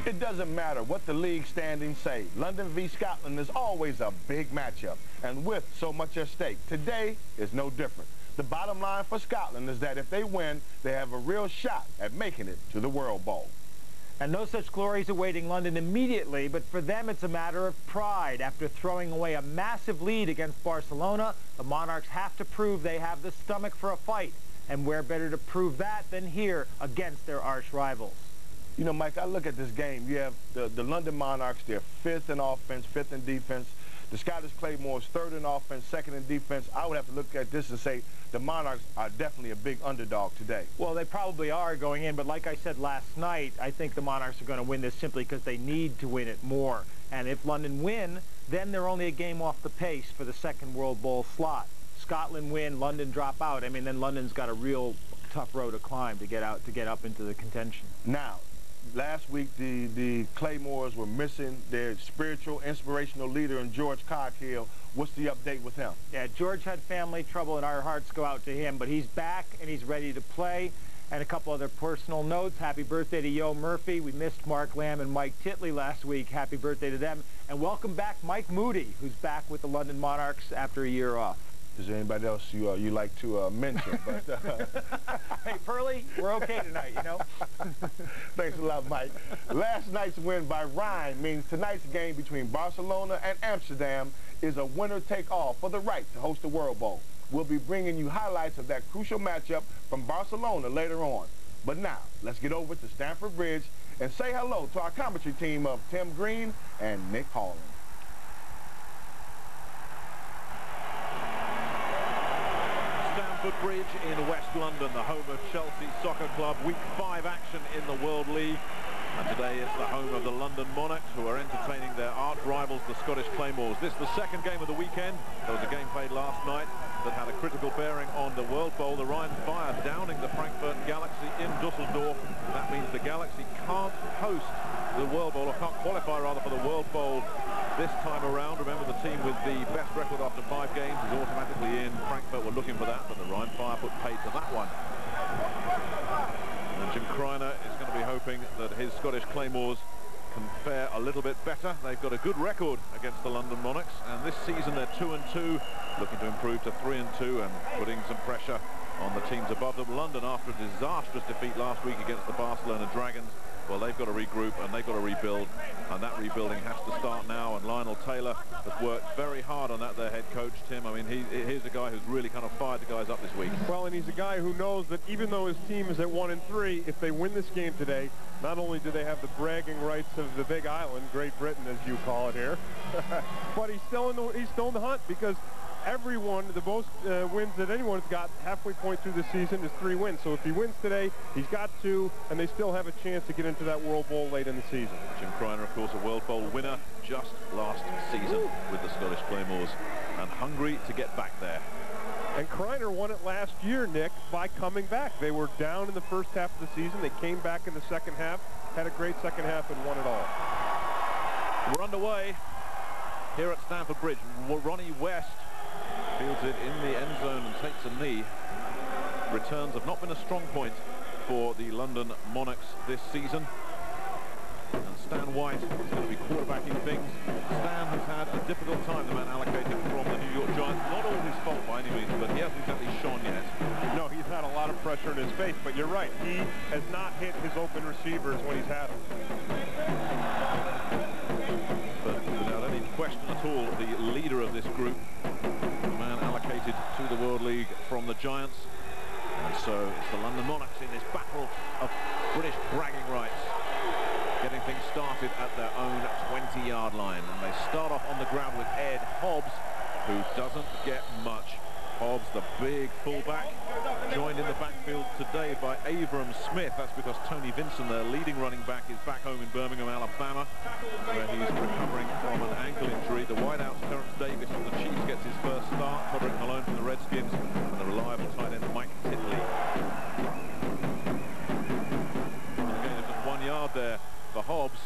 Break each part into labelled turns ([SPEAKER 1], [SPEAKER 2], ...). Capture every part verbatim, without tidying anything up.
[SPEAKER 1] It doesn't matter what the league standings say. London v Scotland is always a big matchup. And with so much at stake, today is no different. The bottom line for Scotland is that if they win, they have a real shot at making it to the World Bowl.
[SPEAKER 2] And no such glories awaiting London immediately, but for them it's a matter of pride. After throwing away a massive lead against Barcelona, the Monarchs have to prove they have the stomach for a fight. And where better to prove that than here against their arch rivals.
[SPEAKER 1] You know, Mike, I look at this game. You have the, the London Monarchs, they're fifth in offense, fifth in defense. The Scottish Claymores, third in offense, second in defense. I would have to look at this and say the Monarchs are definitely a big underdog today.
[SPEAKER 2] Well, they probably are going in, but like I said last night, I think the Monarchs are going to win this simply because they need to win it more. And if London win, then they're only a game off the pace for the second World Bowl slot. Scotland win, London drop out. I mean, then London's got a real tough road to climb to get out, to get up into the contention.
[SPEAKER 1] Now, last week, the, the Claymores were missing their spiritual, inspirational leader in George Coghill. What's the update with him?
[SPEAKER 2] Yeah, George had family trouble, and our hearts go out to him, but he's back, and he's ready to play. And a couple other personal notes. Happy birthday to Yo Murphy. We missed Mark Lamb and Mike Titley last week. Happy birthday to them. And welcome back Mike Moody, who's back with the London Monarchs after a year off.
[SPEAKER 1] Is there anybody else you uh, you like to uh, mention? But,
[SPEAKER 2] uh... hey, Pearly, we're okay tonight, you know?
[SPEAKER 1] Thanks a lot, Mike. Last night's win by Ryan means tonight's game between Barcelona and Amsterdam is a winner-take-all for the right to host the World Bowl. We'll be bringing you highlights of that crucial matchup from Barcelona later on. But now, let's get over to Stamford Bridge and say hello to our commentary team of Tim Green and Nick Holland.
[SPEAKER 3] Stamford Bridge in West London, the home of Chelsea Soccer Club. Week five action in the World League. And today it's the home of the London Monarchs, who are entertaining their arch rivals, the Scottish Claymores. This is the second game of the weekend. There was a game played last night that had a critical bearing on the World Bowl. The Rhine Fire downing the Frankfurt Galaxy in Dusseldorf. That means the Galaxy can't host the World Bowl, or can't qualify rather for the World Bowl this time around. Remember, the team with the best record after five games is automatically in. Frankfurt were looking for that, but the Rhine Fire put paid to that one. And Jim Kreiner is going to be hoping that his Scottish Claymores can fare a little bit better. They've got a good record against the London Monarchs, and this season they're two and two, looking to improve to three and two and putting some pressure on the teams above them. London, after a disastrous defeat last week against the Barcelona Dragons, well, they've got to regroup and they've got to rebuild, and that rebuilding has to start now. And Lionel Taylor has worked very hard on that, their head coach, Tim. I mean, he, here's a guy who's really kind of fired the guys up this week.
[SPEAKER 4] Well, and he's a guy who knows that even though his team is at one and three, if they win this game today, not only do they have the bragging rights of the Big Island, Great Britain as you call it here, but he's still in the he's still in the hunt, because everyone, the most uh, wins that anyone's got halfway point through the season is three wins. So if he wins today, he's got two, and they still have a chance to get into that World Bowl late in the season.
[SPEAKER 3] Jim Kreiner, of course, a World Bowl winner just last season Ooh. with the Scottish Claymores, and hungry to get back there.
[SPEAKER 4] And Kreiner won it last year, Nick, by coming back. They were down in the first half of the season. They came back in the second half, had a great second half, and won it all.
[SPEAKER 3] We're underway here at Stamford Bridge. Ronnie West fields it in the end zone and takes a knee. Returns have not been a strong point for the London Monarchs this season. And Stan White is going to be quarterbacking things. Stan has had a difficult time, the man allocated from the New York Giants. Not all his fault by any means, but he hasn't exactly shone yet.
[SPEAKER 4] No, he's had a lot of pressure in his face, but you're right. He has not hit his open receivers when he's had them.
[SPEAKER 3] But without any question at all, the leader of this group, the man allocated to the World League from the Giants. And so it's the London Monarchs in this battle of British bragging rights, getting things started at their own twenty yard line. And they start off on the ground with Ed Hobbs, who doesn't get much. Hobbs, the big fullback, joined in the backfield today by Avram Smith. That's because Tony Vinson, their leading running back, is back home in Birmingham, Alabama, where he's recovering from an ankle injury. The wideouts, Terrence Davis from the Chiefs gets his first start, Todrick Malone from the Redskins, and the reliable tight end Mike Titley. And again, it's just one yard there for Hobbs.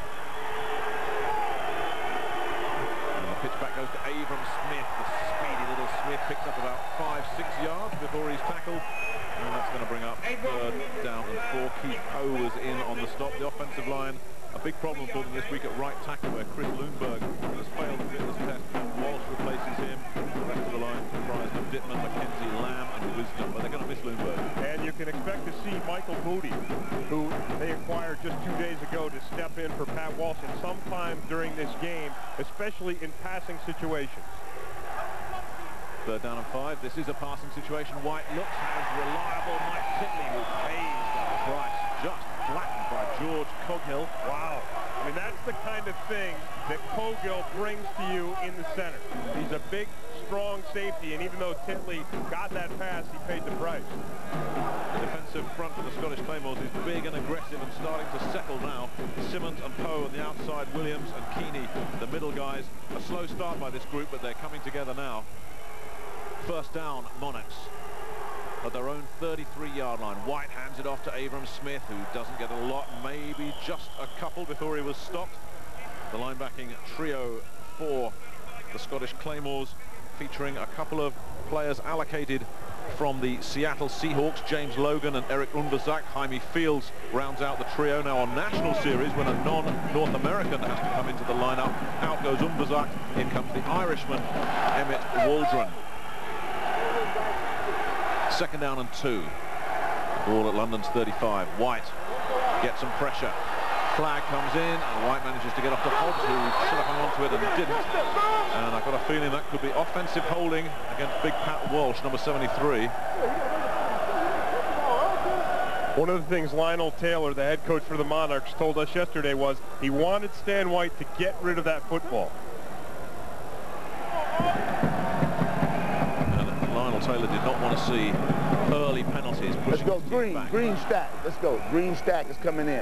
[SPEAKER 3] And the pitch back goes to Avram Smith. The speedy little Smith picks up about five, six yards before he's tackled. And that's going to bring up third down and four. Keith Poe was in on the stop. The offensive line A big problem for them this week at right tackle, where Chris Lundberg has failed the fitness test. Walsh replaces him. The rest of the line comprised of Dittman, McKenzie, Lamb and Wisdom, but they're going to miss Lundberg.
[SPEAKER 4] And you can expect to see Michael Moody, who they acquired just two days ago, to step in for Pat Walsh at some time during this game, especially in passing situations.
[SPEAKER 3] Third down and five. This is a passing situation. White looks as reliable. Mike Titley, who phased at the price, just flattened by George Coghill.
[SPEAKER 4] Wow. I mean, that's the kind of thing that Coghill brings to you in the center. He's a big, strong safety, and even though Titley got that pass, he paid the price.
[SPEAKER 3] The defensive front of the Scottish Claymores is big and aggressive and starting to settle now. Simmons and Poe on the outside, Williams and Keeney, the middle guys. A slow start by this group, but they're coming together now. First down, Monarchs at their own thirty-three yard line. White hands it off to Abram Smith, who doesn't get a lot, maybe just a couple before he was stopped. The linebacking trio for the Scottish Claymores, featuring a couple of players allocated from the Seattle Seahawks, James Logan and Eric Unverzak. Jaime Fields rounds out the trio. Now on National Series, when a non-North American has to come into the lineup, out goes Unverzak, in comes the Irishman, Emmett Waldron. Second down and two. Ball at London's thirty-five. White gets some pressure. Flag comes in, and White manages to get off to Hobbs, who should have hung on to it and didn't. And I've got a feeling that could be offensive holding against big Pat Walsh, number seventy-three.
[SPEAKER 4] One of the things Lionel Taylor, the head coach for the Monarchs, told us yesterday was he wanted Stan White to get rid of that football.
[SPEAKER 3] Taylor did not want to see early penalties.
[SPEAKER 5] Let's go green, back. green stack. Let's go. Green stack is coming in.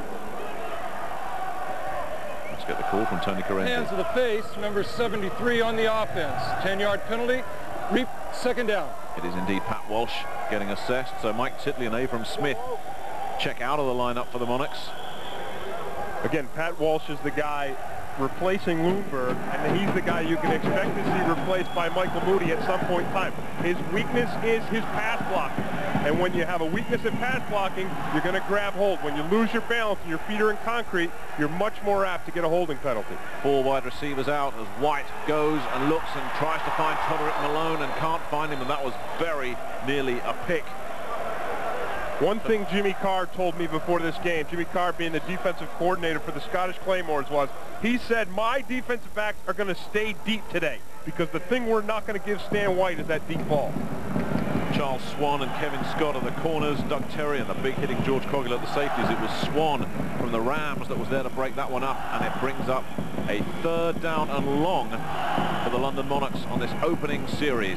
[SPEAKER 3] Let's get the call from Tony Correnti.
[SPEAKER 6] Hands to the face, number seventy-three on the offense. ten yard penalty, reap second down.
[SPEAKER 3] It is indeed Pat Walsh getting assessed. So Mike Titley and Abram Smith check out of the lineup for the Monarchs.
[SPEAKER 4] Again, Pat Walsh is the guy replacing Lundberg, and he's the guy you can expect to see replaced by Michael Moody at some point in time. His weakness is his pass blocking, and when you have a weakness in pass blocking, you're going to grab hold. When you lose your balance and your feet are in concrete, you're much more apt to get a holding penalty.
[SPEAKER 3] Four wide receivers out as White goes and looks and tries to find Toderick Malone and can't find him, and that was very nearly a pick.
[SPEAKER 4] One thing Jimmy Carr told me before this game, Jimmy Carr being the defensive coordinator for the Scottish Claymores, was he said, my defensive backs are going to stay deep today because the thing we're not going to give Stan White is that deep ball.
[SPEAKER 3] Charles Swan and Kevin Scott are the corners. Doug Terry and the big hitting George Coghill at the safeties. It was Swan from the Rams that was there to break that one up, and it brings up a third down and long for the London Monarchs on this opening series.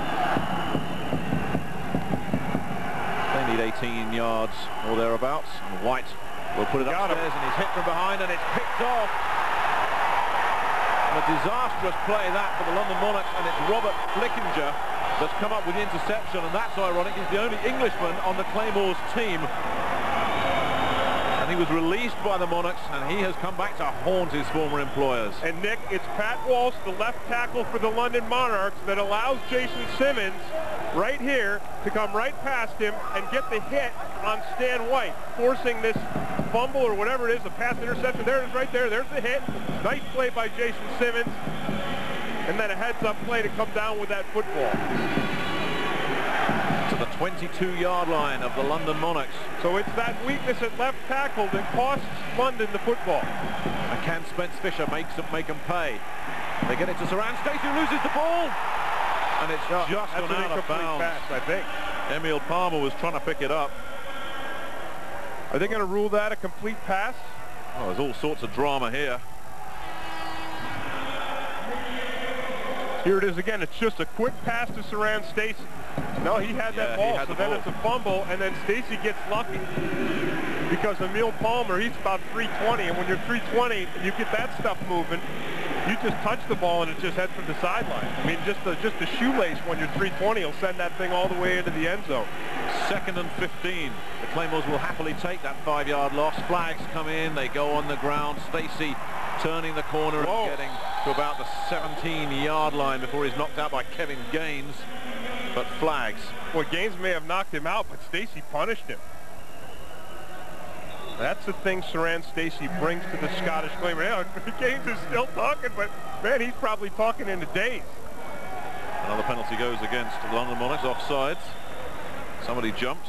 [SPEAKER 3] They need eighteen yards or thereabouts, and White will put it upstairs, and he's hit from behind, and it's picked off. And a disastrous play that for the London Monarchs, and it's Robert Flickinger that's come up with the interception, and that's ironic. He's the only Englishman on the Claymores team, and he was released by the Monarchs, and he has come back to haunt his former employers.
[SPEAKER 4] And Nick, it's Pat Walsh, the left tackle for the London Monarchs, that allows Jason Simmons right here to come right past him and get the hit on Stan White, forcing this fumble or whatever it is, a pass interception. There it is right there. There's the hit. Nice play by Jason Simmons. And then a heads-up play to come down with that football.
[SPEAKER 3] To the twenty-two yard line of the London Monarchs.
[SPEAKER 4] So it's that weakness at left tackle that costs London the football.
[SPEAKER 3] And can Spence Fisher makes them make them pay. They get it to Saran. Stacey loses the ball. And it's
[SPEAKER 4] no,
[SPEAKER 3] just gone out of bounds.
[SPEAKER 4] Pass, I think.
[SPEAKER 3] Emil Palmer was trying to pick it up.
[SPEAKER 4] Are they going to rule that a complete pass?
[SPEAKER 3] Oh, there's all sorts of drama here.
[SPEAKER 4] Here it is again. It's just a quick pass to Saran Stacey. No, he had that
[SPEAKER 3] yeah,
[SPEAKER 4] ball,
[SPEAKER 3] had
[SPEAKER 4] so
[SPEAKER 3] the
[SPEAKER 4] then
[SPEAKER 3] ball.
[SPEAKER 4] it's a fumble, and then Stacey gets lucky. Because Emil Palmer, he's about three twenty, and when you're three twenty, you get that stuff moving. You just touch the ball and it just heads for the sideline. I mean, just a, just a shoelace when you're three twenty will send that thing all the way into the end zone.
[SPEAKER 3] Second and fifteen. The Claymores will happily take that five yard loss. Flags come in. They go on the ground. Stacey turning the corner
[SPEAKER 4] Whoa.
[SPEAKER 3] and getting to about the seventeen yard line before he's knocked out by Kevin Gaines. But flags.
[SPEAKER 4] Well, Gaines may have knocked him out, but Stacey punished him. That's the thing Saran Stacey brings to the Scottish Claymore. Yeah, Gaines is still talking, but man, he's probably talking in a daze.
[SPEAKER 3] Another penalty goes against the London Monarchs, offsides. Somebody jumped.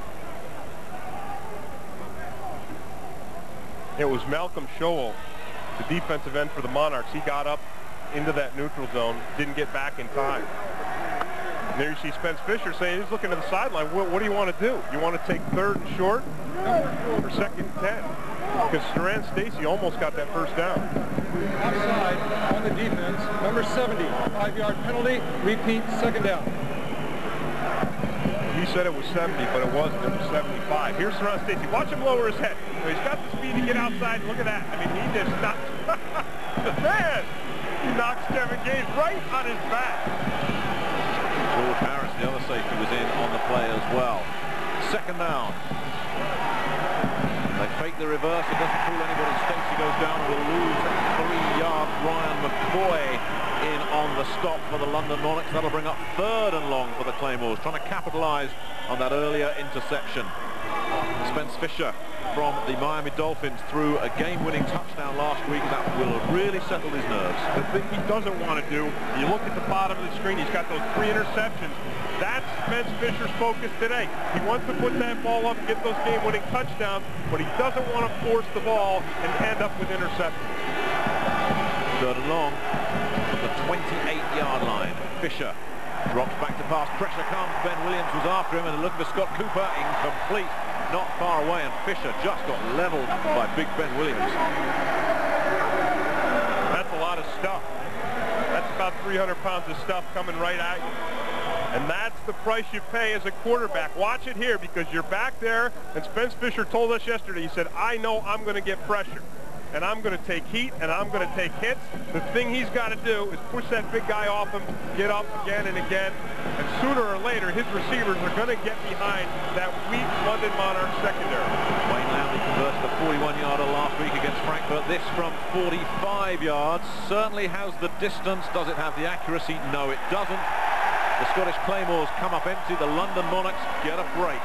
[SPEAKER 4] It was Malcolm Showell, the defensive end for the Monarchs. He got up into that neutral zone, didn't get back in time. And there you see Spence Fisher saying, he's looking to the sideline, what, what do you want to do? You want to take third and short or second and ten? Because Saran Stacey almost got that first down.
[SPEAKER 6] Offside on the defense, number seventy, five-yard penalty, repeat, second down.
[SPEAKER 4] He said it was seventy, but it wasn't. It was seventy-five. Here's Saran Stacey. Watch him lower his head. So he's got the speed to get outside. Look at that. I mean, he just knocks. Man, he knocks Kevin Gaines right on his back.
[SPEAKER 3] George Harris, the other safety, was in on the play as well. Second down. They fake the reverse. It doesn't fool anybody. Stacey goes down and will lose three yards. Ryan McCoy in on the stop for the London Monarchs. That'll bring up third and long for the Claymores, trying to capitalize on that earlier interception. Spence Fisher from the Miami Dolphins threw a game-winning touchdown last week. That will have really settled his nerves.
[SPEAKER 4] The thing he doesn't want to do, you look at the bottom of the screen, he's got those three interceptions. That's Spence Fisher's focus today. He wants to put that ball up, get those game-winning touchdowns, but he doesn't want to force the ball and end up with interceptions.
[SPEAKER 3] Third and long from the twenty-eight yard line. Fisher drops back to pass. Pressure comes. Ben Williams was after him, and look for Scott Cooper. Incomplete. Not far away, and Fisher just got leveled by Big Ben Williams.
[SPEAKER 4] That's a lot of stuff. That's about three hundred pounds of stuff coming right at you. And that's the price you pay as a quarterback. Watch it here, because you're back there, and Spence Fisher told us yesterday, he said, I know I'm going to get pressure, and I'm going to take heat, and I'm going to take hits. The thing he's got to do is push that big guy off him, get up again and again, and sooner or later, his receivers are going to get behind that weak London Monarchs secondary.
[SPEAKER 3] Wayne Lamley converted the forty-one yarder last week against Frankfurt. This from forty-five yards. Certainly has the distance. Does it have the accuracy? No, it doesn't. The Scottish Claymores come up empty. The London Monarchs get a break.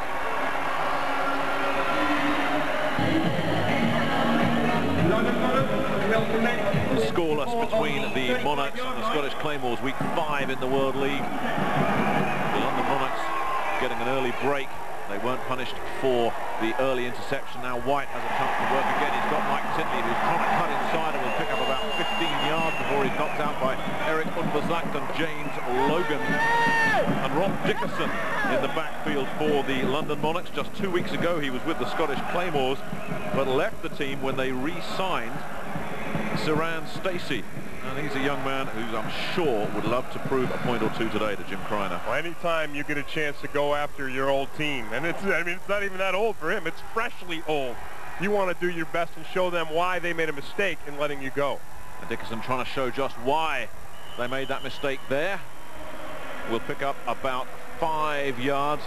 [SPEAKER 3] Scoreless between the Monarchs and the Scottish Claymores. Week five in the World League. The London Monarchs getting an early break. They weren't punished for the early interception. Now White has a chance to work again. He's got Mike Titley, who's trying to cut inside and will pick up about fifteen yards before he's knocked out by Eric Unverzagt and James Logan. And Ron Dickerson in the backfield for the London Monarchs. Just two weeks ago he was with the Scottish Claymores, but left the team when they re-signed Saran Stacey. And he's a young man who I'm sure would love to prove a point or two today to Jim Kreiner.
[SPEAKER 4] Well, anytime you get a chance to go after your old team, and it's, I mean, it's not even that old for him, it's freshly old. You want to do your best and show them why they made a mistake in letting you go.
[SPEAKER 3] And Dickerson trying to show just why they made that mistake there. Will pick up about five yards.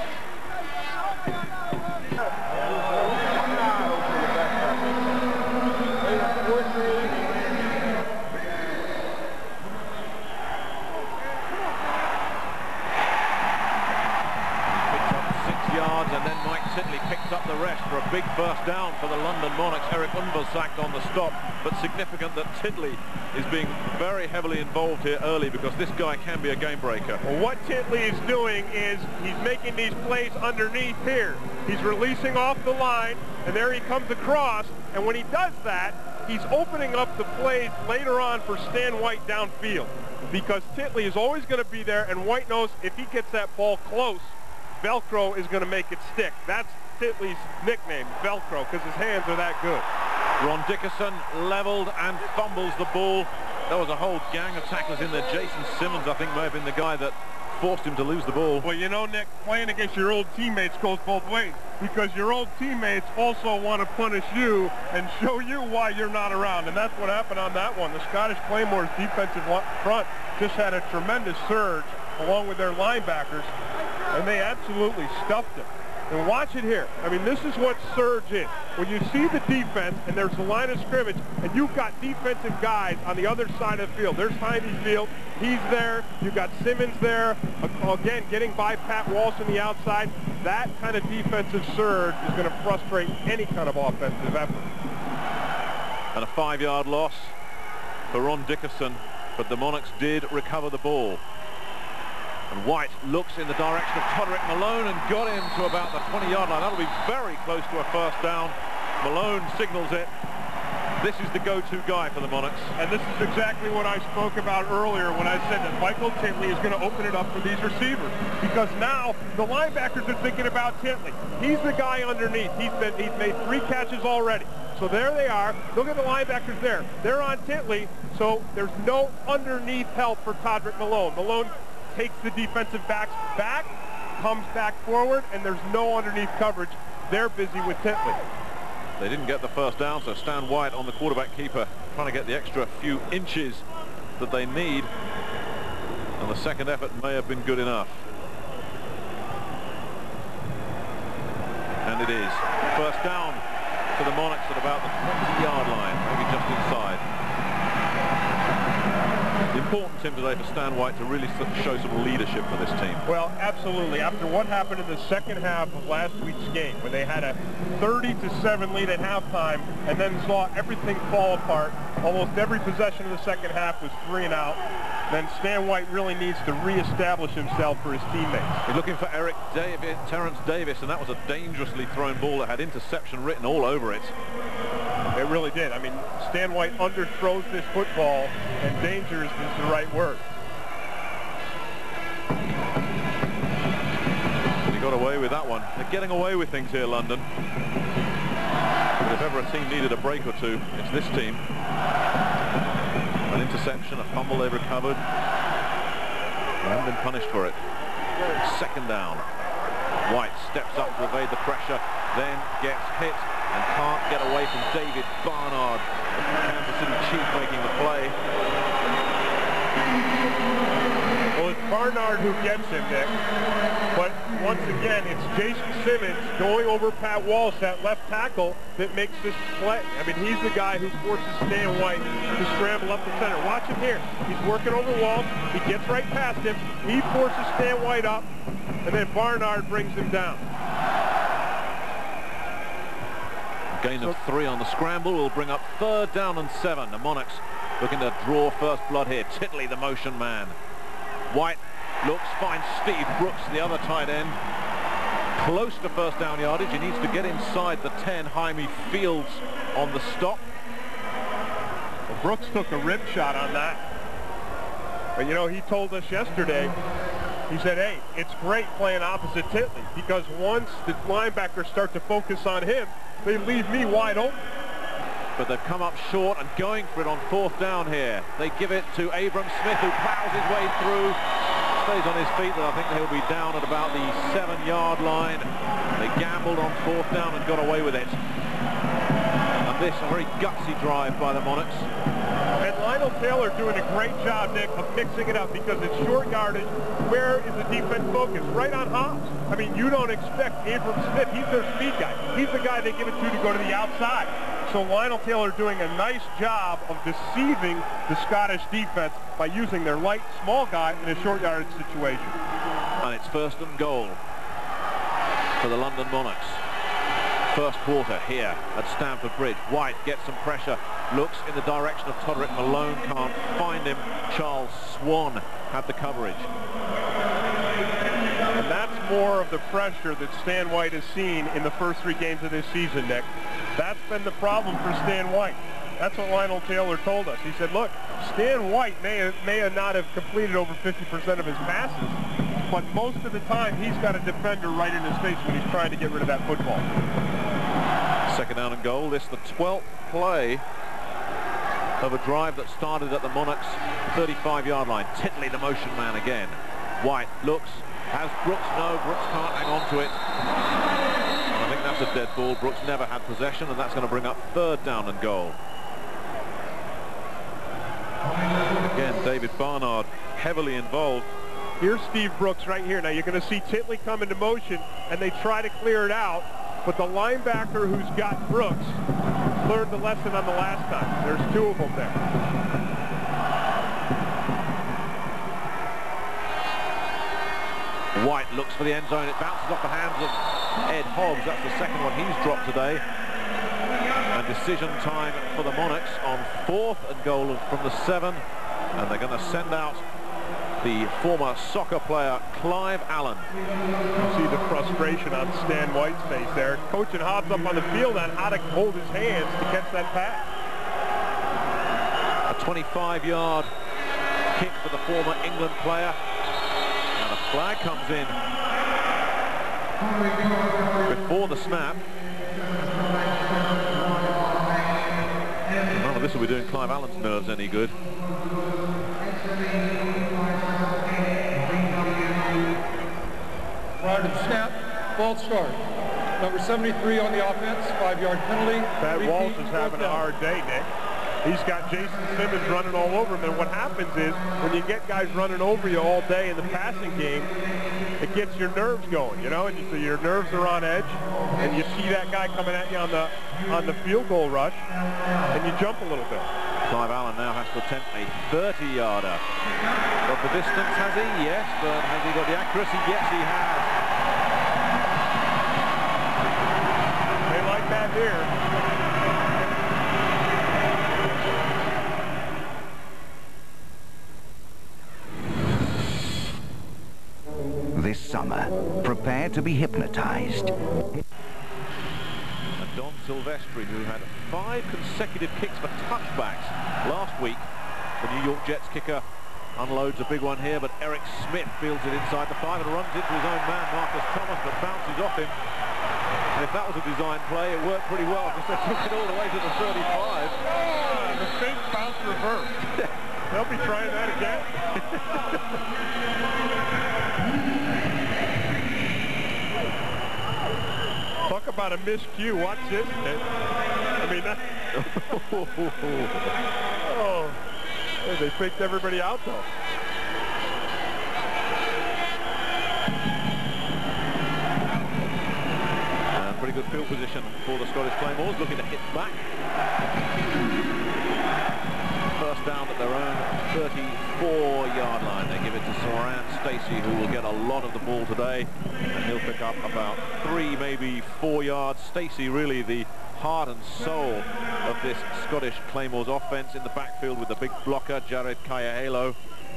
[SPEAKER 3] And then Mike Titley picks up the rest for a big first down for the London Monarchs. Eric Unverzagt on the stop, but significant that Titley is being very heavily involved here early, because this guy can be a game breaker.
[SPEAKER 4] Well, what Titley is doing is he's making these plays underneath here. He's releasing off the line, and there he comes across, and when he does that, he's opening up the plays later on for Stan White downfield, because Titley is always going to be there, and White knows if he gets that ball close, Velcro is going to make it stick. That's Titley's nickname, Velcro, because his hands are that good.
[SPEAKER 3] Ron Dickerson leveled and fumbles the ball. There was a whole gang of tacklers in there. Jason Simmons, I think, may have been the guy that forced him to lose the ball.
[SPEAKER 4] Well, you know, Nick, playing against your old teammates goes both ways, because your old teammates also want to punish you and show you why you're not around, and that's what happened on that one. The Scottish Claymores defensive front just had a tremendous surge along with their linebackers, and they absolutely stuffed it. And watch it here. I mean, this is what surge is. When you see the defense and there's the line of scrimmage and you've got defensive guys on the other side of the field. There's Jaime Field. He's there. You've got Simmons there. Again, getting by Pat Walsh on the outside. That kind of defensive surge is going to frustrate any kind of offensive effort.
[SPEAKER 3] And a five-yard loss for Ron Dickerson, but the Monarchs did recover the ball. And White looks in the direction of Todrick Malone and got him to about the twenty-yard line. That'll be very close to a first down. Malone signals it. This is the go-to guy for the Monarchs.
[SPEAKER 4] And this is exactly what I spoke about earlier when I said that Michael Tintley is going to open it up for these receivers. Because now the linebackers are thinking about Tintley. He's the guy underneath. He's, been, he's made three catches already. So there they are. Look at the linebackers there. They're on Tintley, so there's no underneath help for Todrick Malone. Malone takes the defensive backs back, comes back forward, and there's no underneath coverage. They're busy with Tintley.
[SPEAKER 3] They didn't get the first down, so Stan White on the quarterback keeper trying to get the extra few inches that they need. And the second effort may have been good enough. And it is. First down for the Monarchs at about the twenty-yard line, maybe just inside. Important, Tim, today for Stan White to really show some leadership for this team.
[SPEAKER 4] Well, absolutely. After what happened in the second half of last week's game, when they had a thirty to seven lead at halftime and then saw everything fall apart, almost every possession of the second half was three and out, then Stan White really needs to reestablish himself for his teammates.
[SPEAKER 3] He's looking for Eric Davis, Terrence Davis, and that was a dangerously thrown ball that had interception written all over it.
[SPEAKER 4] It really did. I mean, Stan White underthrows this football, and dangerous is the right word.
[SPEAKER 3] He got away with that one. They're getting away with things here, London. But if ever a team needed a break or two, it's this team. An interception, a fumble they've recovered. They haven't been punished for it. Second down. White steps up to evade the pressure, then gets hit and can't get away from David Barnard. Kansas City Chief making the play.
[SPEAKER 4] Well, it's Barnard who gets him, Nick. But once again, it's Jason Simmons going over Pat Walsh, that left tackle, that makes this play. I mean, he's the guy who forces Stan White to scramble up the center. Watch him here. He's working over Walsh. He gets right past him. He forces Stan White up, and then Barnard brings him down.
[SPEAKER 3] Gain of three on the scramble will bring up third down and seven. The Monarchs looking to draw first blood here. Titley, the motion man. White looks, finds Steve Brooks, the other tight end. Close to first down yardage. He needs to get inside the ten. Jaime Fields on the stop.
[SPEAKER 4] Well, Brooks took a rib shot on that. But, you know, he told us yesterday, he said, hey, it's great playing opposite Titley because once the linebackers start to focus on him, they leave me wide open.
[SPEAKER 3] But they've come up short and going for it on fourth down here. They give it to Abram Smith, who plows his way through, stays on his feet, but I think he'll be down at about the seven-yard line. They gambled on fourth down and got away with it. And this, a very gutsy drive by the Monarchs.
[SPEAKER 4] And Lionel Taylor doing a great job, Nick, of mixing it up because it's short yardage. Where is the defense focused? Right on Hobbs. I mean, you don't expect Abram Smith. He's their speed guy. He's the guy they give it to to go to the outside. So Lionel Taylor doing a nice job of deceiving the Scottish defense by using their light, small guy in a short yardage situation.
[SPEAKER 3] And it's first and goal for the London Monarchs. First quarter here at Stamford Bridge. White gets some pressure, looks in the direction of Todrick Malone, can't find him. Charles Swan had the coverage.
[SPEAKER 4] And that's more of the pressure that Stan White has seen in the first three games of this season, Nick. That's been the problem for Stan White. That's what Lionel Taylor told us. He said, look, Stan White may have, may have not have completed over fifty percent of his passes, but most of the time he's got a defender right in his face when he's trying to get rid of that football.
[SPEAKER 3] Second down and goal. This the twelfth play of a drive that started at the Monarchs' thirty-five-yard line. Titley, the motion man again. White looks, has Brooks, no, Brooks can't hang on to it. And I think that's a dead ball. Brooks never had possession, and that's going to bring up third down and goal. Again, David Barnard heavily involved.
[SPEAKER 4] Here's Steve Brooks right here. Now you're going to see Titley come into motion, and they try to clear it out, but the linebacker who's got Brooks learned the lesson on the last time. There's two of them there.
[SPEAKER 3] White looks for the end zone. It bounces off the hands of Ed Hobbs. That's the second one he's dropped today. And decision time for the Monarchs on fourth and goal from the seven. And they're going to send out the former soccer player Clive Allen.
[SPEAKER 4] You see the frustration on Stan White's face there. Coaching Hobbs up on the field on how to hold his hands to catch that pass.
[SPEAKER 3] A twenty-five yard kick for the former England player. And a flag comes in before the snap. None of this will be doing Clive Allen's nerves any good.
[SPEAKER 6] Prior to the snap, false start. Number seventy-three on the offense, five-yard penalty.
[SPEAKER 4] Pat
[SPEAKER 6] Repeat,
[SPEAKER 4] Walsh is having a hard day, Nick. He's got Jason Simmons running all over him, and what happens is when you get guys running over you all day in the passing game, it gets your nerves going, you know, and you, so your nerves are on edge, and you see that guy coming at you on the on the field goal rush, and you jump a little bit.
[SPEAKER 3] Clive Allen now has to attempt a thirty yarder. Got the distance, has he? Yes, but has he got the accuracy? Yes, he has.
[SPEAKER 4] They like that here.
[SPEAKER 7] This summer, prepare to be hypnotized.
[SPEAKER 3] And Don Silvestri, who had five consecutive kicks for touchbacks last week. The New York Jets kicker unloads a big one here, but Eric Smith fields it inside the five and runs into his own man, Marcus Thomas, but bounces off him. And if that was a design play, it worked pretty well because they took it all the way to the thirty-five.
[SPEAKER 4] Oh, the fake bounce reverse. They'll be trying that again. Talk about a miscue. Watch this. I mean, that... oh, hey, they faked everybody out, though.
[SPEAKER 3] And pretty good field position for the Scottish Claymores, looking to hit back. First down at their own thirty-four yard line. They give it to Soran Stacey, who will get a lot of the ball today, and he'll pick up about three, maybe four yards. Stacey really the heart and soul of this Scottish Claymores offense in the backfield with the big blocker, Jared Kayahelo.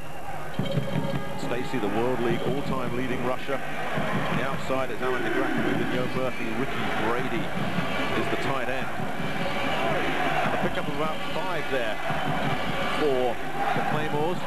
[SPEAKER 3] Stacey, the World League all-time leading rusher. On the outside is Alan DeGraff with Joe Berthy. Ricky Brady is the tight end. And a pickup of about five there for the Claymores.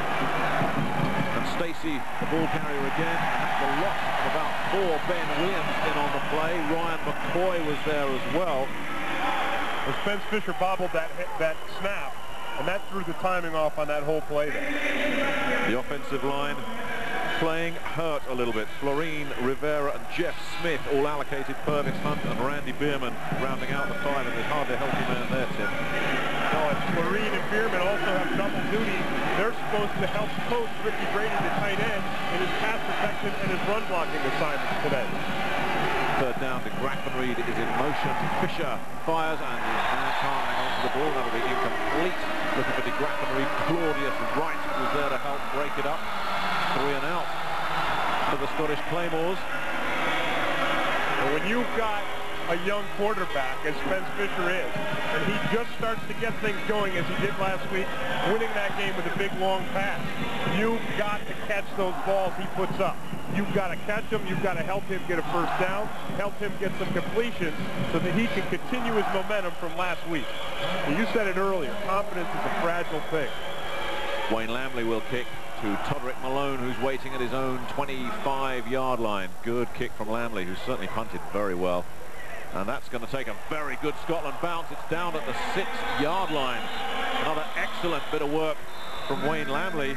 [SPEAKER 3] And Stacey, the ball carrier again. The loss of about four. Ben Williams in on the play. Ryan McCoy was there as well.
[SPEAKER 4] As Spence Fisher bobbled that that snap, and that threw the timing off on that whole play there.
[SPEAKER 3] The offensive line playing hurt a little bit. Florine Rivera and Jeff Smith all allocated. Purvis Hunt and Randy Bierman rounding out the five, and there's hardly a healthy man there, Tim.
[SPEAKER 4] No, and Florine and Bierman also have double duty. They're supposed to help coach Ricky Brady, the tight end, in his pass protection and his run blocking assignments today.
[SPEAKER 3] Third down to Grafenried is in motion. Fisher fires and his man can't hang on to the ball. That'll be incomplete. Looking for the Grafenried. Claudius Wright was there to help break it up. Three and out for the Scottish Claymores.
[SPEAKER 4] And when you've got a young quarterback, as Spence Fisher is, and he just starts to get things going as he did last week, winning that game with a big long pass, you've got to catch those balls he puts up. You've got to catch him. You've got to help him get a first down, help him get some completions so that he can continue his momentum from last week. And you said it earlier, confidence is a fragile thing.
[SPEAKER 3] Wayne Lamley will kick to Todrick Malone, who's waiting at his own twenty-five yard line. Good kick from Lamley, who's certainly punted very well. And that's going to take a very good Scotland bounce. It's down at the six yard line. Another excellent bit of work from Wayne Lamley.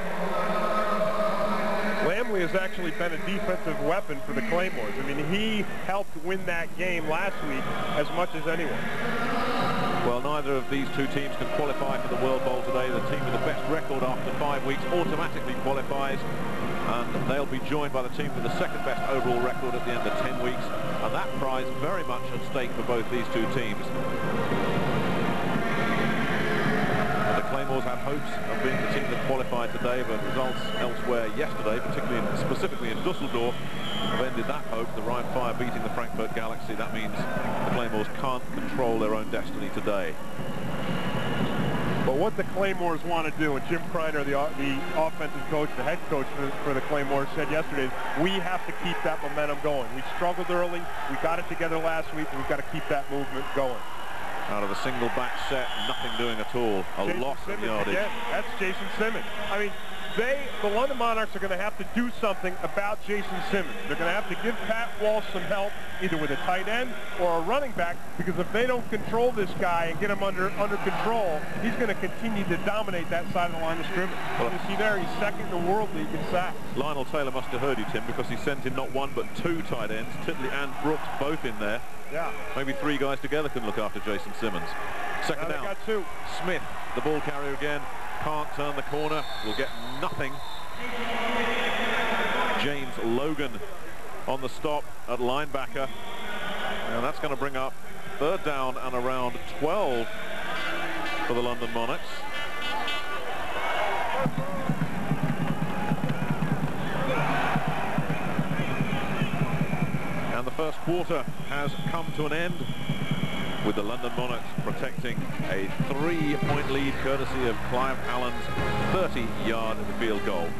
[SPEAKER 4] Lamley has actually been a defensive weapon for the Claymores. I mean, he helped win that game last week as much as anyone.
[SPEAKER 3] Well, neither of these two teams can qualify for the World Bowl today. The team with the best record after five weeks automatically qualifies, and they'll be joined by the team with the second best overall record at the end of ten weeks, and that prize very much at stake for both these two teams. And the Claymores had hopes of being the team that qualified today, but results elsewhere yesterday, particularly in, specifically in Dusseldorf, have ended that hope. The Rhine Fire beating the Frankfurt Galaxy. That means the Claymores can't control their own destiny today.
[SPEAKER 4] But what the Claymores want to do, and Jim Kreiner, the, the offensive coach, the head coach for, for the Claymores, said yesterday, is we have to keep that momentum going. We struggled early. We got it together last week, and we've got to keep that movement going.
[SPEAKER 3] Out of a single back set, nothing doing at all. A
[SPEAKER 4] Jason
[SPEAKER 3] loss of
[SPEAKER 4] Simmons
[SPEAKER 3] yardage.
[SPEAKER 4] Again. That's Jason Simmons. I mean, they, the London Monarchs are going to have to do something about Jason Simmons. They're going to have to give Pat Walsh some help, either with a tight end or a running back, because if they don't control this guy and get him under under control, he's going to continue to dominate that side of the line of scrimmage. Well, you see there, he's second in the world league in sacks.
[SPEAKER 3] Lionel Taylor must have heard you, Tim, because he sent in not one but two tight ends, Titley and Brooks, both in there.
[SPEAKER 4] Yeah.
[SPEAKER 3] Maybe three guys together can look after Jason Simmons. Second down.
[SPEAKER 4] Got two.
[SPEAKER 3] Smith, the ball carrier again, can't turn the corner, will get nothing. James Logan on the stop at linebacker, and that's going to bring up third down and around twelve for the London Monarchs. And the first quarter has come to an end, with the London Monarchs protecting a three-point lead courtesy of Clive Allen's thirty-yard field goal.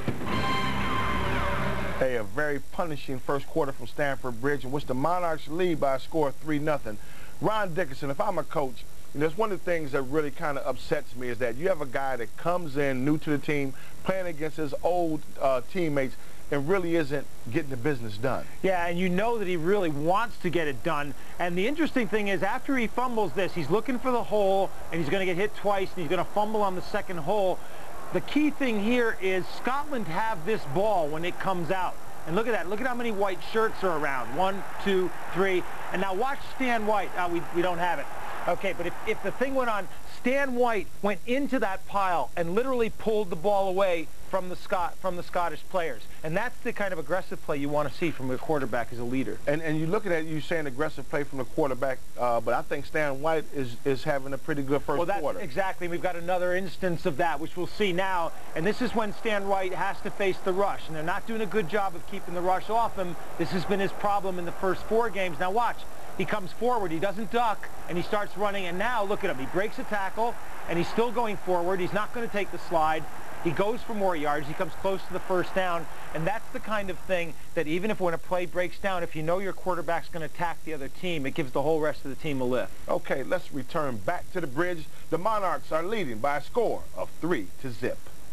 [SPEAKER 1] Hey, a very punishing first quarter from Stamford Bridge, in which the Monarchs lead by a score of three nothing. Ron Dickerson, if I'm a coach, you know, it's one of the things that really kind of upsets me is that you have a guy that comes in new to the team, playing against his old uh, teammates, and really isn't getting the business done.
[SPEAKER 2] Yeah, and you know that he really wants to get it done. And the interesting thing is, after he fumbles this, he's looking for the hole, and he's going to get hit twice, and he's going to fumble on the second hole. The key thing here is Scotland have this ball when it comes out. And look at that. Look at how many white shirts are around. One, two, three. And now watch Stan White. Oh, we, we don't have it. Okay, but if, if the thing went on, Stan White went into that pile and literally pulled the ball away from the Scot from the Scottish players. And that's the kind of aggressive play you want to see from a quarterback as a leader.
[SPEAKER 1] And and you look at it, you saying aggressive play from the quarterback, uh, but I think Stan White is is having a pretty good first
[SPEAKER 2] well, that's
[SPEAKER 1] quarter.
[SPEAKER 2] Exactly. We've got another instance of that, which we'll see now. And this is when Stan White has to face the rush. And they're not doing a good job of keeping the rush off him. This has been his problem in the first four games. Now watch. He comes forward, he doesn't duck, and he starts running, and now look at him. He breaks a tackle, and he's still going forward. He's not going to take the slide. He goes for more yards. He comes close to the first down, and that's the kind of thing that even if when a play breaks down, if you know your quarterback's going to attack the other team, it gives the whole rest of the team a lift.
[SPEAKER 1] Okay, let's return back to the bridge. The Monarchs are leading by a score of three to zip.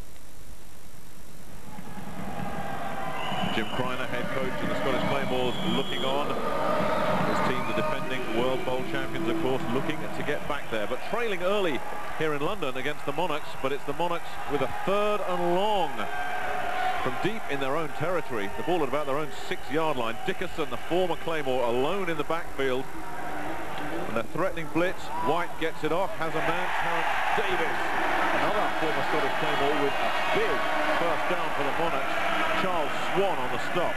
[SPEAKER 3] Jim Kreiner, head coach of the Scottish Claymores, looking on. His team, the defending World Bowl champions, of course, looking to get back there. But trailing early here in London against the Monarchs, but it's the Monarchs with a third and long from deep in their own territory. The ball at about their own six-yard line. Dickerson, the former Claymore, alone in the backfield. And they're threatening blitz. White gets it off, has a man, Terrence Davis. Another former Scottish Claymore with a big first down for the Monarchs. Charles Swan on the stop.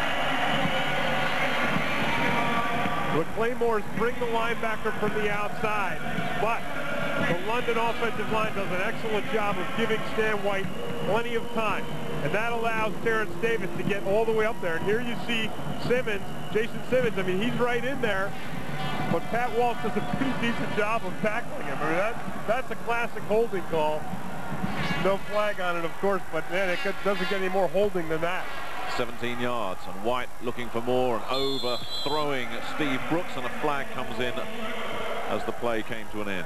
[SPEAKER 4] The Claymores bring the linebacker from the outside, but the London offensive line does an excellent job of giving Stan White plenty of time. And that allows Terrence Davis to get all the way up there. And here you see Simmons, Jason Simmons. I mean, he's right in there. But Pat Walsh does a pretty decent job of tackling him. I mean, that, that's a classic holding call. No flag on it, of course, but man, it doesn't get any more holding than that.
[SPEAKER 3] seventeen yards, and White looking for more and overthrowing Steve Brooks, and a flag comes in as the play came to an end.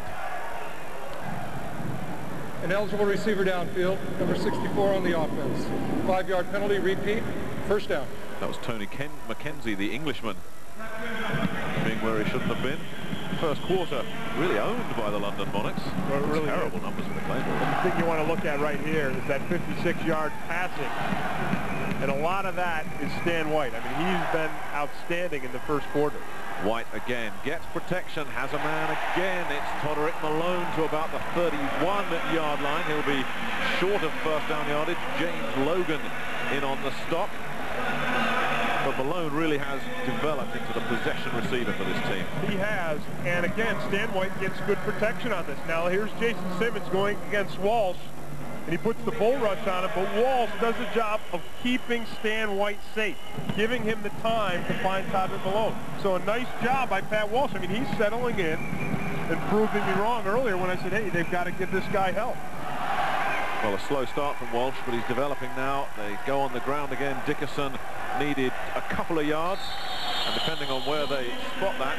[SPEAKER 6] An eligible receiver downfield, number sixty-four on the offense. Five-yard penalty, repeat, first down.
[SPEAKER 3] That was Tony Ken McKenzie, the Englishman, being where he shouldn't have been. First quarter really owned by the London Monarchs.
[SPEAKER 4] Well, really
[SPEAKER 3] terrible
[SPEAKER 4] is.
[SPEAKER 3] numbers for the Claymores.
[SPEAKER 4] The thing you want to look at right here is that fifty-six yard passing And a lot of that is Stan White. I mean, he's been outstanding in the first quarter.
[SPEAKER 3] White again gets protection, has a man again. It's Toderick Malone to about the thirty-one yard line. He'll be short of first down yardage. James Logan in on the stop. But Malone really has developed into the possession receiver for this team.
[SPEAKER 4] He has, and again, Stan White gets good protection on this. Now here's Jason Simmons going against Walsh, and he puts the bull rush on him, but Walsh does a job of keeping Stan White safe, giving him the time to find Toderick Malone. So a nice job by Pat Walsh. I mean, he's settling in and proving me wrong earlier when I said, hey, they've got to give this guy help.
[SPEAKER 3] Well, a slow start from Walsh, but he's developing now. They go on the ground again. Dickerson needed a couple of yards, and depending on where they spot that,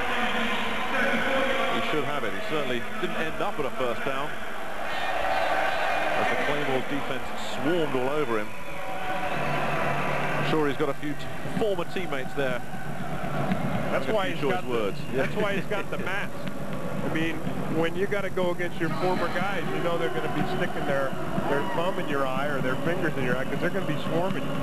[SPEAKER 3] he should have it. He certainly didn't end up at a first down, as the Claymores defense swarmed all over him. I'm sure he's got a few former teammates there.
[SPEAKER 4] That's why he's got
[SPEAKER 3] words.
[SPEAKER 4] The, that's why he's got the mask. I mean, when you got to go against your former guys, you know they're going to be sticking their their thumb in your eye or their fingers in your eye, because they're going to be swarming you.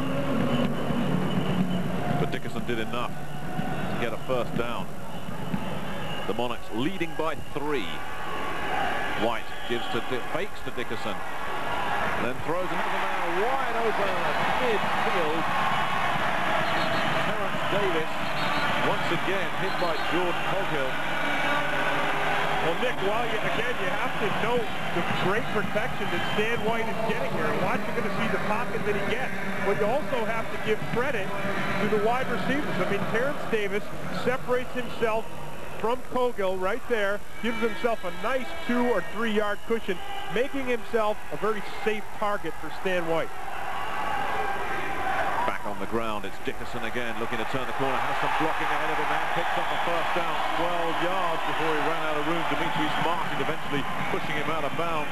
[SPEAKER 3] But Dickerson did enough to get a first down. The Monarchs leading by three. White gives to fakes to Dickerson, then throws another man wide open midfield. Terrence Davis once again hit by Jordan Coghill.
[SPEAKER 4] Well, Nick, while you, again, you have to note the great protection that Stan White is getting here. And watch, you're going to see the pocket that he gets. But you also have to give credit to the wide receivers. I mean, Terrence Davis separates himself from Coghill right there, gives himself a nice two or three yard cushion, making himself a very safe target for Stan White.
[SPEAKER 3] Back on the ground, it's Dickerson again, looking to turn the corner, has some blocking ahead of him, and picks up the first down, twelve yards before he ran out of room. Demetrius Martin eventually pushing him out of bounds.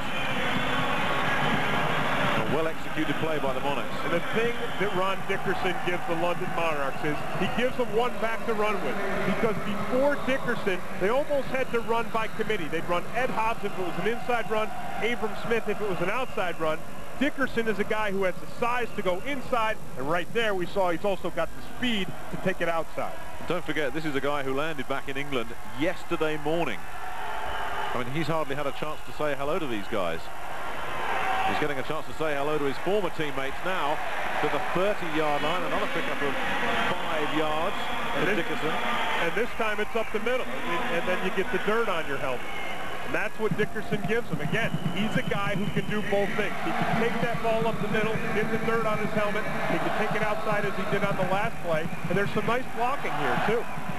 [SPEAKER 3] A well-executed play by the Monarchs.
[SPEAKER 4] And the thing that Ron Dickerson gives the London Monarchs is he gives them one back to run with. Because before Dickerson, they almost had to run by committee. They'd run Ed Hobbs if it was an inside run, Abram Smith if it was an outside run. Dickerson is a guy who has the size to go inside, and right there we saw he's also got the speed to take it outside.
[SPEAKER 3] Don't forget, this is a guy who landed back in England yesterday morning. I mean, he's hardly had a chance to say hello to these guys. He's getting a chance to say hello to his former teammates now to the thirty yard line. Another pickup of five yards for Dickerson.
[SPEAKER 4] And this time it's up the middle, and, and then you get the dirt on your helmet. And that's what Dickerson gives him. Again, he's a guy who can do both things. He can take that ball up the middle, get the dirt on his helmet. He can take it outside as he did on the last play. And there's some nice blocking here, too.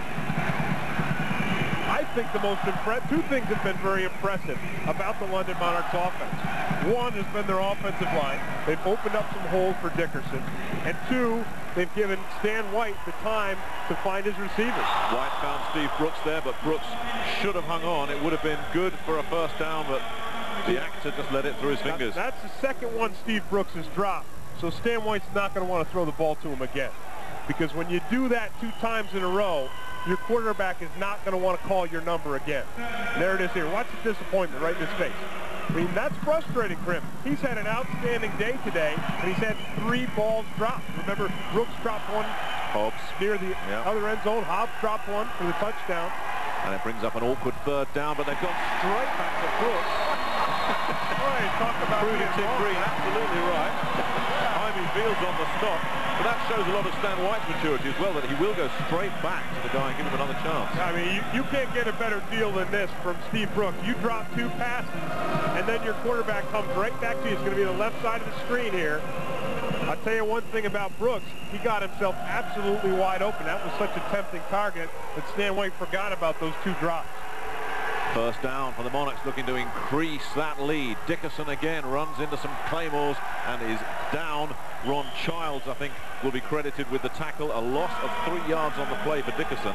[SPEAKER 4] I think the most impressive, two things have been very impressive about the London Monarchs offense. One has been their offensive line. They've opened up some holes for Dickerson. And two, they've given Stan White the time to find his receivers.
[SPEAKER 3] White found Steve Brooks there, but Brooks should have hung on. It would have been good for a first down, but the actor just let it through his fingers.
[SPEAKER 4] That's the second one Steve Brooks has dropped. So Stan White's not going to want to throw the ball to him again. Because when you do that two times in a row, your quarterback is not going to want to call your number again. And there it is here. Watch the disappointment right in his face. I mean, that's frustrating for him. He's had an outstanding day today, and he's had three balls dropped. Remember, Brooks dropped one
[SPEAKER 3] Hobbs
[SPEAKER 4] near the
[SPEAKER 3] yeah.
[SPEAKER 4] other end zone. Hobbs dropped one for the touchdown.
[SPEAKER 3] And it brings up an awkward third down, but they've gone straight back to Brooks.
[SPEAKER 4] Right, talk about
[SPEAKER 3] Prudent Tim Green, absolutely right. Jaime Fields on the stop. But that shows a lot of Stan White's maturity as well, that he will go straight back to the guy and give him another chance.
[SPEAKER 4] I mean, you, you can't get a better deal than this from Steve Brooks. You drop two passes, and then your quarterback comes right back to you. It's going to be the left side of the screen here. I'll tell you one thing about Brooks. He got himself absolutely wide open. That was such a tempting target that Stan White forgot about those two drops.
[SPEAKER 3] First down for the Monarchs, looking to increase that lead. Dickerson again runs into some Claymores and is down. Ron Childs, I think, will be credited with the tackle. A loss of three yards on the play for Dickerson.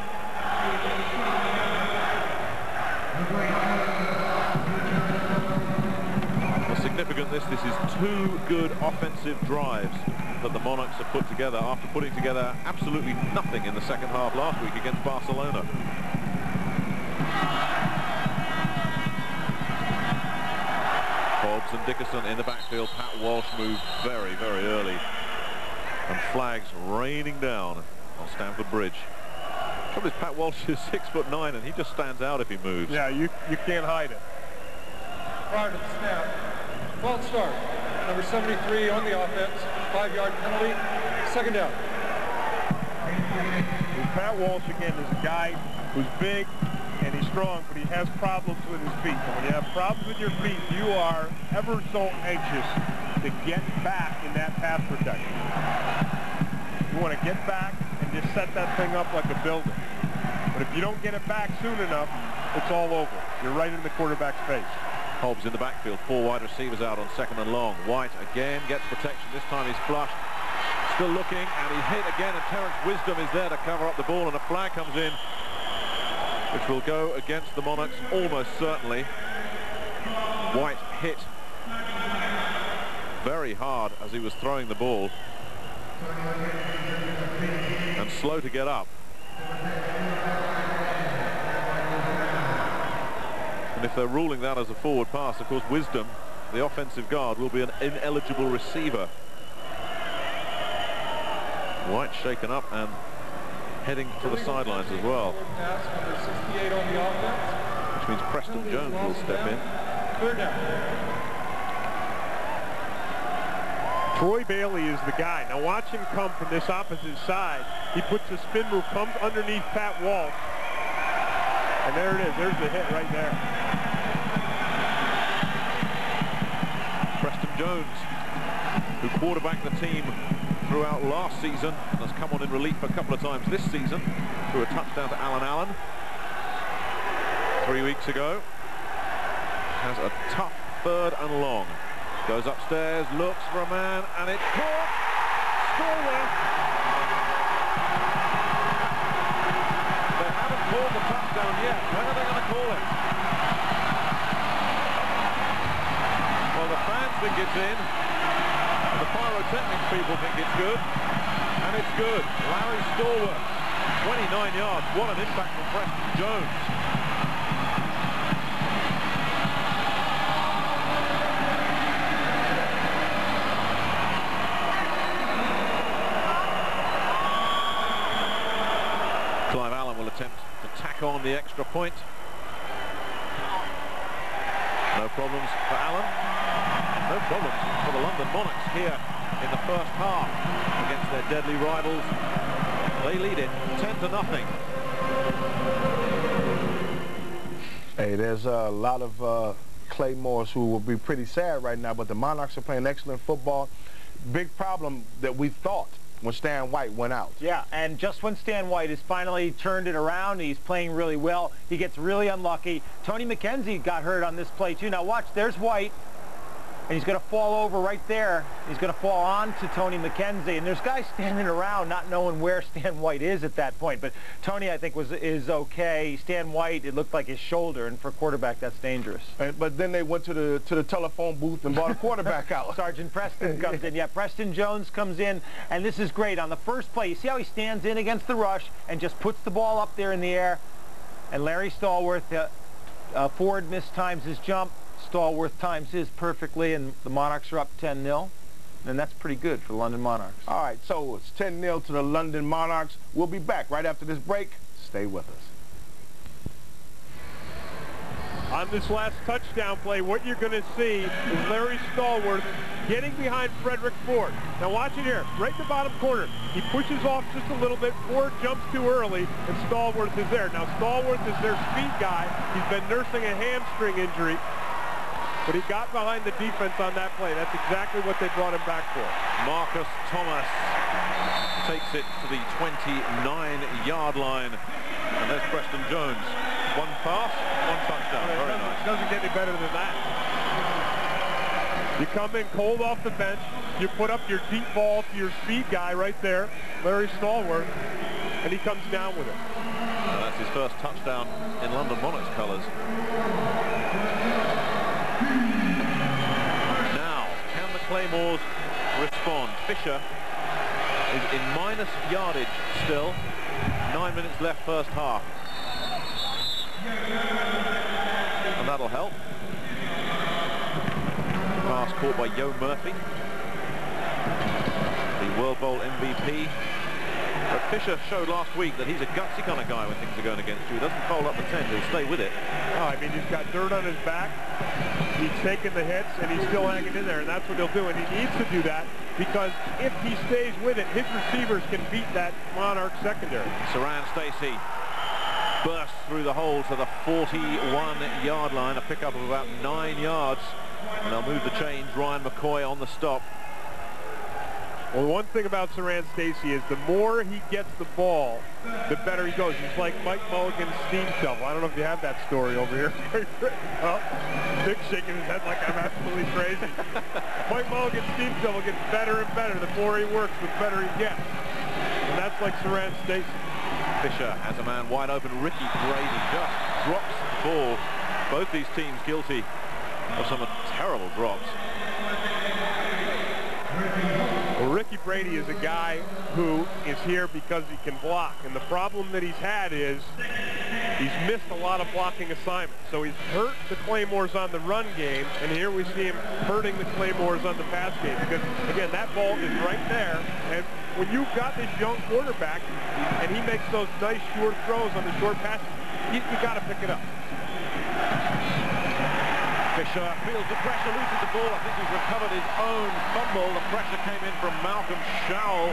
[SPEAKER 3] What's significant this, this is two good offensive drives that the Monarchs have put together after putting together absolutely nothing in the second half last week against Barcelona. Hobbs and Dickerson in the backfield. Pat Walsh moved very, very early. And flags raining down on Stamford Bridge. The trouble is, Pat Walsh is six foot nine, and he just stands out if he moves.
[SPEAKER 4] Yeah, you you can't hide it.
[SPEAKER 6] Prior to the snap, false start. Number seventy-three on the offense. Five-yard penalty. Second down.
[SPEAKER 4] And Pat Walsh, again, is a guy who's big and he's strong, but he has problems with his feet. And when you have problems with your feet, you are ever so anxious to get back in that pass protection. You want to get back and just set that thing up like a building. But if you don't get it back soon enough, it's all over. You're right in the quarterback's face.
[SPEAKER 3] Hobbs in the backfield, four wide receivers out on second and long. White again gets protection. This time he's flushed. Still looking, and he's hit again, and Terrence Wisdom is there to cover up the ball, and a flag comes in, which will go against the Monarchs almost certainly. White hit very hard as he was throwing the ball, and slow to get up. And if they're ruling that as a forward pass, of course, Wisdom, the offensive guard, will be an ineligible receiver. White shaken up and heading to the sidelines as well. Which means Preston Jones will step in.
[SPEAKER 6] Third down.
[SPEAKER 4] Troy Bailey is the guy. Now watch him come from this opposite side. He puts a spin move, comes underneath Pat Walsh. And there it is. There's the hit right there.
[SPEAKER 3] Preston Jones, who quarterbacked the team throughout last season, and has come on in relief a couple of times this season through a touchdown to Alan Allen three weeks ago. Has a tough third and long. Goes upstairs, looks for a man, and it's caught. Stallworth. They haven't called the touchdown yet. When are they going to call it? Well, the fans think it's in. The pyrotechnics people think it's good, and it's good. Larry Stallworth, twenty-nine yards. What an impact from Preston Jones. Clive Allen will attempt to tack on the extra point. No problems for Allen. No problems for the London Monarchs here in the first half against their deadly rivals. They lead it ten to nothing.
[SPEAKER 1] Hey, there's a lot of uh, Claymores who will be pretty sad right now, but the Monarchs are playing excellent football. Big problem that we thought when Stan White went out.
[SPEAKER 2] Yeah, and just when Stan White has finally turned it around, he's playing really well. He gets really unlucky. Tony McKenzie got hurt on this play too. Now watch, there's White, and he's going to fall over right there. He's going to fall on to Tony McKenzie, and there's guys standing around not knowing where Stan White is at that point. But Tony, I think, was is okay. Stan White, it looked like his shoulder, and for a quarterback, that's dangerous.
[SPEAKER 1] And, but then they went to the to the telephone booth and bought a quarterback out.
[SPEAKER 2] Sergeant Preston comes in. Yeah, Preston Jones comes in, and this is great. On the first play, you see how he stands in against the rush and just puts the ball up there in the air. And Larry Stallworth, uh, uh, Ford mistimes his jump. Stallworth times his perfectly, and the Monarchs are up ten nil. And that's pretty good for the London Monarchs.
[SPEAKER 1] All right, so it's ten nil to the London Monarchs. We'll be back right after this break. Stay with us.
[SPEAKER 4] On this last touchdown play, what you're going to see is Larry Stallworth getting behind Frederick Ford. Now watch it here, right in the bottom corner. He pushes off just a little bit. Ford jumps too early, and Stallworth is there. Now Stallworth is their speed guy. He's been nursing a hamstring injury, but he got behind the defense on that play. That's exactly what they brought him back for.
[SPEAKER 3] Marcus Thomas takes it to the twenty-nine yard line. And there's Preston Jones. One pass, one touchdown.
[SPEAKER 4] Well,
[SPEAKER 3] Very
[SPEAKER 4] doesn't,
[SPEAKER 3] nice.
[SPEAKER 4] doesn't get any better than that. You come in cold off the bench. You put up your deep ball to your speed guy right there, Larry Stallworth, and he comes down with it.
[SPEAKER 3] And that's his first touchdown in London Monarchs colours. Now, can the Claymores respond? Fisher is in minus yardage still. Nine minutes left first half. And that'll help. Pass caught by Yo Murphy. the World Bowl M V P. But Fisher showed last week that he's a gutsy kind of guy when things are going against you. He doesn't fold up the tent, he'll stay with it.
[SPEAKER 4] Oh, I mean, he's got dirt on his back, he's taking the hits, and he's still hanging in there, and that's what he'll do. And he needs to do that because if he stays with it, his receivers can beat that Monarch secondary.
[SPEAKER 3] Saran Stacy bursts through the hole to the forty-one yard line, a pickup of about nine yards. And they'll move the chains. Ryan McCoy on the stop.
[SPEAKER 4] Well, one thing about Saran Stacy is the more he gets the ball, the better he goes. He's like Mike Mulligan's steam shovel. I don't know if you have that story over here. Well, Dick's shaking his head like I'm absolutely crazy. Mike Mulligan's steam shovel gets better and better. The more he works, the better he gets. And that's like Saran Stacy.
[SPEAKER 3] Fisher has a man wide open. Ricky Brady just drops the ball. Both these teams guilty of some terrible drops.
[SPEAKER 4] Well, Ricky Brady is a guy who is here because he can block, and the problem that he's had is he's missed a lot of blocking assignments. So he's hurt the Claymores on the run game, and here we see him hurting the Claymores on the pass game because, again, that ball is right there, and when you've got this young quarterback and he makes those nice short throws on the short passes, you, you got to pick it up.
[SPEAKER 3] Fisher feels the pressure, loses the ball. I think he's recovered his own fumble. The pressure came in from Malcolm Showell.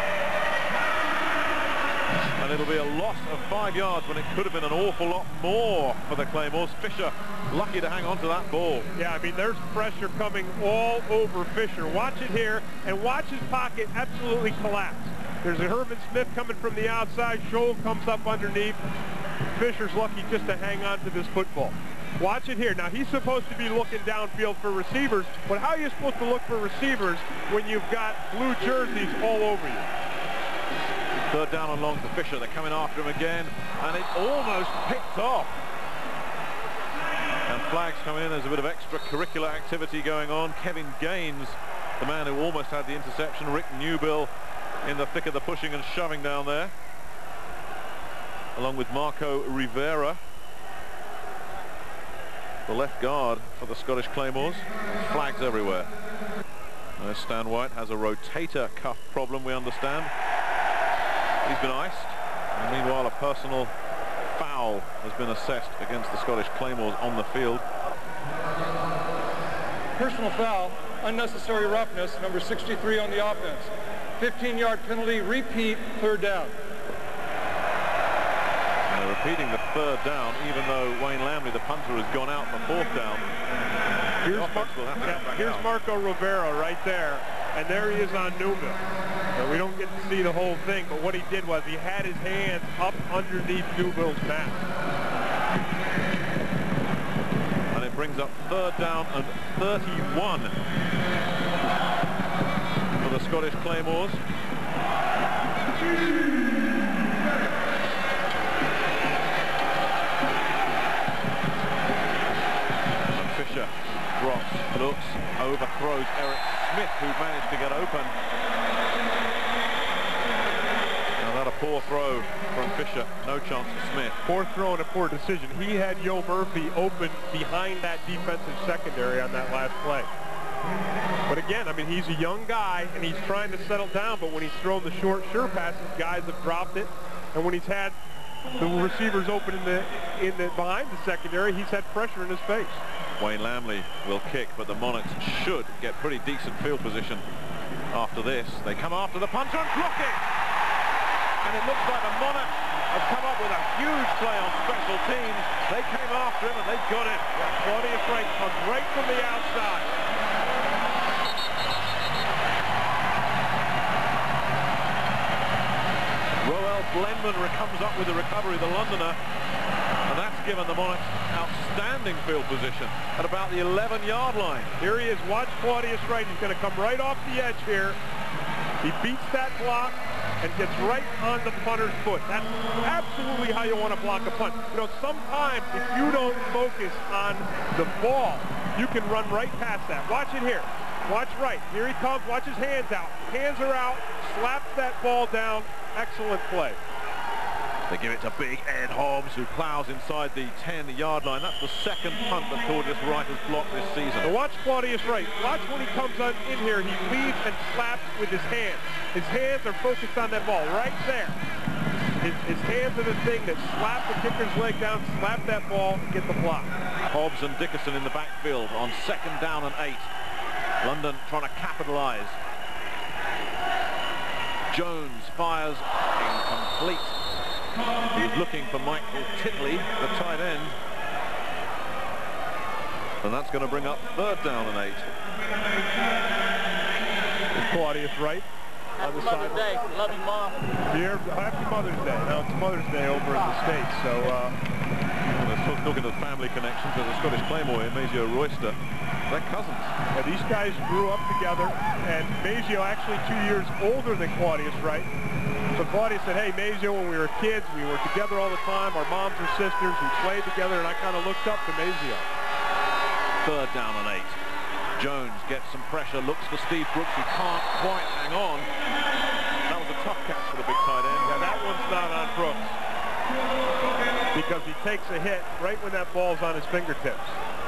[SPEAKER 3] And it'll be a loss of five yards when it could have been an awful lot more for the Claymores. Fisher lucky to hang on to that ball.
[SPEAKER 4] Yeah, I mean, there's pressure coming all over Fisher. Watch it here, and watch his pocket absolutely collapse. There's a Herman Smith coming from the outside. Scholl comes up underneath. Fisher's lucky just to hang on to this football. Watch it here. Now, he's supposed to be looking downfield for receivers, but how are you supposed to look for receivers when you've got blue jerseys all over you?
[SPEAKER 3] Third down and long for Fisher. They're coming after him again, and it's almost picked off. And flags come in. There's a bit of extracurricular activity going on. Kevin Gaines, the man who almost had the interception. Rick Newbill in the thick of the pushing and shoving down there, along with Marco Rivera, the left guard for the Scottish Claymores. Flags everywhere. There's Stan White, has a rotator cuff problem, we understand. He's been iced. And meanwhile, a personal foul has been assessed against the Scottish Claymores on the field.
[SPEAKER 6] Personal foul, unnecessary roughness, number sixty-three on the offense. fifteen yard penalty, repeat, third down.
[SPEAKER 3] And they're repeating the third down, even though Wayne Lamley, the punter, has gone out for fourth down.
[SPEAKER 4] Here's, Mar yeah, here's Marco Rivera right there, and there he is on Newbill. So we don't get to see the whole thing, but what he did was he had his hands up underneath Newbill's mask.
[SPEAKER 3] And it brings up third down and thirty-one for the Scottish Claymores. And Fisher drops, looks, overthrows Eric Smith, who managed to get open. Now that a poor throw from Fisher, no chance for Smith.
[SPEAKER 4] Poor throw and a poor decision. He had Joe Murphy open behind that defensive secondary on that last play. But again, I mean, he's a young guy, and he's trying to settle down, but when he's thrown the short, sure passes, guys have dropped it. And when he's had the receivers open in the, in the behind the secondary, he's had pressure in his face.
[SPEAKER 3] Wayne Lamley will kick, but the Monarchs should get pretty decent field position after this. They come after the punter and block it! And it looks like the Monarchs have come up with a huge play on special teams. They came after him and they got him.
[SPEAKER 4] Yeah, Claudia Frank comes right from the outside.
[SPEAKER 3] Roel Blenman comes up with the recovery, the Londoner, and that's given the Monarchs outstanding field position at about the eleven yard line.
[SPEAKER 4] Here he is. Watch Claudius Wright. He's going to come right off the edge here. He beats that block and gets right on the punter's foot. That's absolutely how you want to block a punt. You know, sometimes if you don't focus on the ball, you can run right past that. Watch it here. Watch Wright. Here he comes. Watch his hands out. Hands are out. Slaps that ball down. Excellent play.
[SPEAKER 3] They give it to big Ed Hobbs, who plows inside the ten-yard line. That's the second punt that Claudius Wright has blocked this season.
[SPEAKER 4] So watch Claudius Wright. Watch when he comes on in here, he leads and slaps with his hands. His hands are focused on that ball right there. His, his hands are the thing that slap the kicker's leg down, slap that ball, and get the block.
[SPEAKER 3] Hobbs and Dickerson in the backfield on second down and eight. London trying to capitalize. Jones fires incomplete. He was looking for Michael Titley, the tight end. And that's going to bring up third down and eight.
[SPEAKER 4] Claudius Wright.
[SPEAKER 8] Happy Mother's Day. Love you, Mom.
[SPEAKER 4] Here, happy Mother's Day. Now, it's Mother's Day over in the States, so... Uh,
[SPEAKER 3] well, talking of family connections, there's a Scottish Claymore here, Mazio Royster. They're cousins.
[SPEAKER 4] Yeah, these guys grew up together, and Mazio actually two years older than Claudius Wright. So Claudius said, hey, Mazio, when we were kids, we were together all the time. Our moms are sisters. We played together, and I kind of looked up to Mazio.
[SPEAKER 3] Third down and eight. Jones gets some pressure, looks for Steve Brooks, who can't quite hang on. That was a tough catch for the big tight end.
[SPEAKER 4] Yeah, that one's not on Brooks, because he takes a hit right when that ball's on his fingertips.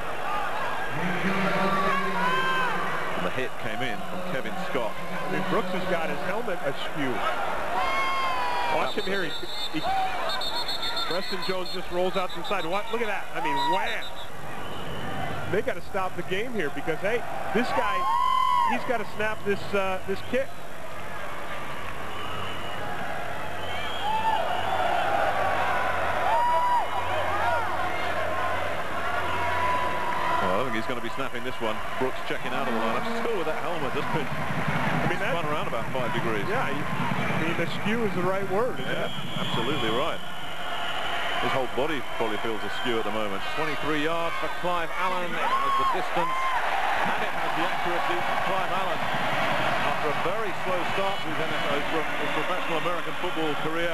[SPEAKER 3] And the hit came in from Kevin Scott.
[SPEAKER 4] I mean, Brooks has got his helmet askew. Watch him here. He, he, Preston Jones just rolls out to the side. What? Look at that. I mean, wham! They got to stop the game here because, hey, this guy, he's got to snap this uh, this kick.
[SPEAKER 3] Well, I think he's going to be snapping this one. Brooks checking out of the lineup. Still with that helmet. That's been
[SPEAKER 4] I mean, that,
[SPEAKER 3] run around about five degrees.
[SPEAKER 4] Yeah, I mean, askew is the right word, isn't
[SPEAKER 3] yeah,
[SPEAKER 4] it?
[SPEAKER 3] Absolutely right. His whole body probably feels askew at the moment. twenty-three yards for Clive Allen. It has the distance and it has the accuracy for Clive Allen. After a very slow start to his, N F L, his professional American football career.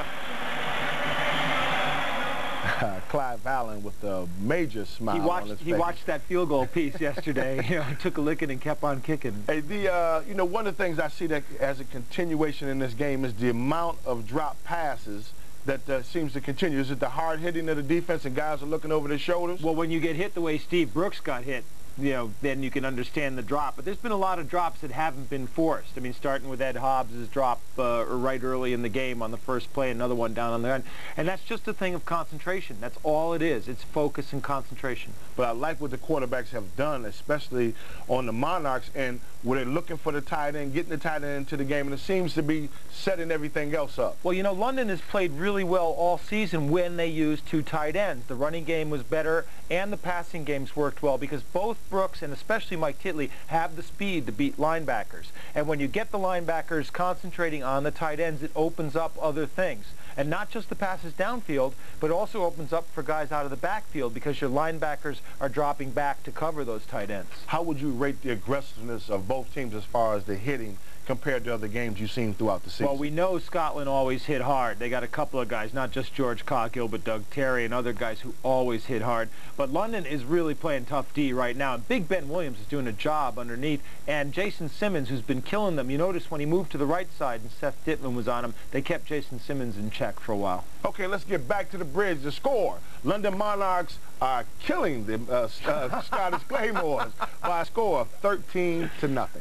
[SPEAKER 1] Clive Allen with a major smile
[SPEAKER 2] he watched,
[SPEAKER 1] on his face.
[SPEAKER 2] He watched that field goal piece yesterday. You know, he took a licking and kept on kicking.
[SPEAKER 1] Hey, the uh, you know, one of the things I see that as a continuation in this game is the amount of drop passes that uh, seems to continue. Is it the hard hitting of the defense and guys are looking over their shoulders?
[SPEAKER 2] Well, when you get hit the way Steve Brooks got hit, you know, then you can understand the drop. But there's been a lot of drops that haven't been forced. I mean, starting with Ed Hobbs' drop uh, right early in the game on the first play, another one down on the end. And that's just a thing of concentration. That's all it is. It's focus and concentration.
[SPEAKER 1] But I like what the quarterbacks have done, especially on the Monarchs, and where they're looking for the tight end, getting the tight end into the game, and it seems to be setting everything else up.
[SPEAKER 2] Well, you know, London has played really well all season when they used two tight ends. The running game was better, and the passing games worked well because both Brooks and especially Mike Titley have the speed to beat linebackers. And when you get the linebackers concentrating on the tight ends, it opens up other things. And not just the passes downfield, but also opens up for guys out of the backfield because your linebackers are dropping back to cover those tight ends.
[SPEAKER 1] How would you rate the aggressiveness of both teams as far as the hitting compared to other games you've seen throughout the season?
[SPEAKER 2] Well, we know Scotland always hit hard. They got a couple of guys, not just George Coghill, but Doug Terry and other guys who always hit hard. But London is really playing tough D right now. And Big Ben Williams is doing a job underneath. And Jason Simmons, who's been killing them. You notice when he moved to the right side and Seth Dittman was on him, they kept Jason Simmons in check for a while.
[SPEAKER 1] Okay, let's get back to the bridge. The score. London Monarchs are killing the uh, uh, Scottish Claymores by a score of thirteen to nothing.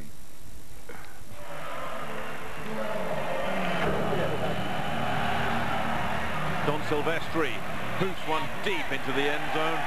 [SPEAKER 3] Don Silvestri hoops one deep into the end zone.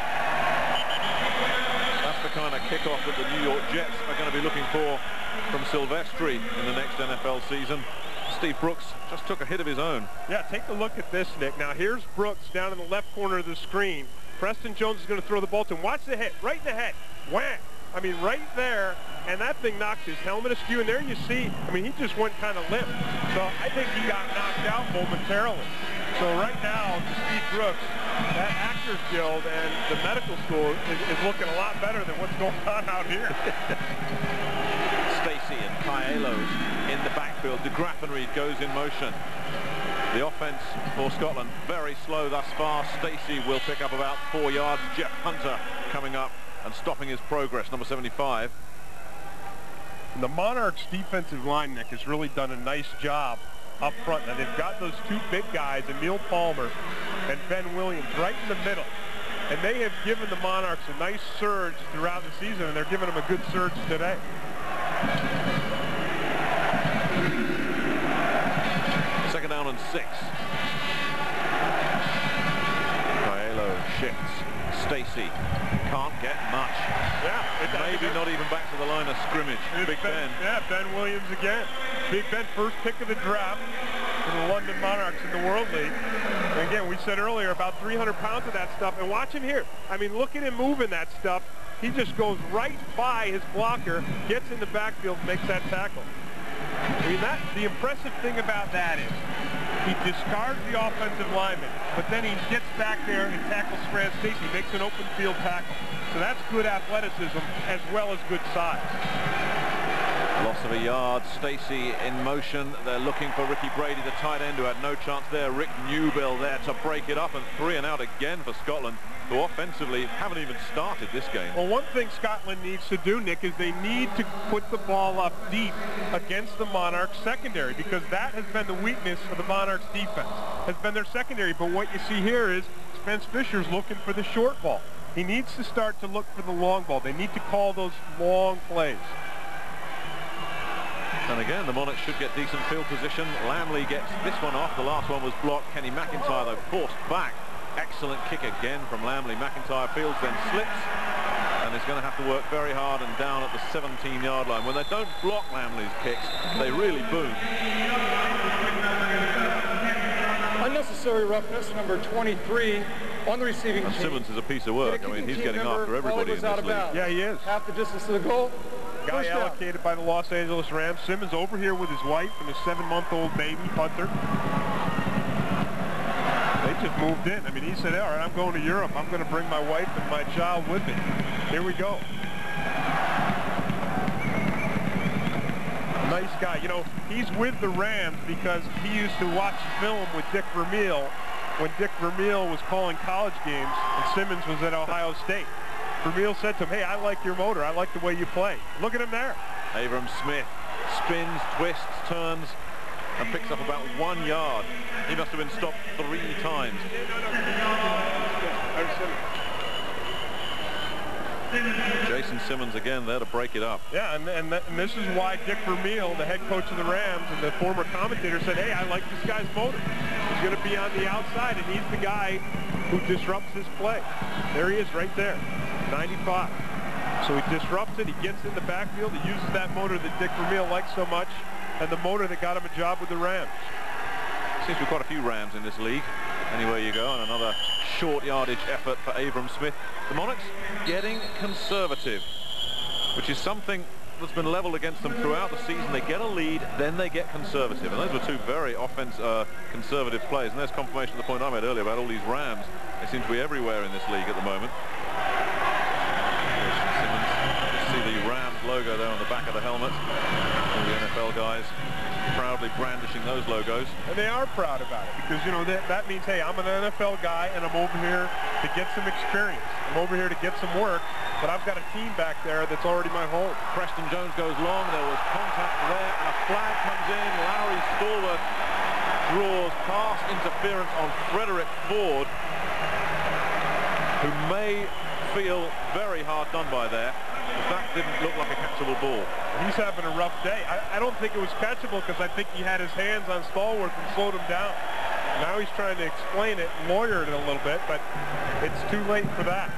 [SPEAKER 3] That's the kind of kickoff that the New York Jets are going to be looking for from Silvestri in the next N F L season. Steve Brooks just took a hit of his own.
[SPEAKER 4] Yeah, take a look at this, Nick. Now, here's Brooks down in the left corner of the screen. Preston Jones is going to throw the ball to him. Watch the hit, right in the head. Wham! I mean, right there, and that thing knocked his helmet askew. And there you see, I mean, he just went kind of limp. So I think he got knocked out momentarily. So right now, Steve Brooks, that Actors Guild and the medical school is, is looking a lot better than what's going on out here.
[SPEAKER 3] Stacey and Kaelos in the backfield. De Graffenried goes in motion. The offense for Scotland very slow thus far. Stacey will pick up about four yards. Jeff Hunter coming up and stopping his progress, number seventy-five.
[SPEAKER 4] And the Monarchs defensive line, Nick, has really done a nice job up front. Now, they've got those two big guys, Emil Palmer and Ben Williams, right in the middle. And they have given the Monarchs a nice surge throughout the season, and they're giving them a good surge today.
[SPEAKER 3] Second down and six. Coelho shifts. Stacy can't get much.
[SPEAKER 4] Yeah, it,
[SPEAKER 3] maybe not even back to the line of scrimmage. Big Ben, Ben.
[SPEAKER 4] Yeah, Ben Williams again. Big Ben, first pick of the draft for the London Monarchs in the World League. And again, we said earlier about three hundred pounds of that stuff. And watch him here. I mean, look at him moving that stuff. He just goes right by his blocker, gets in the backfield, makes that tackle. I mean, that, the impressive thing about that is he discards the offensive lineman, but then he gets back there and tackles Fran Stacy, makes an open field tackle. So that's good athleticism as well as good size.
[SPEAKER 3] Loss of a yard. Stacy in motion. They're looking for Ricky Brady, the tight end, who had no chance there. Rick Newbill there to break it up, and three and out again for Scotland, who offensively haven't even started this game.
[SPEAKER 4] Well, one thing Scotland needs to do, Nick, is they need to put the ball up deep against the Monarchs secondary, because that has been the weakness of the Monarchs defense, has been their secondary. But what you see here is Spence Fisher's looking for the short ball. He needs to start to look for the long ball. They need to call those long plays.
[SPEAKER 3] And again, the Monarchs should get decent field position. Lamley gets this one off. The last one was blocked. Kenny McIntyre, though, forced back. Excellent kick again from Lamley. McIntyre fields, then slips, and is going to have to work very hard and down at the seventeen yard line. When they don't block Lamley's kicks, they really boom.
[SPEAKER 6] Unnecessary roughness, number twenty-three, on the receiving
[SPEAKER 3] and
[SPEAKER 6] team.
[SPEAKER 3] Simmons is a piece of work. I mean, he's getting after everybody in this league.
[SPEAKER 4] Yeah, he is.
[SPEAKER 6] Half the distance to the goal.
[SPEAKER 4] Guy allocated by the Los Angeles Rams. Simmons over here with his wife and his seven-month-old baby, Hunter. They just moved in. I mean, he said, all right, I'm going to Europe. I'm going to bring my wife and my child with me. Here we go. Nice guy. You know, he's with the Rams because he used to watch film with Dick Vermeil when Dick Vermeil was calling college games and Simmons was at Ohio State. Vermeil said to him, hey, I like your motor. I like the way you play. Look at him there.
[SPEAKER 3] Abram Smith spins, twists, turns, and picks up about one yard. He must have been stopped three times. Jason Simmons again there to break it up.
[SPEAKER 4] Yeah, and, and, th and this is why Dick Vermeil, the head coach of the Rams and the former commentator, said, hey, I like this guy's motor. He's going to be on the outside, and he's the guy who disrupts his play. There he is right there, ninety-five. So he disrupts it, he gets in the backfield, he uses that motor that Dick Vermeil likes so much, and the motor that got him a job with the Rams.
[SPEAKER 3] Seems to be quite a few Rams in this league. Anywhere you go, and another short yardage effort for Abram Smith. The Monarchs getting conservative, which is something that's been leveled against them throughout the season. They get a lead, then they get conservative, and those were two very offense uh, conservative plays. And there's confirmation of the point I made earlier about all these Rams. They seem to be everywhere in this league at the moment. Simmons, you see the Rams logo there on the back of the helmet. All the N F L guys proudly brandishing those logos.
[SPEAKER 4] And they are proud about it because, you know, that, that means, hey, I'm an N F L guy and I'm over here to get some experience. I'm over here to get some work, but I've got a team back there that's already my home.
[SPEAKER 3] Preston Jones goes long. There was contact there, and a flag comes in. Larry Stallworth draws pass interference on Frederick Ford, who may feel very hard done by there. That didn't look like a catchable ball.
[SPEAKER 4] He's having a rough day. I, I don't think it was catchable because I think he had his hands on Stallworth and slowed him down. Now he's trying to explain it, lawyer it a little bit, but it's too late for that.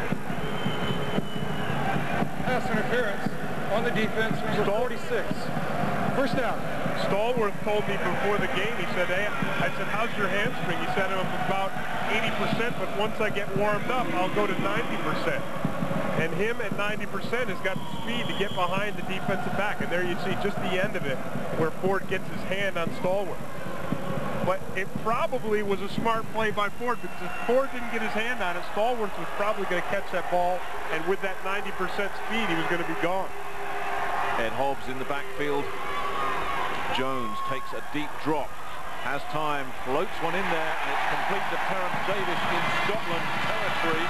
[SPEAKER 6] Pass interference on the defense, number forty-six. First down.
[SPEAKER 4] Stallworth told me before the game, he said, hey, I said, how's your hamstring? He said, I'm about eighty percent, but once I get warmed up, I'll go to ninety percent. And him at ninety percent has got the speed to get behind the defensive back. And there you see just the end of it where Ford gets his hand on Stallworth. But it probably was a smart play by Ford because if Ford didn't get his hand on it, Stallworth was probably going to catch that ball. And with that ninety percent speed, he was going to be gone.
[SPEAKER 3] Ed Hobbs in the backfield. Jones takes a deep drop. Has time, floats one in there, and it's complete to Terence Davis in Scotland territory.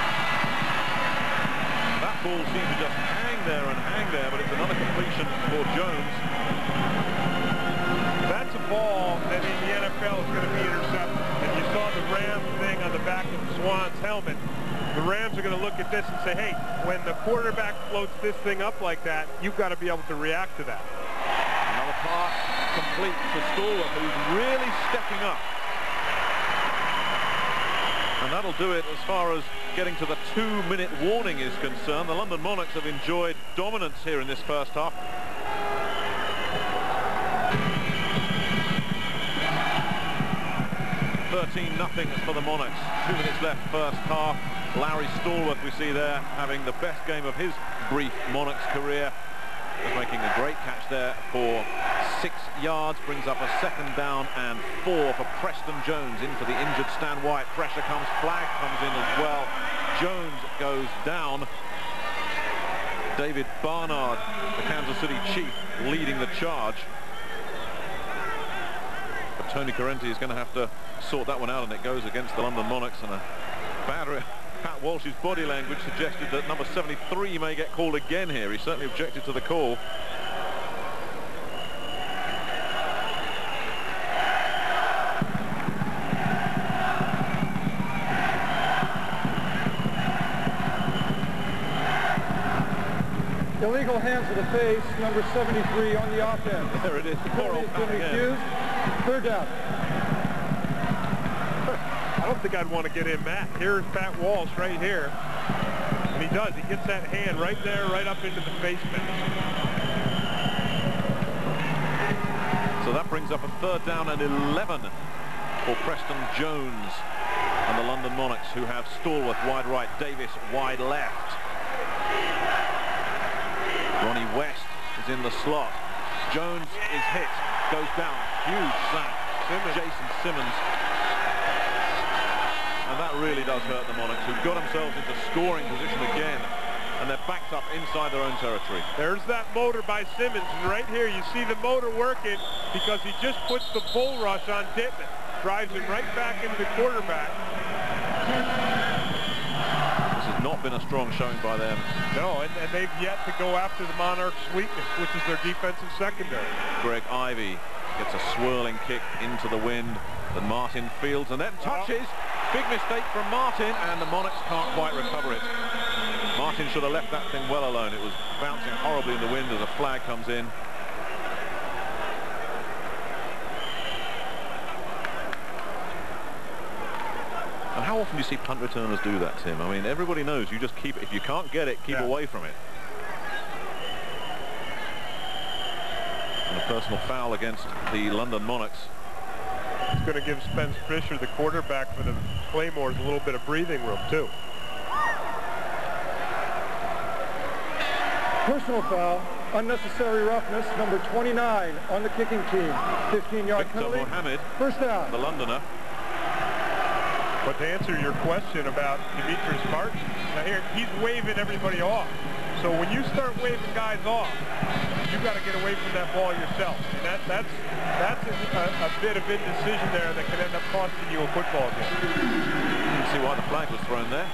[SPEAKER 3] That ball seemed to just hang there and hang there, but it's another completion for Jones.
[SPEAKER 4] That's a ball that in the N F L is going to be intercepted. And you saw the Rams thing on the back of Swan's helmet. The Rams are going to look at this and say, hey, when the quarterback floats this thing up like that, you've got to be able to react to that.
[SPEAKER 3] Another pass complete to Stallworth, who's really stepping up. And that'll do it as far as getting to the two-minute warning is concerned. The London Monarchs have enjoyed dominance here in this first half. thirteen nothing for the Monarchs. Two minutes left first half. Larry Stallworth, we see there, having the best game of his brief Monarchs career. Was making a great catch there for six yards, brings up a second down and four for Preston Jones in for the injured Stan White. Pressure comes, flag comes in as well. Jones goes down. David Barnard, the Kansas City Chief, leading the charge. But Tony Correnti is going to have to sort that one out, and it goes against the London Monarchs. And a bad Pat Walsh's body language suggested that number seventy-three may get called again here. He certainly objected to the call.
[SPEAKER 6] Illegal hands to the face, number seventy-three on the offense.
[SPEAKER 3] There it is.
[SPEAKER 6] The penalty has been refused. Third down.
[SPEAKER 4] I don't think I'd want to get in, Matt. Here's Pat Walsh right here. And he does. He gets that hand right there, right up into the face mask.
[SPEAKER 3] So that brings up a third down and eleven for Preston Jones and the London Monarchs, who have Stallworth wide right, Davis wide left. Ronnie West is in the slot. Jones is hit, goes down. Huge sack. Simmons. Jason Simmons. And that really does hurt the Monarchs, who've got themselves into scoring position again. And they're backed up inside their own territory.
[SPEAKER 4] There's that motor by Simmons. And right here, you see the motor working because he just puts the bull rush on Dittman. Drives him right back into the quarterback.
[SPEAKER 3] This has not been a strong showing by them.
[SPEAKER 4] No, and, and they've yet to go after the Monarchs' weakness, which is their defensive secondary.
[SPEAKER 3] Greg Ivey gets a swirling kick into the wind that Martin fields and then touches. Big mistake from Martin, and the Monarchs can't quite recover it. Martin should have left that thing well alone. It was bouncing horribly in the wind as a flag comes in. And how often do you see punt returners do that, Tim? I mean, everybody knows you just keep, if you can't get it, keep
[SPEAKER 4] yeah.
[SPEAKER 3] away from it. And a personal foul against the London Monarchs.
[SPEAKER 4] It's going to give Spence Fisher, the quarterback for the Claymores, a little bit of breathing room, too.
[SPEAKER 6] Personal foul, unnecessary roughness, number twenty-nine on the kicking team. fifteen yard penalty.
[SPEAKER 3] Mohammed,
[SPEAKER 6] first down.
[SPEAKER 3] the Londoner.
[SPEAKER 4] But to answer your question about Demetrius Martin, now here, he's waving everybody off. So when you start waving guys off, you've got to get away from that ball yourself. And that, that's that's a, a bit of indecision there that could end up costing you a football game.
[SPEAKER 3] You can see why the flag was thrown there.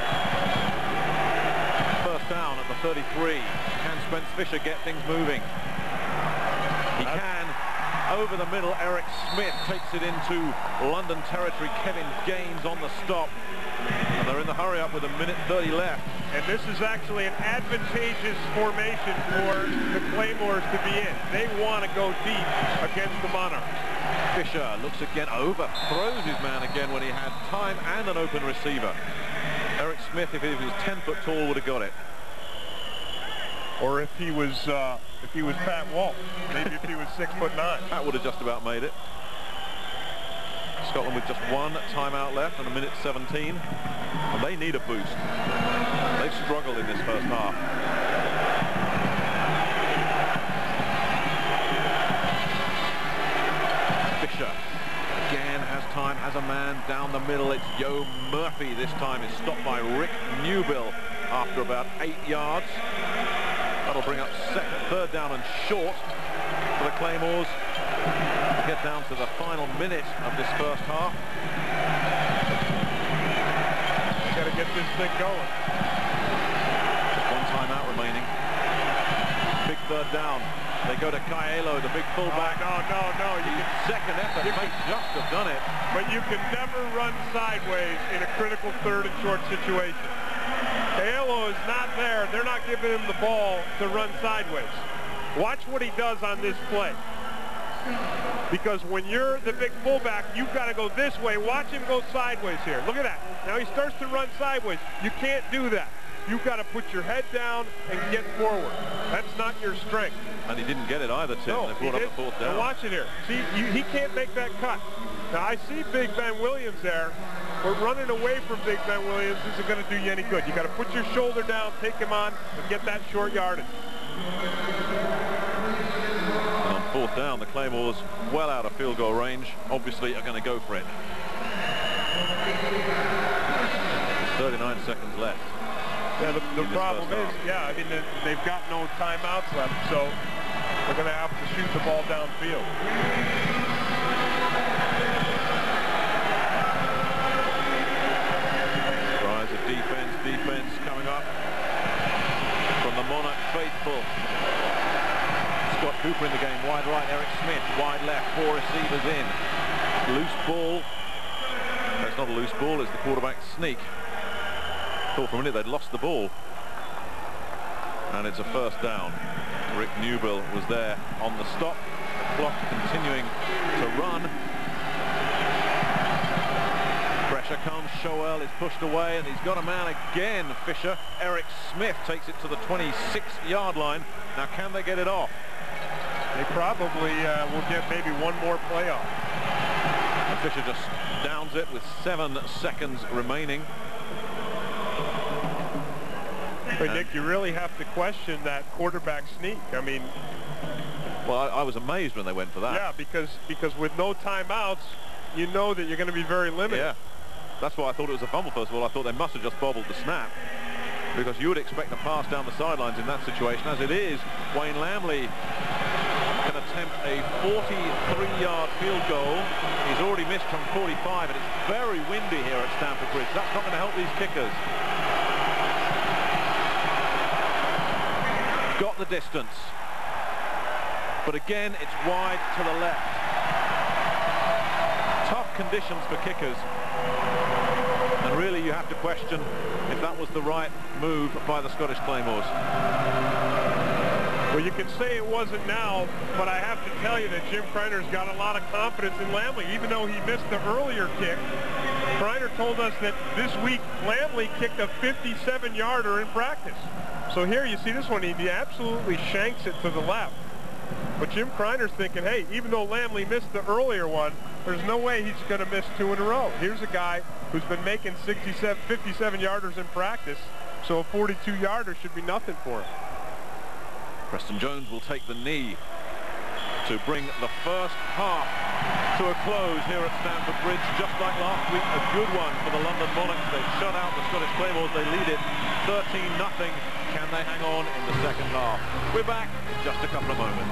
[SPEAKER 3] First down at the thirty-three. Can Spence Fisher get things moving? He that's can. Over the middle, Eric Smith takes it into London territory. Kevin Gaines on the stop. And they're in the hurry-up with a minute thirty left.
[SPEAKER 4] And this is actually an advantageous formation for the Claymores to be in. They want to go deep against the Monarchs.
[SPEAKER 3] Fisher looks again, overthrows his man again when he had time and an open receiver. Eric Smith, if he was ten foot tall, would have got it.
[SPEAKER 4] Or if he was uh, if he was Pat Walsh, maybe if he was six foot nine.
[SPEAKER 3] That would have just about made it. Scotland with just one timeout left and a minute seventeen. And they need a boost. They've struggled in this first half. Fisher again has time, has a man down the middle. It's Joe Murphy this time. Is stopped by Rick Newbill after about eight yards. That'll bring up second, third down and short for the Claymores. Get down to the final minute of this first half.
[SPEAKER 4] Got to get this thing going.
[SPEAKER 3] Just one timeout remaining. Big third down. They go to Coelho, the big fullback.
[SPEAKER 4] Oh, no, no, no. You can,
[SPEAKER 3] second effort
[SPEAKER 4] you
[SPEAKER 3] may
[SPEAKER 4] can,
[SPEAKER 3] just have done it.
[SPEAKER 4] But you can never run sideways in a critical third and short situation. Coelho is not there. They're not giving him the ball to run sideways. Watch what he does on this play. Because when you're the big fullback, you've got to go this way. Watch him go sideways here. Look at that. Now he starts to run sideways. You can't do that. You've got to put your head down and get forward. That's not your strength.
[SPEAKER 3] And he didn't get it either, Tim.
[SPEAKER 4] No,
[SPEAKER 3] they brought up the fourth down.
[SPEAKER 4] Now watch it here. See, you, he can't make that cut. Now I see Big Ben Williams there, but running away from Big Ben Williams isn't going to do you any good. You got to put your shoulder down, take him on, and get that short yardage.
[SPEAKER 3] And on fourth down, the Claymores, well out of field goal range, obviously are going to go for it. thirty-nine seconds left.
[SPEAKER 4] Yeah, the, the problem is, yeah, I mean, they, they've got no timeouts left, so they're going to have to shoot the ball downfield.
[SPEAKER 3] Rise of defense, defense coming up from the Monarch faithful. Scott Cooper in the game, wide right, Eric Smith, wide left, four receivers in. Loose ball. That's not a loose ball, it's the quarterback sneak. Thought for a minute they'd lost the ball. And it's a first down. Rick Newbill was there on the stop. The clock continuing to run. Pressure comes. Shoel is pushed away and he's got a man again. Fisher. Eric Smith takes it to the twenty-six yard line. Now can they get it off?
[SPEAKER 4] They probably uh, will get maybe one more play off.
[SPEAKER 3] And Fisher just downs it with seven seconds remaining.
[SPEAKER 4] But Nick, you really have to question that quarterback sneak. I mean,
[SPEAKER 3] well, I, I was amazed when they went for that.
[SPEAKER 4] Yeah, because because with no timeouts, you know that you're going to be very limited.
[SPEAKER 3] Yeah, that's why I thought it was a fumble. First of all, I thought they must have just bobbled the snap, because you would expect a pass down the sidelines in that situation. As it is, Wayne Lamley can attempt a forty-three yard field goal. He's already missed from forty-five, and it's very windy here at Stamford Bridge. That's not going to help these kickers. Got the distance, but again it's wide to the left. Tough conditions for kickers, and really you have to question if that was the right move by the Scottish Claymores.
[SPEAKER 4] Well, you can say it wasn't now, but I have to tell you that Jim Kreiner's got a lot of confidence in Lamley. Even though he missed the earlier kick, Kreiner told us that this week Lamley kicked a fifty-seven yarder in practice. So here you see this one, he absolutely shanks it to the left. But Jim Kreiner's thinking, hey, even though Lamley missed the earlier one, there's no way he's going to miss two in a row. Here's a guy who's been making sixty-seven, fifty-seven yarders in practice, so a forty-two yarder should be nothing for him.
[SPEAKER 3] Preston Jones will take the knee to bring the first half to a close here at Stamford Bridge. Just like last week, a good one for the London Monarchs. They've shut out the Scottish Claymores. They lead it thirteen nothing. Can they hang on in the second half? We're back in just a couple of moments.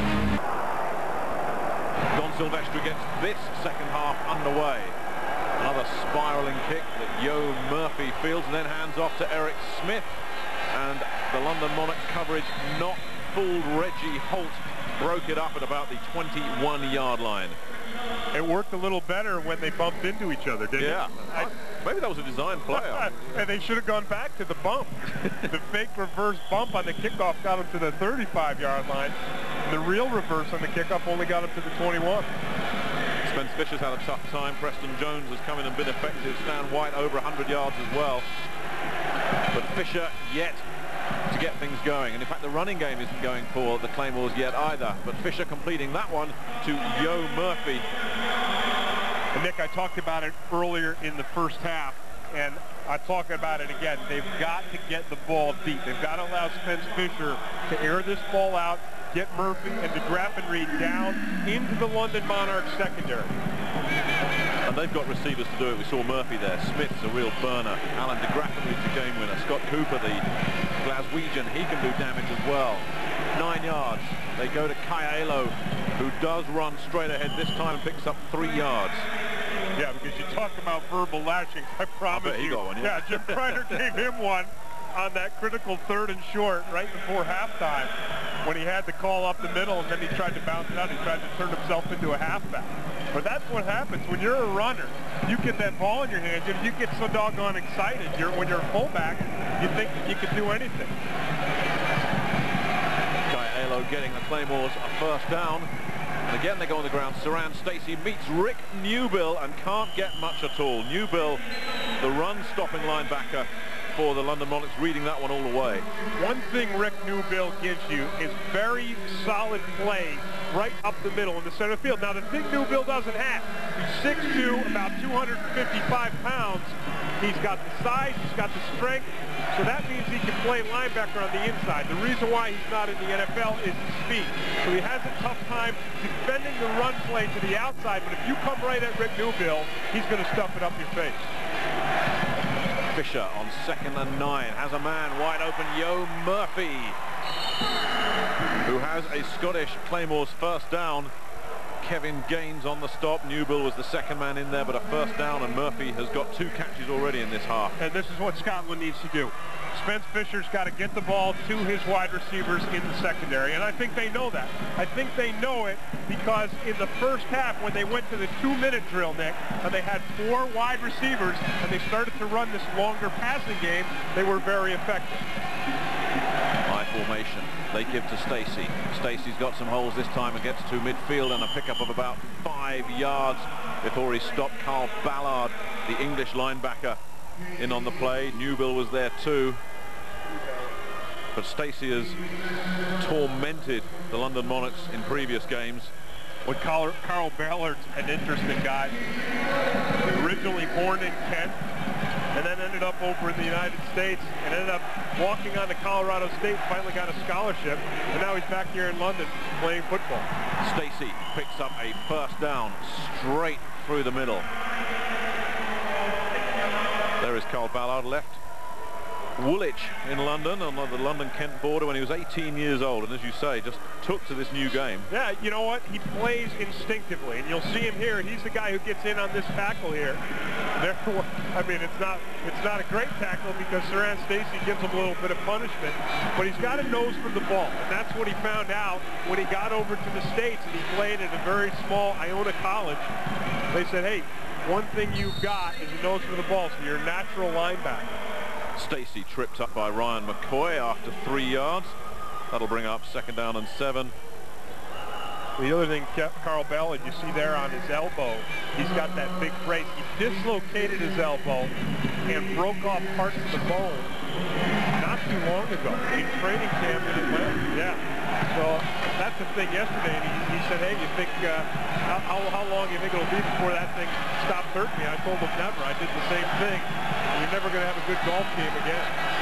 [SPEAKER 3] Don Silvestri gets this second half underway. Another spiraling kick that Yo Murphy fields and then hands off to Eric Smith. And the London Monarchs coverage not fooled Reggie Holt. Broke it up at about the twenty-one yard line.
[SPEAKER 4] It worked a little better when they bumped into each other, didn't
[SPEAKER 3] yeah.
[SPEAKER 4] it?
[SPEAKER 3] Yeah. Maybe that was a design play.
[SPEAKER 4] And they should have gone back to the bump. The fake reverse bump on the kickoff got them to the thirty-five yard line. The real reverse on the kickoff only got them to the twenty-one.
[SPEAKER 3] Spence Fisher's had a tough time. Preston Jones has come in and been effective. Stan White over one hundred yards as well. But Fisher yet to get things going, and in fact the running game isn't going for the Claymores yet either, but Fisher completing that one to Yo Murphy.
[SPEAKER 4] And Nick, I talked about it earlier in the first half, and I talk about it again. They've got to get the ball deep. They've got to allow Spence Fisher to air this ball out, get Murphy and DeGraff and Reed down into the London Monarchs secondary.
[SPEAKER 3] And they've got receivers to do it. We saw Murphy there. Smith's a real burner. Alan DeGraff and Reed's a game winner. Scott Cooper, the Glaswegian, he can do damage as well. Nine yards. They go to Coelho, who does run straight ahead this time and picks up three yards.
[SPEAKER 4] Yeah, because you talk about verbal lashings. I promise
[SPEAKER 3] I bet he
[SPEAKER 4] you.
[SPEAKER 3] got one, yeah.
[SPEAKER 4] Yeah, Jim Kreiner gave him one. on that critical third and short right before halftime when he had to call up the middle and then he tried to bounce it out. He tried to turn himself into a halfback. But that's what happens when you're a runner. You get that ball in your hands, and you get so doggone excited. You're, when you're a fullback, you think that you can do anything.
[SPEAKER 3] Kyahelo getting the Claymores a first down. And again, they go on the ground. Saran Stacey meets Rick Newbill and can't get much at all. Newbill, the run-stopping linebacker for the London Monarchs, reading that one all the way.
[SPEAKER 4] One thing Rick Newbill gives you is very solid play right up the middle in the center field. Now, the thing Newbill doesn't have, he's six two, about two hundred fifty-five pounds. He's got the size, he's got the strength, so that means he can play linebacker on the inside. The reason why he's not in the N F L is his speed. So he has a tough time defending the run play to the outside, but if you come right at Rick Newbill, he's going to stuff it up your face.
[SPEAKER 3] Fisher on second and nine has a man wide open, Yo Murphy, who has a Scottish Claymores first down. Kevin Gaines on the stop. Newbill was the second man in there, but a first down, and Murphy has got two catches already in this half.
[SPEAKER 4] And this is what Scotland needs to do. Spence Fisher's got to get the ball to his wide receivers in the secondary, and I think they know that. I think they know it because in the first half, when they went to the two-minute drill, Nick, and they had four wide receivers, and they started to run this longer passing game, they were very effective.
[SPEAKER 3] High formation. They give to Stacey. Stacey's got some holes this time and gets to midfield, and a pickup of about five yards before he stopped. Carl Ballard, the English linebacker, in on the play. Newbill was there too. But Stacey has tormented the London Monarchs in previous games.
[SPEAKER 4] Well, Carl, Carl Ballard's an interesting guy. Originally born in Kent, and then ended up over in the United States, and ended up walking on to Colorado State, finally got a scholarship, and now he's back here in London playing football.
[SPEAKER 3] Stacey picks up a first down straight through the middle. There is Carl Ballard, left Woolwich in London on the London-Kent border when he was eighteen years old, and as you say, just took to this new game.
[SPEAKER 4] Yeah, you know what? He plays instinctively, and you'll see him here. He's the guy who gets in on this tackle here. Therefore, I mean, it's not it's not a great tackle because Saran Stacey gives him a little bit of punishment, but he's got a nose for the ball, and that's what he found out when he got over to the States and he played at a very small Iona college. They said, hey, one thing you've got is a nose for the ball, so you're a natural linebacker.
[SPEAKER 3] Stacey tripped up by Ryan McCoy after three yards. That'll bring up second down and seven.
[SPEAKER 4] The other thing, Carl Ballard, you see there on his elbow, he's got that big brace. He dislocated his elbow and broke off parts of the bone not too long ago in training camp in Atlanta. Yeah. So that's the thing yesterday, and he, he said, hey, you think, uh, how, how, how long do you think it'll be before that thing stops hurting me? I told him never. I did the same thing. You're never going to have a good golf game again.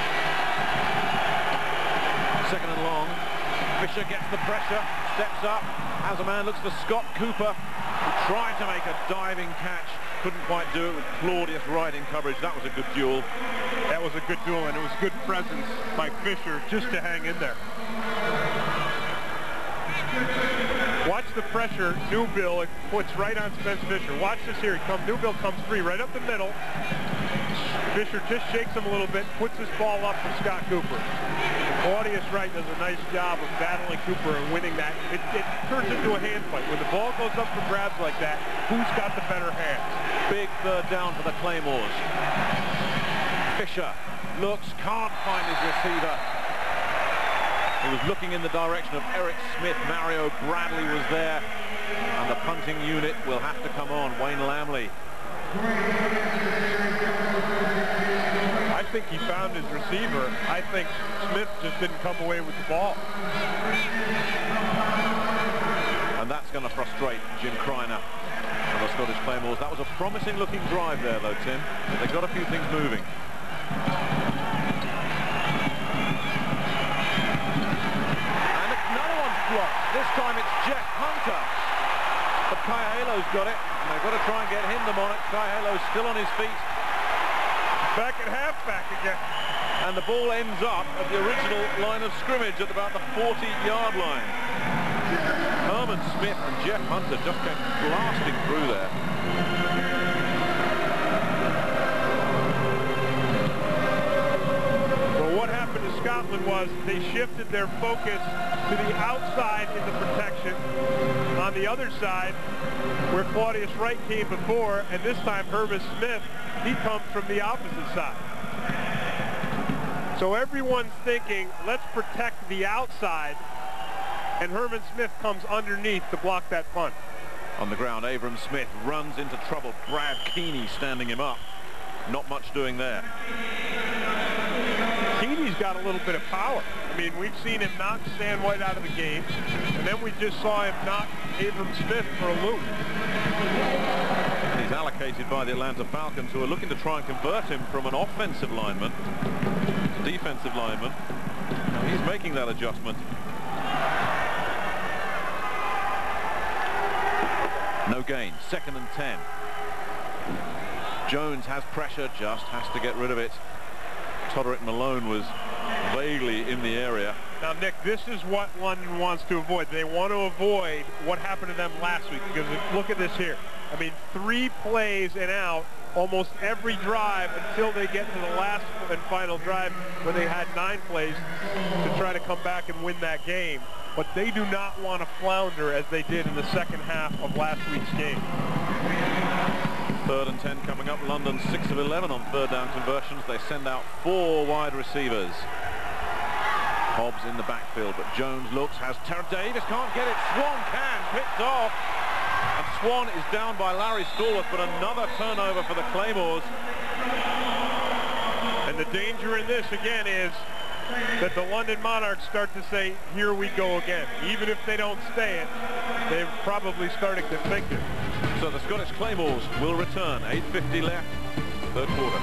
[SPEAKER 3] Second and long. Fisher gets the pressure, steps up, has a man, looks for Scott Cooper, who tried to make a diving catch, couldn't quite do it with Claudius Wright in coverage. That was a good duel.
[SPEAKER 4] That was a good duel, and it was good presence by Fisher just to hang in there. Watch the pressure. Newbill puts right on Spence Fisher. Watch this here. He comes. Newbill comes free right up the middle. Fisher just shakes him a little bit, puts his ball up for Scott Cooper. Claudius Wright does a nice job of battling Cooper and winning that. It, it turns into a hand fight. When the ball goes up for grabs like that, who's got the better hands?
[SPEAKER 3] Big third down for the Claymores. Fisher looks, can't find his receiver. He was looking in the direction of Eric Smith. Mario Bradley was there, and the punting unit will have to come on. Wayne Lamley.
[SPEAKER 4] I think he found his receiver. I think Smith just didn't come away with the ball.
[SPEAKER 3] And that's going to frustrate Jim Kreiner and the Scottish Claymores. That was a promising looking drive there though, Tim. They've got a few things moving. And another one's blocked. This time it's Jeff Hunter. But Kyahelo's got it, and they've got to try and get him the Monarch. Kyahelo's still on his feet.
[SPEAKER 4] Back at halfback again.
[SPEAKER 3] And the ball ends up at the original line of scrimmage at about the forty yard line. Herman Smith and Jeff Hunter just came blasting through there.
[SPEAKER 4] Well, what Scotland was they shifted their focus to the outside in the protection. On the other side, where Claudius Wright came before, and this time Herman Smith, he comes from the opposite side. So everyone's thinking, let's protect the outside, and Herman Smith comes underneath to block that punt.
[SPEAKER 3] On the ground, Abram Smith runs into trouble. Brad Keeney standing him up. Not much doing there.
[SPEAKER 4] Keeney's got a little bit of power. I mean, we've seen him knock Stan White out of the game, and then we just saw him knock Abram Smith for a loop.
[SPEAKER 3] He's allocated by the Atlanta Falcons, who are looking to try and convert him from an offensive lineman to defensive lineman. Now he's making that adjustment. No gain, second and ten. Jones has pressure, just has to get rid of it. Toderick Malone was vaguely in the area.
[SPEAKER 4] Now, Nick, this is what London wants to avoid. They want to avoid what happened to them last week, because look at this here. I mean, three plays and out almost every drive until they get to the last and final drive where they had nine plays to try to come back and win that game. But they do not want to flounder as they did in the second half of last week's game.
[SPEAKER 3] Third and ten coming up. London six of eleven on third down conversions. They send out four wide receivers. Hobbs in the backfield, but Jones looks, has Terry Davis, can't get it. Swan can, picked off. And Swan is down by Larry Stallworth, but another turnover for the Claymores.
[SPEAKER 4] And the danger in this, again, is that the London Monarchs start to say, here we go again. Even if they don't stay it, they're probably starting to think it.
[SPEAKER 3] So the Scottish Claymores will return. eight fifty left, third quarter.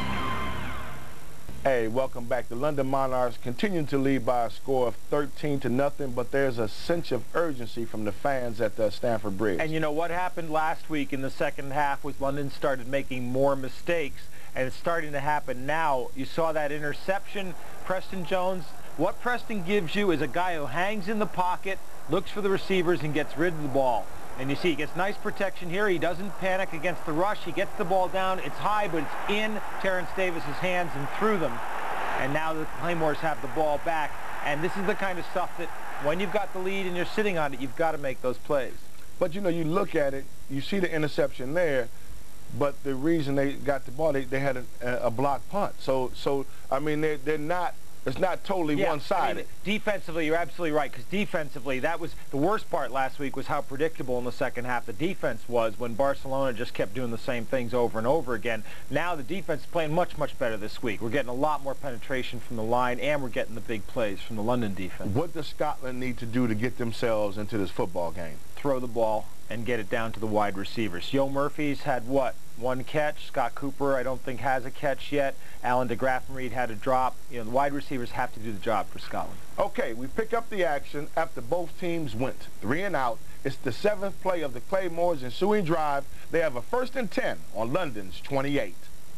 [SPEAKER 1] Hey, welcome back. The London Monarchs continuing to lead by a score of thirteen to nothing, but there's a sense of urgency from the fans at the Stamford Bridge.
[SPEAKER 2] And you know what happened last week in the second half was London started making more mistakes, and it's starting to happen now. You saw that interception, Preston Jones. What Preston gives you is a guy who hangs in the pocket, looks for the receivers, and gets rid of the ball. And you see he gets nice protection here. He doesn't panic against the rush. He gets the ball down. It's high, but it's in Terrence Davis's hands and through them. And now the Claymores have the ball back. And this is the kind of stuff that when you've got the lead and you're sitting on it, you've got to make those plays.
[SPEAKER 1] But, you know, you look at it, you see the interception there, but the reason they got the ball, they, they had a, a block punt. So, so I mean, they're, they're not, it's not totally
[SPEAKER 2] yeah,
[SPEAKER 1] one-sided.
[SPEAKER 2] I mean, defensively, you're absolutely right, because defensively, that was the worst part last week was how predictable in the second half the defense was when Barcelona just kept doing the same things over and over again. Now the defense is playing much, much better this week. We're getting a lot more penetration from the line, and we're getting the big plays from the London defense.
[SPEAKER 1] What does Scotland need to do to get themselves into this football game?
[SPEAKER 2] Throw the ball and get it down to the wide receivers. Yo Murphy's had, what, one catch? Scott Cooper, I don't think, has a catch yet. Alan de Graffenried had a drop. You know, the wide receivers have to do the job for Scotland.
[SPEAKER 1] Okay, we pick up the action after both teams went three and out. It's the seventh play of the Claymores ensuing drive. They have a first and ten on London's twenty-eight.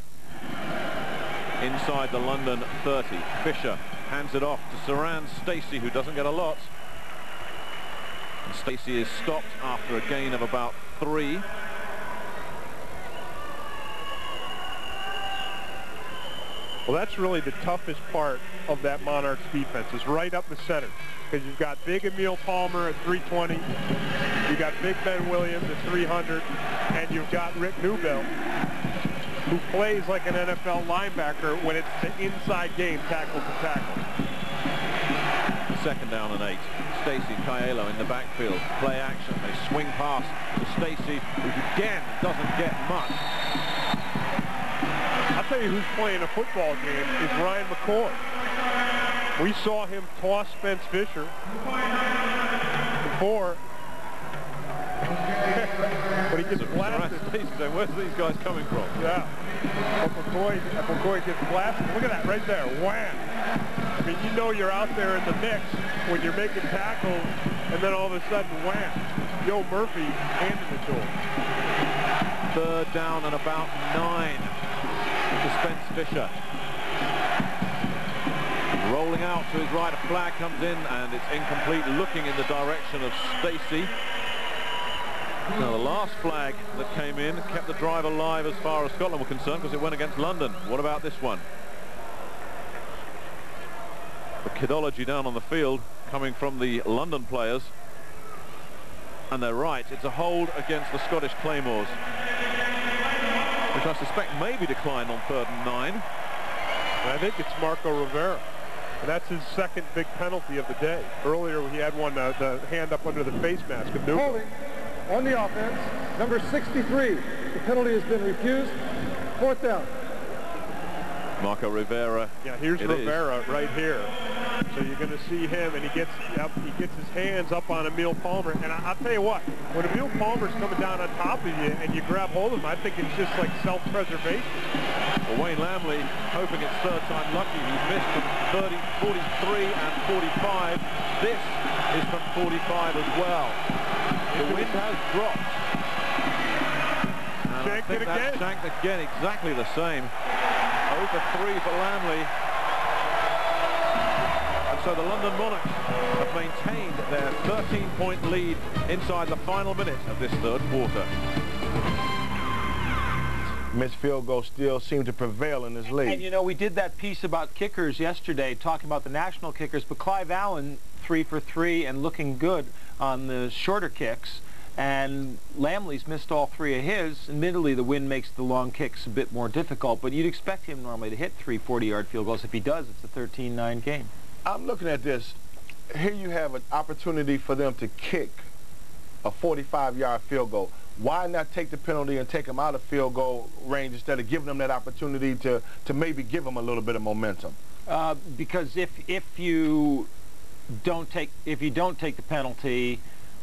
[SPEAKER 3] Inside the London thirty, Fisher hands it off to Saran Stacey, who doesn't get a lot. And Stacey is stopped after a gain of about three.
[SPEAKER 4] Well, that's really the toughest part of that Monarchs defense, is right up the center. Because you've got big Emil Palmer at three twenty, you've got big Ben Williams at three hundred, and you've got Rick Newbell, who plays like an N F L linebacker when it's the inside game, tackle to tackle.
[SPEAKER 3] Second down and eight. Stacey, Caiello in the backfield. Play action. They swing pass to Stacey, who again doesn't get much.
[SPEAKER 4] I'll tell you who's playing a football game is Ryan McCoy. We saw him toss Spence Fisher before, but he gets
[SPEAKER 3] So
[SPEAKER 4] blasted.
[SPEAKER 3] So where's these guys coming from?
[SPEAKER 4] Yeah. But McCoy, McCoy gets blasted. Look at that right there. Wham! I mean, you know you're out there in the mix when you're making tackles, and then all of a sudden, wham! Joe Murphy handed it to him.
[SPEAKER 3] Third down and about nine to Spence Fisher. Rolling out to his right, a flag comes in, and it's incomplete, looking in the direction of Stacey. Now, the last flag that came in kept the drive alive as far as Scotland were concerned, because it went against London. What about this one? the kidology down on the field coming from the London players. And they're right, it's a hold against the Scottish Claymores, which I suspect may be declined on third and nine.
[SPEAKER 4] I think it's Marco Rivera. And that's his second big penalty of the day. Earlier he had one, uh, the hand up under the face mask of Newcomb.
[SPEAKER 6] Holding on the offense, number sixty-three. The penalty has been refused. Fourth down.
[SPEAKER 3] Marco Rivera.
[SPEAKER 4] Yeah, here's Rivera is. right here. So you're going to see him, and he gets up, he gets his hands up on Emil Palmer. And I, I'll tell you what, when Emil Palmer's coming down on top of you and you grab hold of him, I think it's just like self-preservation.
[SPEAKER 3] Well, Wayne Lamley hoping it's third time lucky. He's missed from thirty, forty-three and forty-five. This is from forty-five as well. The wind has dropped. And
[SPEAKER 4] Shanked
[SPEAKER 3] I think
[SPEAKER 4] it
[SPEAKER 3] that's
[SPEAKER 4] again.
[SPEAKER 3] shanked again, exactly the same. Over three for Lamley. And so the London Monarchs have maintained their thirteen point lead inside the final minute of this third quarter.
[SPEAKER 1] Missed field goals still seem to prevail in this league.
[SPEAKER 2] And, you know, we did that piece about kickers yesterday, talking about the national kickers, but Clive Allen, three for three and looking good on the shorter kicks, and Lamley's missed all three of his. Admittedly, the wind makes the long kicks a bit more difficult, but you'd expect him normally to hit three forty-yard field goals. If he does, it's a thirteen nine game.
[SPEAKER 1] I'm looking at this. Here you have an opportunity for them to kick a forty-five yard field goal. Why not take the penalty and take them out of field goal range instead of giving them that opportunity to, to maybe give them a little bit of momentum?
[SPEAKER 2] Uh, because if if you don't take if you don't take the penalty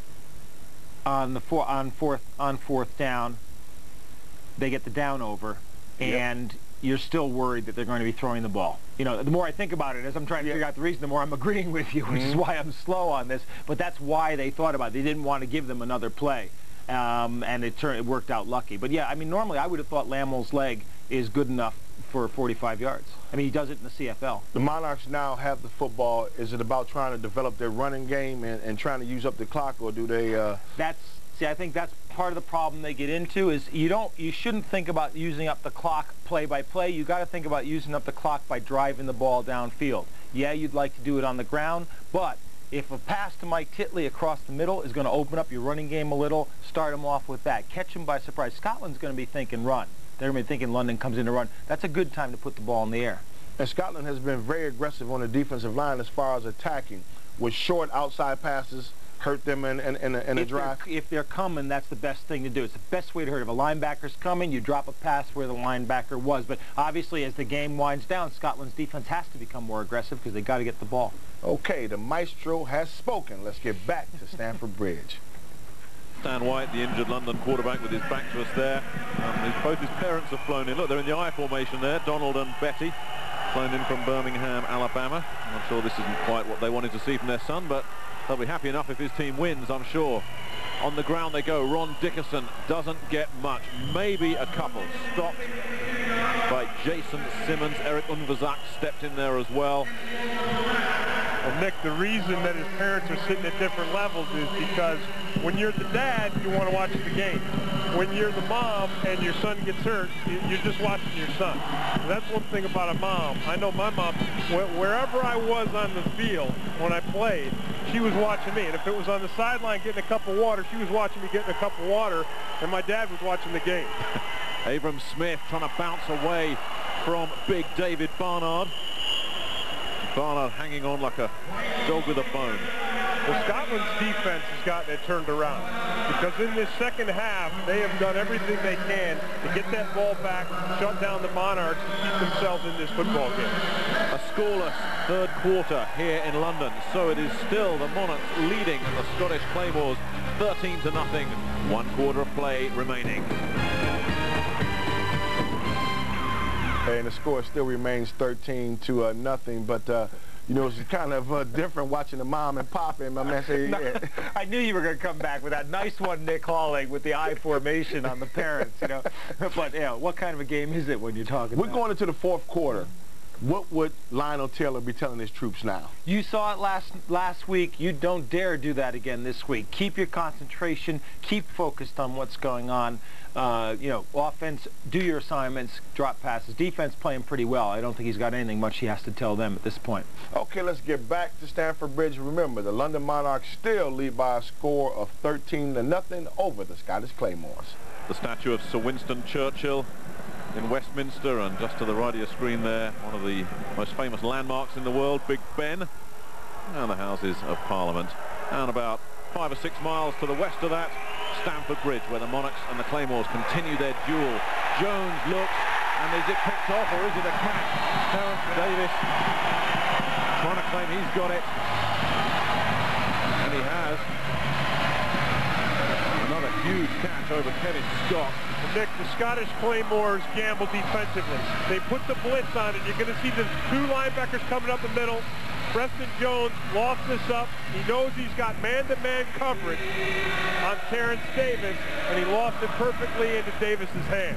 [SPEAKER 2] on the four, on fourth on fourth down, they get the down over, and yep. You're still worried that they're going to be throwing the ball. You know, the more I think about it, as I'm trying to yep. figure out the reason, the more I'm agreeing with you, which mm-hmm. is why I'm slow on this. But that's why they thought about it. They didn't want to give them another play. Um, and it, turned, it worked out lucky. But yeah, I mean, normally I would have thought Lamley's leg is good enough for forty-five yards. I mean, he does it in the C F L.
[SPEAKER 1] The Monarchs now have the football. Is it about trying to develop their running game and, and trying to use up the clock, or do they... Uh...
[SPEAKER 2] That's, see, I think that's part of the problem they get into is you don't, you shouldn't think about using up the clock play by play. You got to think about using up the clock by driving the ball downfield. Yeah, you'd like to do it on the ground, but if a pass to Mike Titley across the middle is going to open up your running game a little, start him off with that. Catch him by surprise. Scotland's going to be thinking run. They're going to be thinking London comes in to run. That's a good time to put the ball in the air.
[SPEAKER 1] And Scotland has been very aggressive on the defensive line as far as attacking. With short outside passes, hurt them in, in, in, a, in a
[SPEAKER 2] if
[SPEAKER 1] drive?
[SPEAKER 2] They're, if they're coming, that's the best thing to do. It's the best way to hurt. If a linebacker's coming, you drop a pass where the linebacker was. But obviously, as the game winds down, Scotland's defense has to become more aggressive because they've got to get the ball.
[SPEAKER 1] Okay, the maestro has spoken. Let's get back to Stamford Bridge.
[SPEAKER 3] Stan White, the injured London quarterback, with his back to us there. Um, his, both his parents have flown in. Look, they're in the I formation there, Donald and Betty, flown in from Birmingham, Alabama. I'm sure this isn't quite what they wanted to see from their son, but they'll be happy enough if his team wins, I'm sure. On the ground they go. Ron Dickerson doesn't get much. Maybe a couple. Stopped by Jason Simmons. Eric Unverzak stepped in there as well.
[SPEAKER 4] Well, Nick, the reason that his parents are sitting at different levels is because when you're the dad, you want to watch the game. When you're the mom and your son gets hurt, you're just watching your son. That's one thing about a mom. I know my mom, wherever I was on the field when I played, she was watching me. And if it was on the sideline getting a cup of water, she was watching me getting a cup of water, and my dad was watching the game.
[SPEAKER 3] Abram Smith trying to bounce away from big David Barnard. Barnard hanging on like a dog with a bone.
[SPEAKER 4] Well, Scotland's defense has gotten it turned around because in this second half, they have done everything they can to get that ball back, shut down the Monarchs, and keep themselves in this football game.
[SPEAKER 3] A scoreless third quarter here in London, so it is still the Monarchs leading the Scottish Claymores thirteen to nothing. One quarter of play remaining.
[SPEAKER 1] And the score still remains thirteen to uh, nothing, but uh, you know, it's kind of uh, different watching the mom and pop and my man say, yeah.
[SPEAKER 2] I knew you were going to come back with that nice one, Nick Hauling, with the I formation on the parents, you know. But, yeah, what kind of a game is it when you're talking
[SPEAKER 1] We're
[SPEAKER 2] about?
[SPEAKER 1] going into the fourth quarter. What would Lionel Taylor be telling his troops now?
[SPEAKER 2] You saw it last last week. You don't dare do that again this week. Keep your concentration. Keep focused on what's going on. Uh, you know, offense, do your assignments, drop passes. Defense playing pretty well. I don't think he's got anything much he has to tell them at this point.
[SPEAKER 1] Okay, let's get back to Stamford Bridge. Remember, the London Monarchs still lead by a score of thirteen to nothing over the Scottish Claymores.
[SPEAKER 3] The statue of Sir Winston Churchill in Westminster, and just to the right of your screen there, one of the most famous landmarks in the world, Big Ben, and the Houses of Parliament. And about five or six miles to the west of that, Stamford Bridge, where the Monarchs and the Claymores continue their duel. Jones looks, and is it picked off, or is it a catch? Terence Davis trying to claim he's got it, and he has. Another huge catch over Kevin Scott.
[SPEAKER 4] Nick, the Scottish Claymores gamble defensively. They put the blitz on, and you're going to see the two linebackers coming up the middle. Preston Jones lost this up. He knows he's got man-to-man coverage on Terence Davis, and he lost it perfectly into Davis's hands.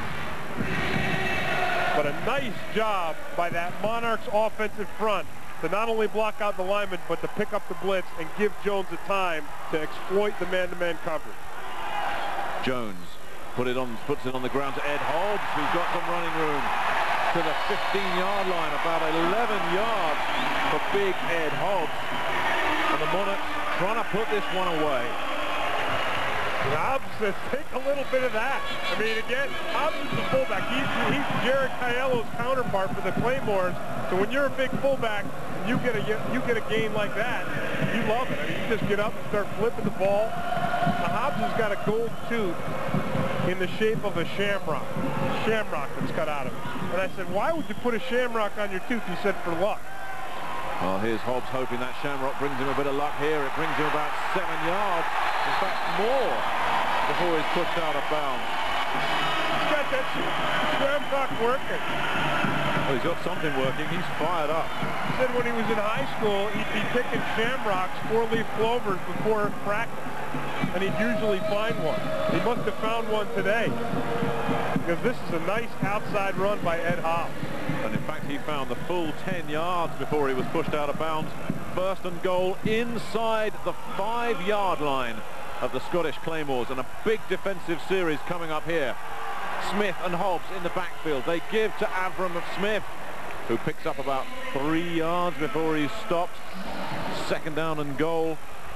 [SPEAKER 4] But a nice job by that Monarchs offensive front to not only block out the linemen, but to pick up the blitz and give Jones the time to exploit the man-to-man coverage.
[SPEAKER 3] Jones put it on, puts it on the ground to Ed Hobbs, who's got some running room to the fifteen yard line, about eleven yards for big Ed Hobbs. And the Monarchs trying to put this one away.
[SPEAKER 4] Hobbs says, take a little bit of that. I mean, again, Hobbs is the fullback. He's, he's Jared Caiello's counterpart for the Claymores. So when you're a big fullback, you get a you get a game like that, you love it. I mean, you just get up and start flipping the ball. Now, Hobbs has got a gold tooth in the shape of a shamrock. Shamrock that's cut out of it. And I said, why would you put a shamrock on your tooth? He said, for luck.
[SPEAKER 3] Well, here's Hobbs hoping that shamrock brings him a bit of luck here. It brings him about seven yards. In fact, more before he's pushed out of bounds.
[SPEAKER 4] He's got that shamrock working.
[SPEAKER 3] Well, he's got something working. He's fired up.
[SPEAKER 4] He said when he was in high school, he'd be picking shamrocks, four-leaf clovers before practice. And he'd usually find one. He must have found one today. Because this is a nice outside run by Ed Hobbs.
[SPEAKER 3] And in fact, he found the full ten yards before he was pushed out of bounds. First and goal inside the five yard line of the Scottish Claymores, and a big defensive series coming up here. Smith and Hobbs in the backfield. They give to Avram of Smith, who picks up about three yards before he's stopped. Second down and goal.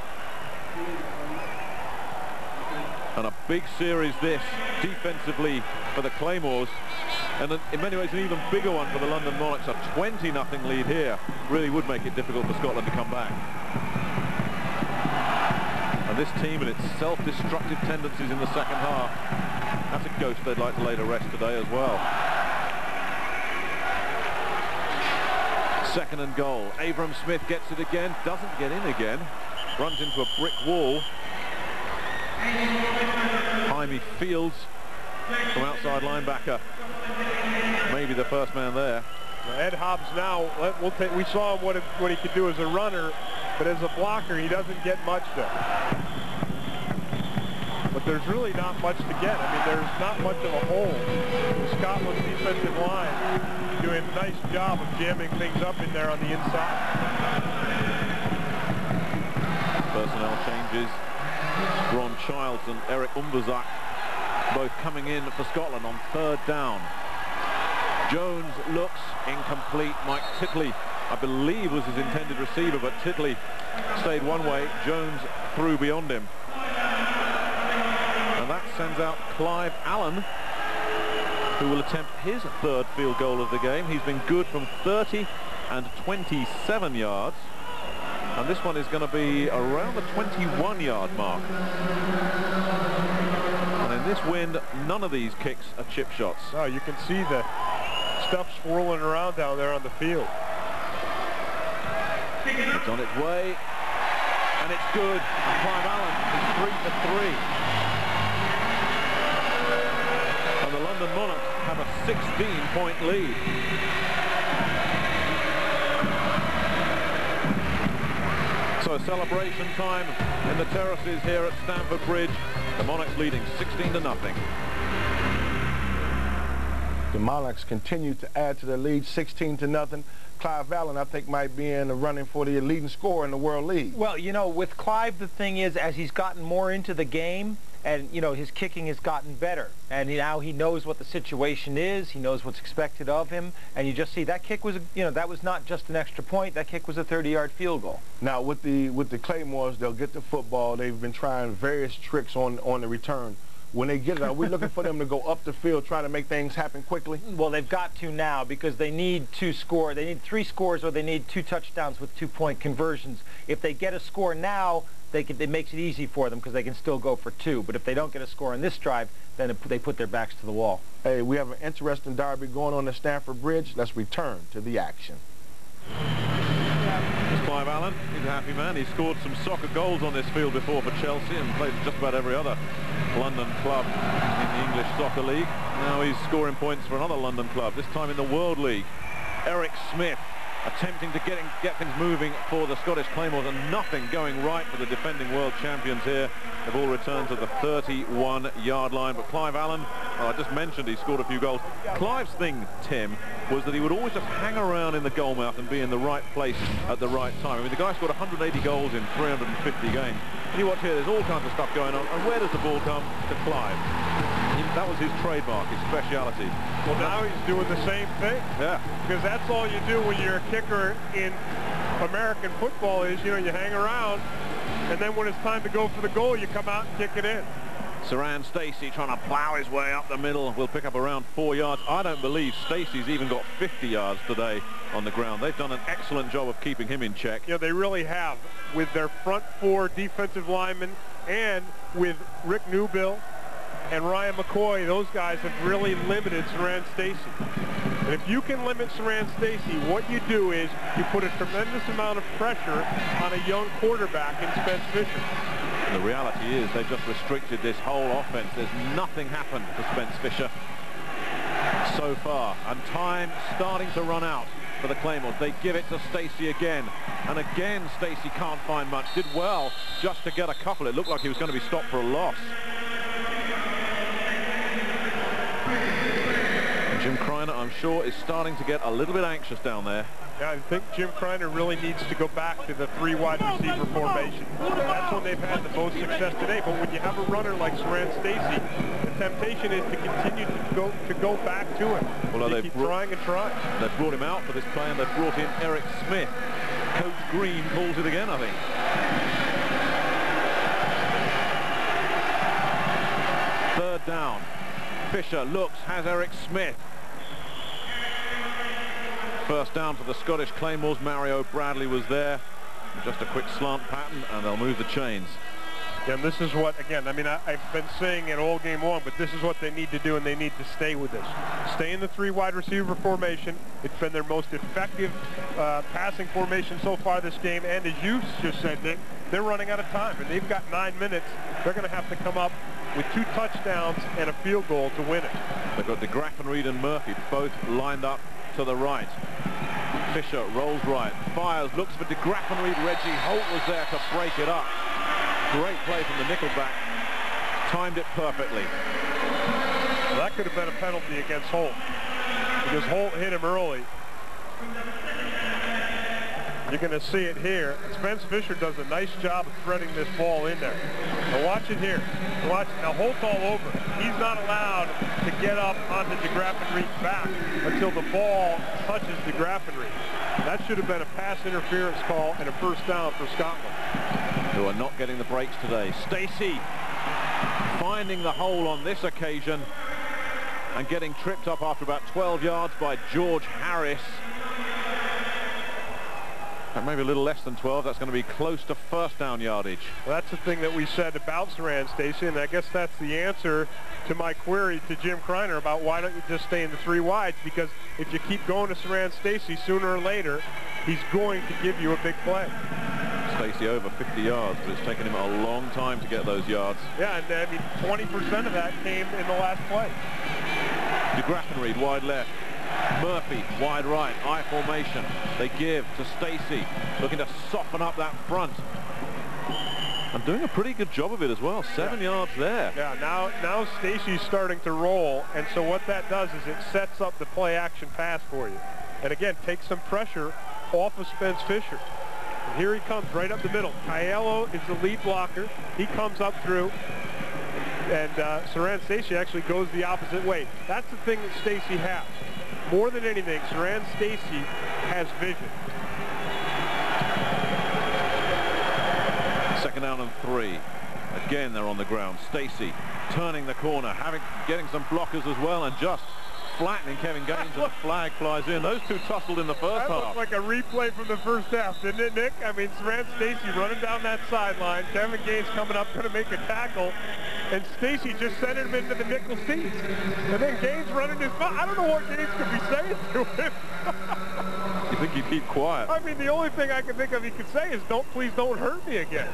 [SPEAKER 3] And a big series this, defensively, for the Claymores. And in many ways, an even bigger one for the London Monarchs. A twenty nothing lead here really would make it difficult for Scotland to come back. And this team and its self-destructive tendencies in the second half, that's a ghost they'd like to lay to rest today as well. Second and goal. Avram Smith gets it again, doesn't get in again, runs into a brick wall. Jaime Fields from outside linebacker, maybe the first man there.
[SPEAKER 4] Now Ed Hobbs now, we'll take, we saw what, it, what he could do as a runner, but as a blocker, he doesn't get much there. But there's really not much to get. I mean, there's not much of a hole. The Scotland's defensive line doing a nice job of jamming things up in there on the inside.
[SPEAKER 3] Personnel changes. Ron Childs and Eric Umbazak both coming in for Scotland on third down. Jones looks incomplete. Mike Titley, I believe, was his intended receiver, but Titley stayed one way. Jones threw beyond him. And that sends out Clive Allen, who will attempt his third field goal of the game. He's been good from thirty and twenty-seven yards. And this one is going to be around the twenty-one yard mark. And in this wind, none of these kicks are chip shots.
[SPEAKER 4] Oh, you can see the stuff swirling around down there on the field.
[SPEAKER 3] It's on its way, and it's good. And Clive Allen is three for three. And the London Monarchs have a sixteen point lead. So celebration time in the terraces here at Stamford Bridge. The Monarchs leading sixteen to nothing.
[SPEAKER 1] The Monarchs continue to add to their lead, sixteen to nothing. Clive Allen, I think, might be in the running for the leading scorer in the World League.
[SPEAKER 2] Well, you know, with Clive, the thing is, as he's gotten more into the game, and, you know, his kicking has gotten better. And he, now he knows what the situation is. He knows what's expected of him. And you just see that kick was, you know, that was not just an extra point. That kick was a thirty-yard field goal.
[SPEAKER 1] Now, with the with the Claymores, they'll get the football. They've been trying various tricks on, on the return. When they get it, are we looking for them to go up the field, trying to make things happen quickly?
[SPEAKER 2] Well, they've got to now because they need to score. They need three scores or they need two touchdowns with two-point conversions. If they get a score now, they can, it makes it easy for them because they can still go for two. But if they don't get a score on this drive, then it, they put their backs to the wall.
[SPEAKER 1] Hey, we have an interesting derby going on at Stamford Bridge. Let's return to the action.
[SPEAKER 3] It's Clive Allen. He's a happy man. He scored some soccer goals on this field before for Chelsea and played for just about every other London club in the English Soccer League. Now he's scoring points for another London club, this time in the World League. Eric Smith attempting to get, in, get things moving for the Scottish Claymores, and nothing going right for the defending world champions here. They've all returned to the thirty-one yard line. But Clive Allen, oh, I just mentioned he scored a few goals. Clive's thing, Tim, was that he would always just hang around in the goal mouth and be in the right place at the right time. I mean, the guy scored one hundred eighty goals in three hundred fifty games. And you watch here, there's all kinds of stuff going on. And where does the ball come? To Clive. He, that was his trademark, his speciality.
[SPEAKER 4] Well, now he's doing the same thing.
[SPEAKER 3] Yeah.
[SPEAKER 4] Because that's all you do when you're a kicker in American football is, you know, you hang around, and then when it's time to go for the goal, you come out and kick it in.
[SPEAKER 3] Saran Stacey trying to plow his way up the middle. Will pick up around four yards. I don't believe Stacey's even got fifty yards today on the ground. They've done an excellent job of keeping him in check.
[SPEAKER 4] Yeah, they really have. With their front four defensive linemen and with Rick Newbill and Ryan McCoy, those guys have really limited Saran Stacey. And if you can limit Saran Stacey, what you do is you put a tremendous amount of pressure on a young quarterback in Spence Fisher.
[SPEAKER 3] The reality is they've just restricted this whole offense. There's nothing happened to Spence Fisher so far. And time starting to run out for the Claymores. They give it to Stacey again. And again, Stacey can't find much. Did well just to get a couple. It looked like he was going to be stopped for a loss. Jim Kreiner, I'm sure, is starting to get a little bit anxious down there.
[SPEAKER 4] Yeah, I think Jim Kreiner really needs to go back to the three wide receiver formation. That's when they've had the most success today. But when you have a runner like Saran Stacey, the temptation is to continue to go to go back to him.
[SPEAKER 3] Well,
[SPEAKER 4] they
[SPEAKER 3] they've
[SPEAKER 4] keep
[SPEAKER 3] brought,
[SPEAKER 4] trying and trying.
[SPEAKER 3] They've brought him out for this play, and they've brought in Eric Smith. Coach Green calls it again, I think. Third down. Fisher looks, has Eric Smith. First down for the Scottish Claymores. Mario Bradley was there. Just a quick slant pattern, and they'll move the chains.
[SPEAKER 4] Yeah, and this is what, again, I mean, I, I've been saying it all game long, but this is what they need to do, and they need to stay with this. Stay in the three wide receiver formation. It's been their most effective uh, passing formation so far this game, and as you just said, Nick, they're running out of time, and they've got nine minutes. They're going to have to come up with two touchdowns and a field goal to win it.
[SPEAKER 3] They've got DeGraff and Reed and Murphy both lined up to the right. Fisher rolls right, fires, looks for DeGraff and Reed. Reggie Holt was there to break it up. Great play from the nickelback. Timed it perfectly.
[SPEAKER 4] Well, that could have been a penalty against Holt because Holt hit him early. You're going to see it here. Spence Fisher does a nice job of threading this ball in there. Now watch it here. Watch it. Now Holt's all over. He's not allowed to get up onto DeGraff and Reed's back until the ball touches DeGraff and Reed. That should have been a pass interference call and a first down for Scotland.
[SPEAKER 3] Who are not getting the breaks today. Stacey finding the hole on this occasion and getting tripped up after about twelve yards by George Harris. And maybe a little less than twelve. That's going to be close to first down yardage.
[SPEAKER 4] Well, that's the thing that we said about Saran Stacey, and I guess that's the answer to my query to Jim Kreiner about why don't you just stay in the three wides, because if you keep going to Saran Stacey, sooner or later, he's going to give you a big play.
[SPEAKER 3] Stacey over fifty yards, but it's taken him a long time to get those yards.
[SPEAKER 4] Yeah, and I mean, twenty percent of that came in the last play.
[SPEAKER 3] DeGraff and Reed wide left. Murphy wide right, I formation. They give to Stacey, looking to soften up that front. And doing a pretty good job of it as well. Seven yeah. yards there.
[SPEAKER 4] Yeah, now now Stacy's starting to roll, and so what that does is it sets up the play action pass for you. And again, takes some pressure off of Spence Fisher. And here he comes right up the middle. Aiello is the lead blocker. He comes up through, and uh, Saran Stacy actually goes the opposite way. That's the thing that Stacy has. More than anything, Saran Stacy has vision.
[SPEAKER 3] Second down and three. Again, they're on the ground. Stacy turning the corner, having getting some blockers as well, and just flattening Kevin Gaines, and a flag flies in. Those two tussled in the first
[SPEAKER 4] that
[SPEAKER 3] half.
[SPEAKER 4] That looked like a replay from the first half, didn't it, Nick? I mean, Saran Stacy running down that sideline. Kevin Gaines coming up, going to make a tackle, and Stacy just sent him into the nickel seats. And then Gaines running his mouth. I don't know what Gaines could be saying to him.
[SPEAKER 3] You think he'd keep quiet?
[SPEAKER 4] I mean, the only thing I can think of he could say is, "Don't, please don't hurt me again."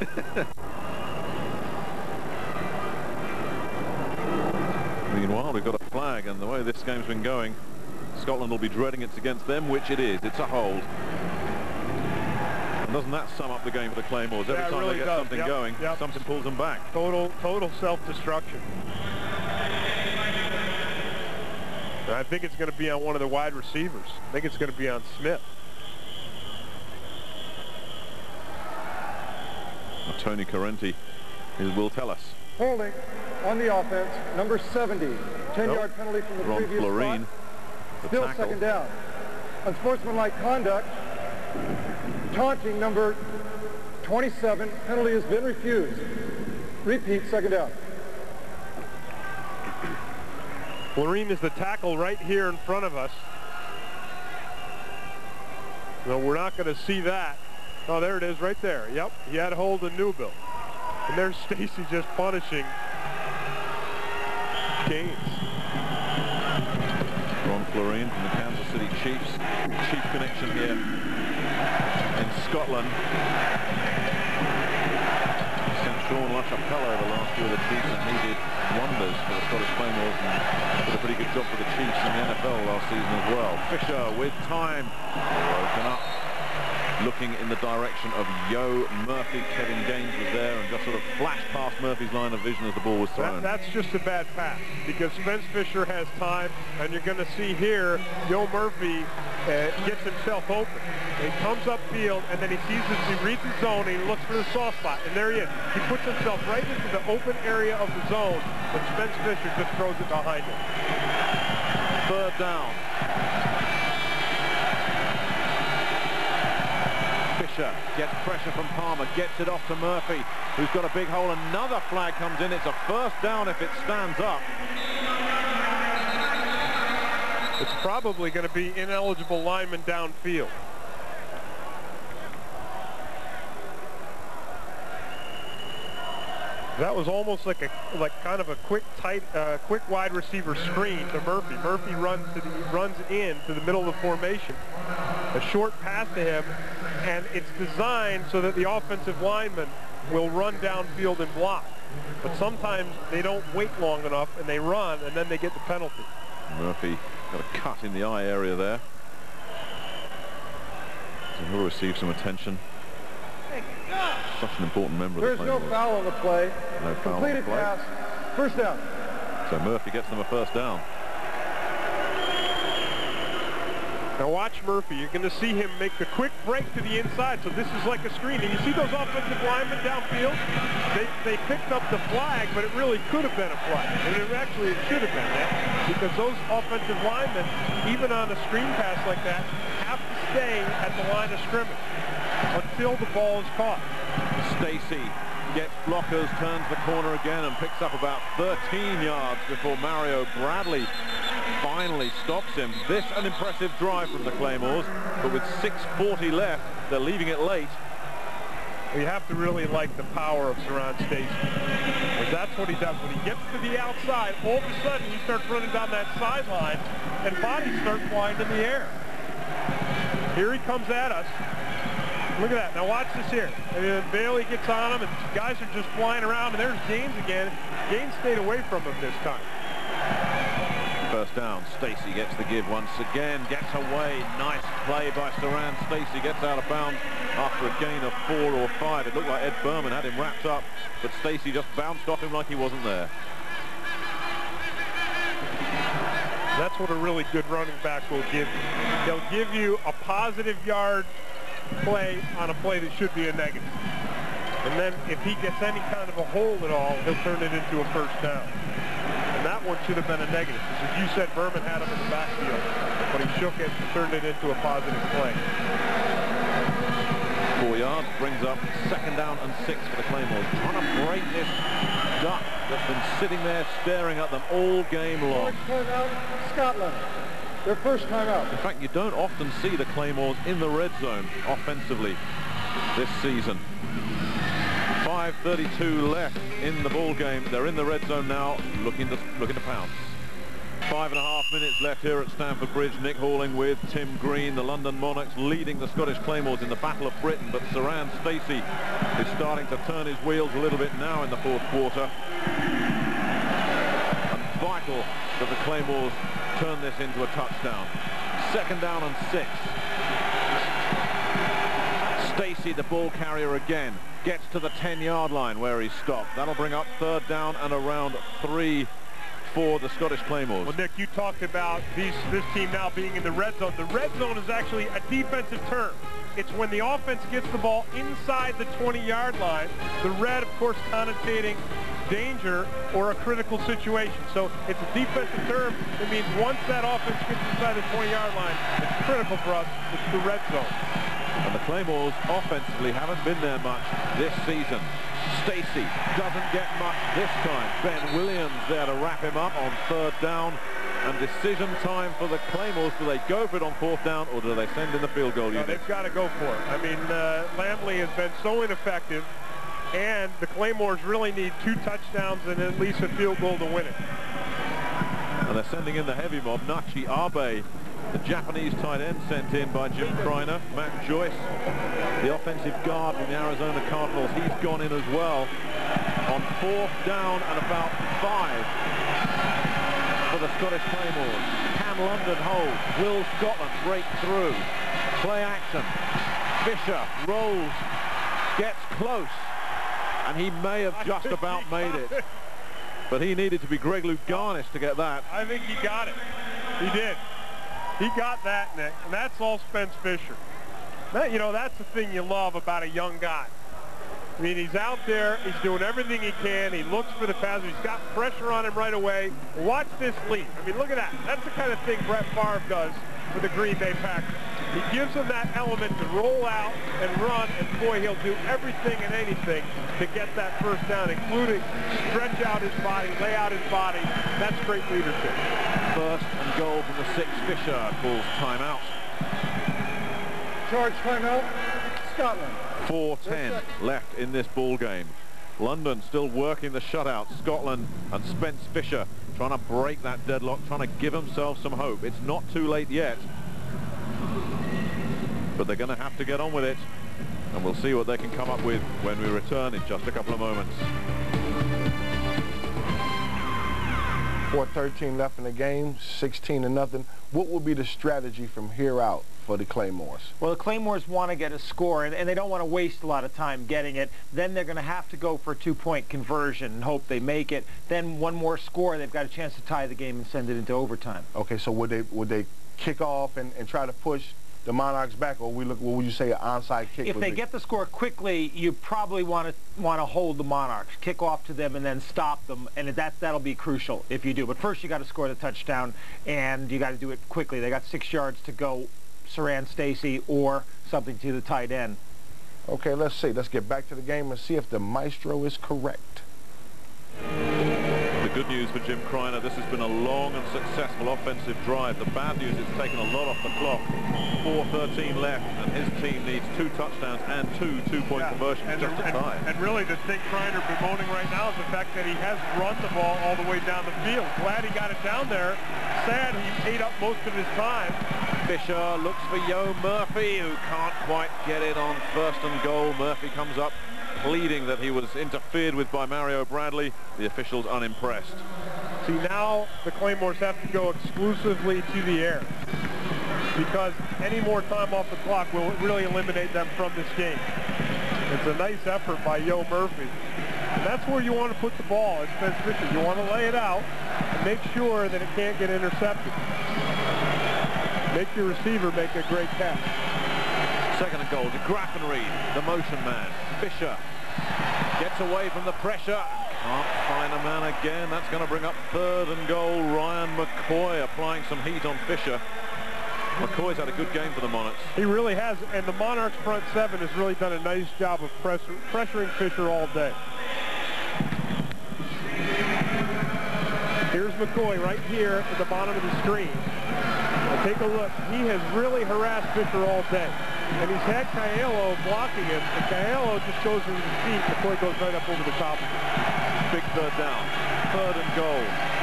[SPEAKER 3] Meanwhile, we've got a flag, and the way this game's been going, Scotland will be dreading it's against them, which it is. It's a hold. And doesn't that sum up the game for the Claymores? Every
[SPEAKER 4] yeah,
[SPEAKER 3] time
[SPEAKER 4] really
[SPEAKER 3] they get
[SPEAKER 4] does.
[SPEAKER 3] something
[SPEAKER 4] yep.
[SPEAKER 3] going,
[SPEAKER 4] yep.
[SPEAKER 3] something pulls them back.
[SPEAKER 4] Total, total self-destruction. And I think it's going to be on one of the wide receivers. I think it's going to be on Smith.
[SPEAKER 3] Well, Tony Correnti will tell us.
[SPEAKER 6] Holding on the offense, number seventy. ten-yard nope. penalty from the
[SPEAKER 3] Ron
[SPEAKER 6] previous
[SPEAKER 3] Florine,
[SPEAKER 6] spot. Still
[SPEAKER 3] tackle.
[SPEAKER 6] Second down. Unsportsmanlike conduct. Taunting, number twenty-seven. Penalty has been refused. Repeat, second down.
[SPEAKER 4] Florine is the tackle right here in front of us. No, we're not going to see that. Oh, there it is right there. Yep, he had hold of Newbill. And there's Stacy just punishing Gaines.
[SPEAKER 3] Ron Florine from the Kansas City Chiefs. Chief connection here in Scotland. Sent Sean LaChapelle over last year with the Chiefs, and he did wonders for the Scottish Claymores and did a pretty good job for the Chiefs in the N F L last season as well. Fisher with time. Broken up. Looking in the direction of Yo Murphy. Kevin Gaines was there and just sort of flashed past Murphy's line of vision as the ball was thrown.
[SPEAKER 4] That, that's just a bad pass because Spence Fisher has time, and you're going to see here Yo Murphy uh, gets himself open. He comes upfield, and then he sees this, he reads the zone, and he looks for the soft spot, and there he is. He puts himself right into the open area of the zone, and Spence Fisher just throws it behind him.
[SPEAKER 3] Third down. Fisher gets pressure from Palmer, gets it off to Murphy, who's got a big hole. Another flag comes in. It's a first down if it stands up.
[SPEAKER 4] It's probably going to be ineligible lineman downfield. That was almost like a like kind of a quick tight uh, quick wide receiver screen to Murphy. Murphy runs to the runs in to the middle of the formation. A short pass to him, and it's designed so that the offensive lineman will run downfield and block. But sometimes they don't wait long enough and they run, and then they get the penalty.
[SPEAKER 3] Murphy got a cut in the eye area there. So he'll receive some attention. Such an important member
[SPEAKER 6] There's
[SPEAKER 3] of the
[SPEAKER 6] There's no foul on the play.
[SPEAKER 3] No foul
[SPEAKER 6] Completed
[SPEAKER 3] on the play.
[SPEAKER 6] pass. First down.
[SPEAKER 3] So Murphy gets them a first down.
[SPEAKER 4] Now watch Murphy. You're going to see him make the quick break to the inside. So this is like a screen. And you see those offensive linemen downfield? They, they picked up the flag, but it really could have been a flag. And it actually it should have been that. Because those offensive linemen, even on a screen pass like that, have to stay at the line of scrimmage until the ball is caught.
[SPEAKER 3] Stacy gets blockers, turns the corner again, and picks up about thirteen yards before Mario Bradley finally stops him. This an impressive drive from the Claymores, but with six forty left, they're leaving it late.
[SPEAKER 4] You have to really like the power of Saran Stacy, because that's what he does. When he gets to the outside, all of a sudden he starts running down that sideline, and bodies start flying in the air. Here he comes at us. Look at that. Now watch this here. I mean, Bailey gets on him, and guys are just flying around, and there's Gaines again. Gaines stayed away from him this time.
[SPEAKER 3] first down. Stacey gets the give once again, gets away. Nice play by Saran. Stacey gets out of bounds after a gain of four or five. It looked like Ed Berman had him wrapped up, but Stacey just bounced off him like he wasn't there.
[SPEAKER 4] That's what a really good running back will give you. They'll give you a positive yard play on a play that should be a negative. And then if he gets any kind of a hold at all, he'll turn it into a first down. And that one should have been a negative. Because as you said, Berman had him in the backfield, but he shook it and turned it into a positive play.
[SPEAKER 3] Four yards brings up second down and six for the Claymores. Trying to break this duck that's been sitting there staring at them all game long.
[SPEAKER 6] First time out, Scotland. Their first time out.
[SPEAKER 3] In fact, you don't often see the Claymores in the red zone offensively this season. five thirty-two left in the ball game. They're in the red zone now, looking to looking to pounce. Five and a half minutes left here at Stamford Bridge. Nick Halling with Tim Green. The London Monarchs leading the Scottish Claymores in the Battle of Britain, but Saran Stacey is starting to turn his wheels a little bit now in the fourth quarter. And vital that the Claymores turn this into a touchdown. Second down and six. Stacey, the ball carrier again, gets to the ten yard line where he's stopped. That'll bring up third down and around three for the Scottish Claymores.
[SPEAKER 4] Well, Nick, you talked about these, this team now being in the red zone. The red zone is actually a defensive term. It's when the offense gets the ball inside the twenty yard line. The red, of course, connotating danger or a critical situation. So it's a defensive term. It means once that offense gets inside the twenty yard line, it's critical for us. It's the red zone.
[SPEAKER 3] And the Claymores offensively haven't been there much this season. Stacey doesn't get much this time. Ben Williams there to wrap him up on third down. And decision time for the Claymores. Do they go for it on fourth down, or do they send in the field goal unit?
[SPEAKER 4] No, they've got to go for it. I mean, uh, Lamley has been so ineffective, and the Claymores really need two touchdowns and at least a field goal to win it.
[SPEAKER 3] And they're sending in the heavy mob. Nachi Abe, the Japanese tight end sent in by Jim Kreiner. Matt Joyce, the offensive guard from the Arizona Cardinals, he's gone in as well on fourth down and about five for the Scottish Claymores. Cam London holds. Will Scotland break through? Play action. Fisher rolls, gets close, and he may have just about made it. But he needed to be Greg Louganis to get that.
[SPEAKER 4] I think he got it. He did. He got that, Nick, and that's all Spence Fisher. That, you know, that's the thing you love about a young guy. I mean, he's out there, he's doing everything he can, he looks for the pass, he's got pressure on him right away. Watch this leap. I mean, look at that. That's the kind of thing Brett Favre does with the Green Bay Packers. He gives him that element to roll out and run, and boy, he'll do everything and anything to get that first down, including stretch out his body, lay out his body. That's great leadership.
[SPEAKER 3] First and goal from the six. Fisher calls timeout.
[SPEAKER 6] Charge timeout, Scotland.
[SPEAKER 3] four ten left in this ball game. London still working the shutout. Scotland and Spence Fisher trying to break that deadlock, trying to give themselves some hope. It's not too late yet, but they're going to have to get on with it, and we'll see what they can come up with when we return in just a couple of moments.
[SPEAKER 1] four thirteen left in the game, sixteen to nothing. What will be the strategy from here out for the Claymores?
[SPEAKER 2] Well, the Claymores want to get a score, and, and they don't want to waste a lot of time getting it. Then they're going to have to go for a two-point conversion and hope they make it. Then one more score, they've got a chance to tie the game and send it into overtime.
[SPEAKER 1] Okay, so would they would they kick off and, and try to push the Monarchs back, or we look, what would you say, an onside kick?
[SPEAKER 2] If they
[SPEAKER 1] be?
[SPEAKER 2] get the score quickly, you probably want to want to hold the Monarchs, kick off to them, and then stop them, and that that'll be crucial if you do. But first, you got to score the touchdown, and you got to do it quickly. They got six yards to go. Saran Stacey or something to the tight end.
[SPEAKER 1] Okay, let's see. Let's get back to the game and see if the maestro is correct.
[SPEAKER 3] The good news for Jim Kreiner, this has been a long and successful offensive drive. The bad news, it's taken a lot off the clock. four thirteen left, and his team needs two touchdowns and two two-point
[SPEAKER 4] yeah.
[SPEAKER 3] conversions
[SPEAKER 4] and
[SPEAKER 3] just
[SPEAKER 4] the,
[SPEAKER 3] to tie.
[SPEAKER 4] And, and really, the thing Kreiner bemoaning right now is the fact that he has run the ball all the way down the field. Glad he got it down there. Sad he ate up most of his time.
[SPEAKER 3] Fisher looks for Yo Murphy, who can't quite get it on first and goal. Murphy comes up pleading that he was interfered with by Mario Bradley. The officials unimpressed.
[SPEAKER 4] See, now the Claymores have to go exclusively to the air, because any more time off the clock will really eliminate them from this game. It's a nice effort by Yo Murphy. And that's where you want to put the ball as Spence Fisher. You want to lay it out and make sure that it can't get intercepted. Make your receiver make a great catch.
[SPEAKER 3] Second and goal to Grafenried, the motion man. Fisher gets away from the pressure. Can't find a man again. That's going to bring up third and goal. Ryan McCoy applying some heat on Fisher. McCoy's had a good game for the Monarchs.
[SPEAKER 4] He really has, and the Monarchs front seven has really done a nice job of pressure, pressuring Fisher all day. Here's McCoy right here at the bottom of the screen. Now take a look. He has really harassed Fisher all day. And he's had Caiello blocking him, and Caiello just goes into the feet. McCoy goes right up over the top of him.
[SPEAKER 3] Big third down. Third and goal.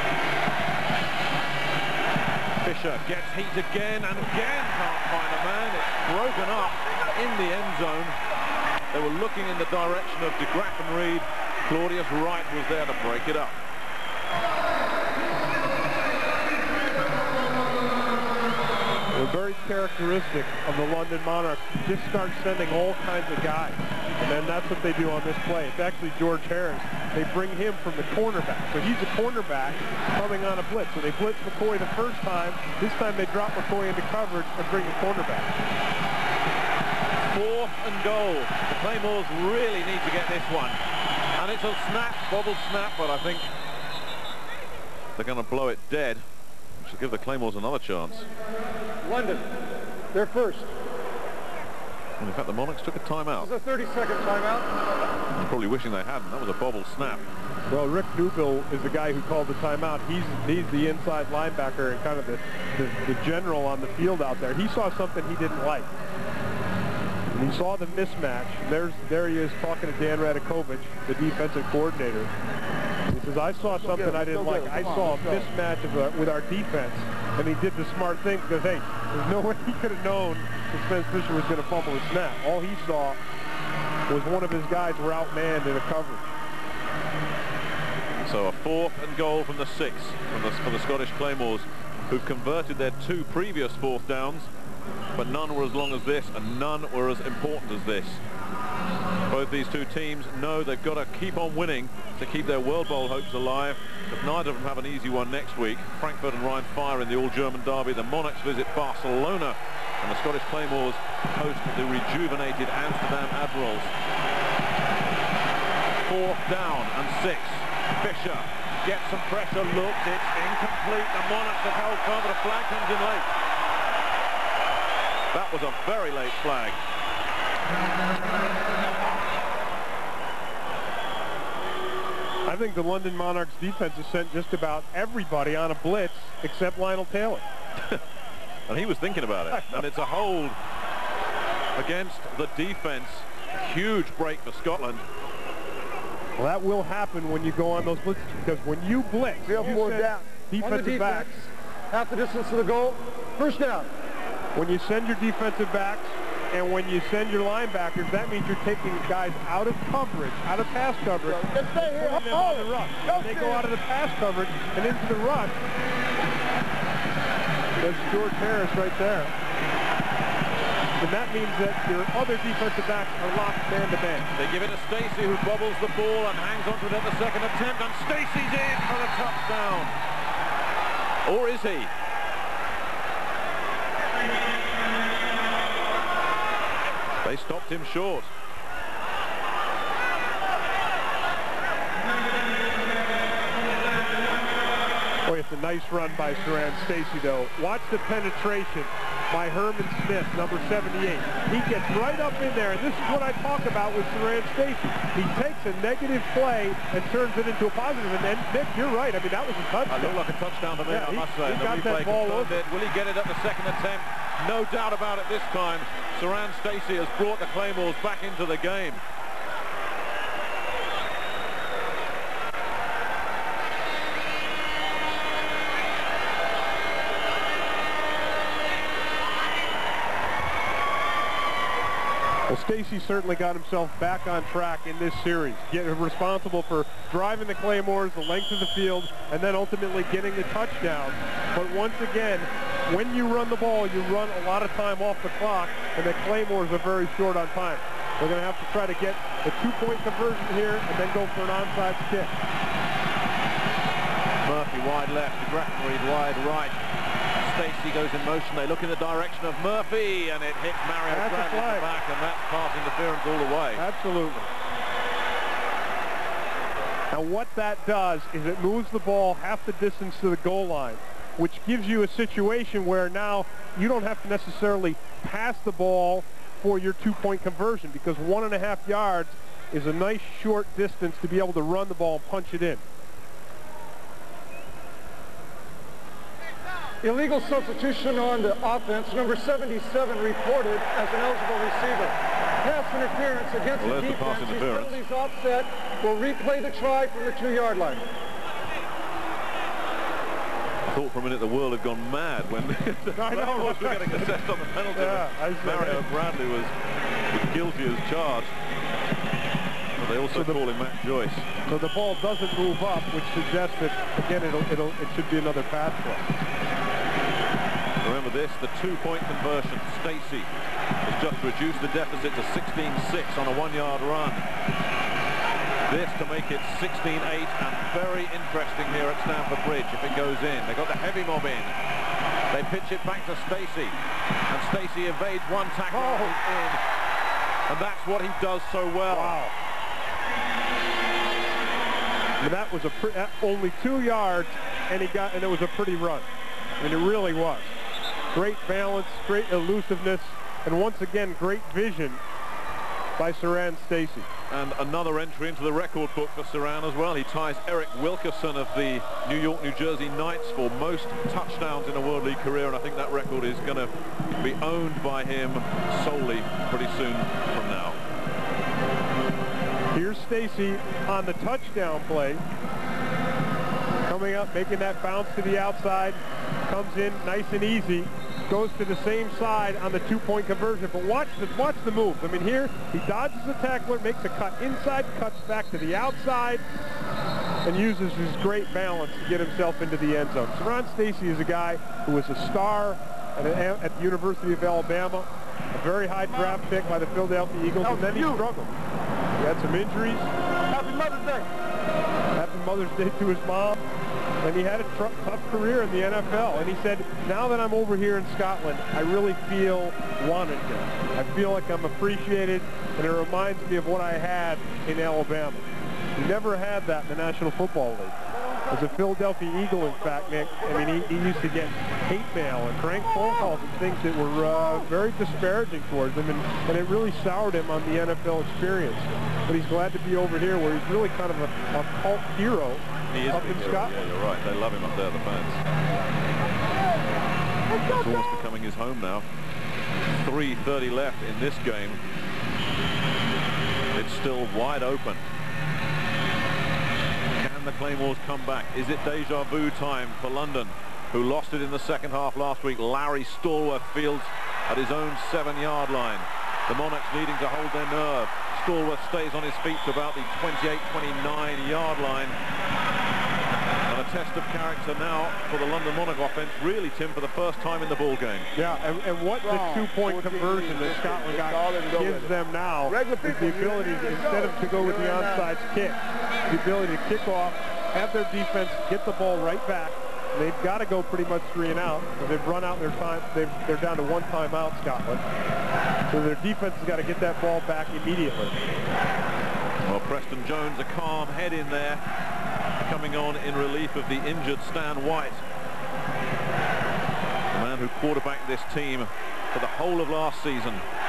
[SPEAKER 3] Fisher gets heat again and again, can't find a man. It's broken up in the end zone. They were looking in the direction of de Grafenried. Claudius Wright was there to break it up.
[SPEAKER 4] Well, very characteristic of the London Monarchs. Just start sending all kinds of guys. And then that's what they do on this play. It's actually George Harris. They bring him from the cornerback. So he's a cornerback coming on a blitz. So they blitz McCoy the first time. This time they drop McCoy into coverage and bring the cornerback.
[SPEAKER 3] Fourth and goal. The Claymores really need to get this one. And it's a snap, bobble snap, but I think they're going to blow it dead. Should give the Claymores another chance.
[SPEAKER 6] London, they're first.
[SPEAKER 3] And in fact, the Monarchs took a timeout.
[SPEAKER 6] This is a thirty second timeout.
[SPEAKER 3] I'm probably wishing they hadn't. That was a bobble snap.
[SPEAKER 4] Well, Rick Newbill is the guy who called the timeout. He's he's the inside linebacker and kind of the, the, the general on the field out there. He saw something he didn't like. And he saw the mismatch. There's, there he is talking to Dan Radakovich, the defensive coordinator. He says, I saw something I didn't like. I saw a mismatch of, uh, with our defense. And he did the smart thing because, hey, there's no way he could have known that Spence Fisher was going to fumble a snap. All he saw was one of his guys were outmanned in a coverage.
[SPEAKER 3] So a fourth and goal from the six from the, for the Scottish Claymores, who've converted their two previous fourth downs, but none were as long as this, and none were as important as this. Both these two teams know they've got to keep on winning to keep their World Bowl hopes alive, but neither of them have an easy one next week. Frankfurt and Rhein-Fire in the all-German derby. The Monarchs visit Barcelona, and the Scottish Claymores host the rejuvenated Amsterdam Admirals. Fourth down and six. Fisher gets some pressure, looks, it's incomplete. The Monarchs have held firm, but a flag comes in late. That was a very late flag.
[SPEAKER 4] I think the London Monarchs defense has sent just about everybody on a blitz except Lionel Taylor.
[SPEAKER 3] And he was thinking about it. And it's a hold against the defense. Huge break for Scotland.
[SPEAKER 4] Well, that will happen when you go on those blitzes, because when you blitz, you send
[SPEAKER 6] down.
[SPEAKER 4] defensive
[SPEAKER 6] defense,
[SPEAKER 4] backs.
[SPEAKER 6] Half the distance to the goal. First down.
[SPEAKER 4] When you send your defensive backs and when you send your linebackers, that means you're taking guys out of coverage, out of pass coverage,
[SPEAKER 6] Just stay here.
[SPEAKER 4] putting them on the rush. When they go out of the pass coverage and into the rush, there's George Harris right there. And that means that your other defensive backs are locked man-to-man.
[SPEAKER 3] They give it to Stacey, who bobbles the ball and hangs onto it at the second attempt, and Stacey's in for the touchdown. Or is he? They stopped him short.
[SPEAKER 4] Boy, it's a nice run by Saran Stacey, though. Watch the penetration by Herman Smith, number seventy-eight. He gets right up in there, and this is what I talk about with Saran Stacey. He takes a negative play and turns it into a positive. And then, Nick, you're right. I mean, that was a touchdown.
[SPEAKER 3] It looked like a touchdown to me,
[SPEAKER 4] Yeah,
[SPEAKER 3] I
[SPEAKER 4] he-
[SPEAKER 3] must say.
[SPEAKER 4] he
[SPEAKER 3] The
[SPEAKER 4] got that
[SPEAKER 3] replay
[SPEAKER 4] ball
[SPEAKER 3] confirmed
[SPEAKER 4] over.
[SPEAKER 3] it. Will he get it at the second attempt? No doubt about it this time. Saran Stacey has brought the Claymores back into the game.
[SPEAKER 4] Well, Stacey certainly got himself back on track in this series, getting responsible for driving the Claymores the length of the field and then ultimately getting the touchdown. But once again, when you run the ball, you run a lot of time off the clock, and the Claymores are very short on time. They're going to have to try to get a two-point conversion here and then go for an onside kick.
[SPEAKER 3] Murphy wide left, Grackenreid wide right. Stacey goes in motion. They look in the direction of Murphy, and it hits Mario
[SPEAKER 4] That's
[SPEAKER 3] Bradley in the back, and that's pass interference all the way.
[SPEAKER 4] Absolutely. Now what that does is it moves the ball half the distance to the goal line, which gives you a situation where now you don't have to necessarily pass the ball for your two-point conversion, because one and a half yards is a nice short distance to be able to run the ball and punch it in.
[SPEAKER 6] Illegal substitution on the offense. Number seventy-seven reported as an eligible receiver. Pass interference against
[SPEAKER 3] well,
[SPEAKER 6] the
[SPEAKER 3] defense.
[SPEAKER 6] defense.
[SPEAKER 3] The
[SPEAKER 6] These
[SPEAKER 3] interference.
[SPEAKER 6] penalties offset. Will replay the try from the two-yard line.
[SPEAKER 3] I thought for a minute the world had gone mad when the Claymores were getting assessed on the penalty.
[SPEAKER 4] Yeah,
[SPEAKER 3] Mario Bradley was guilty as charged. But they also
[SPEAKER 4] so the,
[SPEAKER 3] call him Matt Joyce.
[SPEAKER 4] So the ball doesn't move up, which suggests that, again, it'll, it'll, it should be another pass play.
[SPEAKER 3] Remember this, the two-point conversion. Stacey has just reduced the deficit to sixteen six on a one-yard run. This to make it sixteen eight, and very interesting here at Stamford Bridge if it goes in. They've got the heavy mob in. They pitch it back to Stacey, and Stacey evades one tackle
[SPEAKER 4] oh.
[SPEAKER 3] and he's in. And that's what he does so well.
[SPEAKER 4] Wow. And that was a pre uh, only two yards, and he got, and it was a pretty run. I mean, it really was. Great balance, great elusiveness, and once again, great vision by Saran Stacey.
[SPEAKER 3] And another entry into the record book for Saran as well. He ties Eric Wilkerson of the New York, New Jersey Knights for most touchdowns in a World League career, and I think that record is going to be owned by him solely pretty soon from now.
[SPEAKER 4] Here's Stacey on the touchdown play. Coming up, making that bounce to the outside. Comes in nice and easy. Goes to the same side on the two-point conversion. But watch the, watch the moves. I mean, here, he dodges the tackler, makes a cut inside, cuts back to the outside, and uses his great balance to get himself into the end zone. Saran Stacey is a guy who was a star at, a, at the University of Alabama, a very high draft pick by the Philadelphia Eagles, and then he struggled. He had some injuries.
[SPEAKER 6] Happy Mother's Day.
[SPEAKER 4] Happy Mother's Day to his mom. And he had a tough career in the N F L. And he said, now that I'm over here in Scotland, I really feel wanted here. I feel like I'm appreciated, and it reminds me of what I had in Alabama. He never had that in the National Football League. As a Philadelphia Eagle, in fact, Nick, I mean, he, he used to get hate mail and crank phone calls and things that were uh, very disparaging towards him, and, and it really soured him on the N F L experience. But he's glad to be over here where he's really kind of a, a cult hero.
[SPEAKER 3] He is
[SPEAKER 4] up in
[SPEAKER 3] hero.
[SPEAKER 4] Scotland.
[SPEAKER 3] Yeah, you're right. They love him up there, the fans. It's almost becoming his home now. three thirty left in this game. It's still wide open. Can the Claymores come back? Is it deja vu time for London, who lost it in the second half last week? Larry Stallworth fields at his own seven-yard line. The Monarchs needing to hold their nerve. Stallworth stays on his feet to about the twenty-eight twenty-nine yard line. And a test of character now for the London Monarch offense, really, Tim, for the first time in the ball game.
[SPEAKER 4] Yeah, and, and what the two-point conversion that Scotland got gives them now is the ability, to, instead of to go with the onside kick, the ability to kick off, have their defense get the ball right back. They've got to go pretty much three and out, because they've run out their time. They've, they're down to one timeout, Scotland. So their defense has got to get that ball back immediately.
[SPEAKER 3] Well, Preston Jones, a calm head in there, coming on in relief of the injured Stan White. The man who quarterbacked this team for the whole of last season.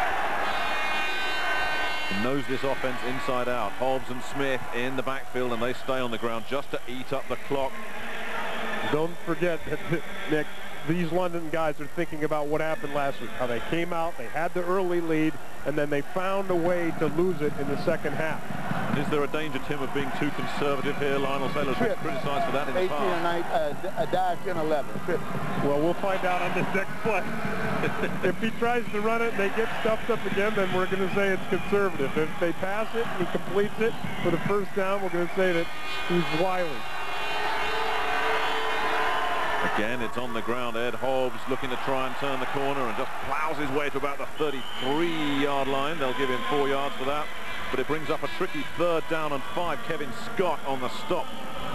[SPEAKER 3] He knows this offense inside out. Hobbs and Smith in the backfield, and they stay on the ground just to eat up the clock.
[SPEAKER 4] Don't forget that, Nick, these London guys are thinking about what happened last week, how they came out, they had the early lead, and then they found a way to lose it in the second half.
[SPEAKER 3] And is there a danger, Tim, of being too conservative here? Lionel Taylor's been criticised for that in the
[SPEAKER 5] eighteen
[SPEAKER 3] past.
[SPEAKER 5] and nine, uh, a dive ten eleven.
[SPEAKER 4] Well, we'll find out on this next play. If he tries to run it and they get stuffed up again, then we're going to say it's conservative. If they pass it and he completes it for the first down, we're going to say that he's wily.
[SPEAKER 3] Again, it's on the ground. Ed Hobbs looking to try and turn the corner and just plows his way to about the thirty-three yard line. They'll give him four yards for that. But it brings up a tricky third down and five. Kevin Scott on the stop.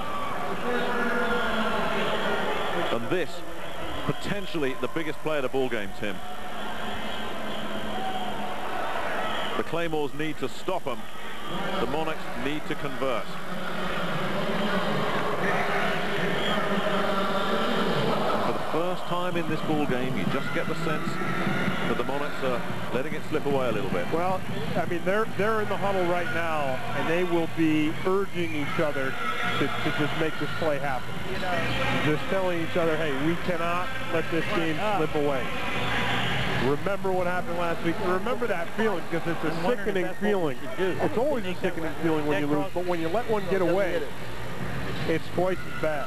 [SPEAKER 3] And this, potentially the biggest play of the ball game, Tim. The Claymores need to stop them. The Monarchs need to convert. First time in this ball game, you just get the sense that the Monarchs are letting it slip away a little bit.
[SPEAKER 4] Well, I mean, they're they're in the huddle right now, and they will be urging each other to, to just make this play happen. Just telling each other, hey, we cannot let this game slip away. Remember what happened last week. Remember that feeling, because it's a sickening feeling. It's always a sickening feeling when you lose, but when you let one get away, it's twice as bad.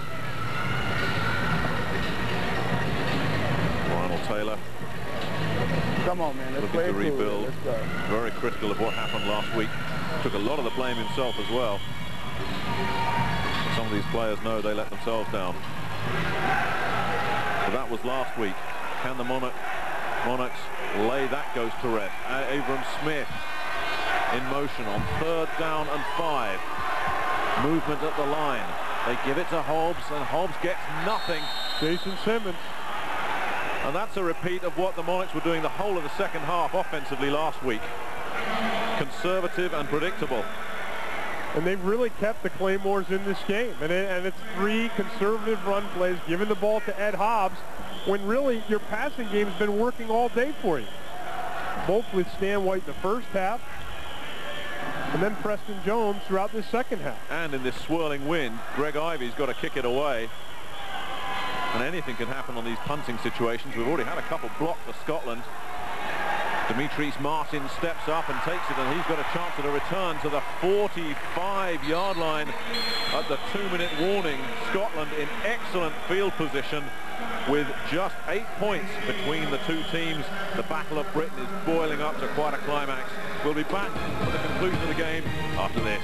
[SPEAKER 3] Taylor.
[SPEAKER 5] Come on, man. Let's
[SPEAKER 3] looking
[SPEAKER 5] play
[SPEAKER 3] to rebuild.
[SPEAKER 5] Cool.
[SPEAKER 3] Very critical of what happened last week. Took a lot of the blame himself as well. Some of these players know they let themselves down. But that was last week. Can the Monarch, Monarchs lay that ghost to rest? Uh, Abram Smith in motion on third down and five. Movement at the line. They give it to Hobbs, and Hobbs gets nothing.
[SPEAKER 4] Jason Simmons.
[SPEAKER 3] And that's a repeat of what the Monarchs were doing the whole of the second half offensively last week. Conservative and predictable.
[SPEAKER 4] And they've really kept the Claymores in this game. And, it, and it's three conservative run plays, giving the ball to Ed Hobbs, when really your passing game's been working all day for you. Both with Stan White in the first half, and then Preston Jones throughout the second half.
[SPEAKER 3] And in this swirling wind, Greg Ivy's got to kick it away. And anything can happen on these punting situations. We've already had a couple blocked for Scotland. Demetrius Martin steps up and takes it, and he's got a chance at a return to the forty-five yard line at the two-minute warning. Scotland in excellent field position with just eight points between the two teams. The Battle of Britain is boiling up to quite a climax. We'll be back for the conclusion of the game after this.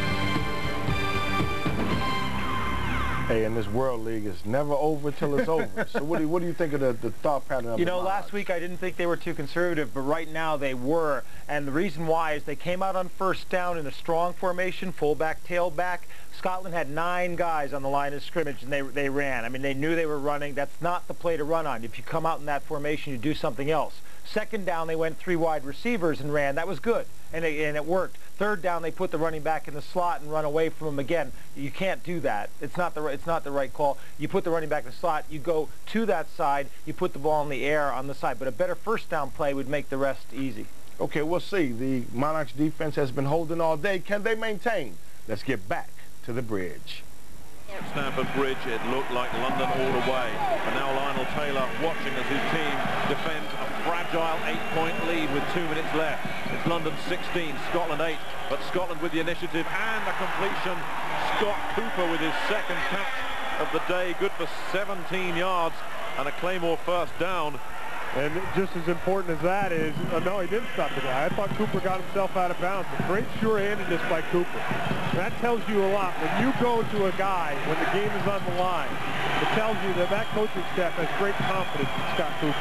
[SPEAKER 1] Hey, in this World League, it's never over till it's over. So what do you, what do you think of the, the thought pattern of
[SPEAKER 2] You
[SPEAKER 1] the
[SPEAKER 2] know,
[SPEAKER 1] Monarchs?
[SPEAKER 2] last week I didn't think they were too conservative, but right now they were. And the reason why is they came out on first down in a strong formation, fullback, tailback. Scotland had nine guys on the line of scrimmage, and they, they ran. I mean, they knew they were running. That's not the play to run on. If you come out in that formation, you do something else. Second down, they went three wide receivers and ran. That was good, and it, and it worked. Third down, they put the running back in the slot and run away from him again. You can't do that. It's not the it's not the right call. You put the running back in the slot, you go to that side, you put the ball in the air on the side. But a better first down play would make the rest easy.
[SPEAKER 1] Okay, we'll see. The Monarchs defense has been holding all day. Can they maintain? Let's get back to the bridge.
[SPEAKER 3] Stamford Bridge, it looked like London all the way. And now Lionel Taylor watching as his team defends a fragile eight-point lead with two minutes left. It's London sixteen, Scotland eight, but Scotland with the initiative and a completion. Scott Cooper with his second catch of the day, good for seventeen yards and a Claymore first down.
[SPEAKER 4] And just as important as that is, oh no, he didn't stop the guy. I thought Cooper got himself out of bounds. But great sure-handedness by Cooper. That tells you a lot. When you go to a guy when the game is on the line, it tells you that that coaching staff has great confidence in Scott Cooper.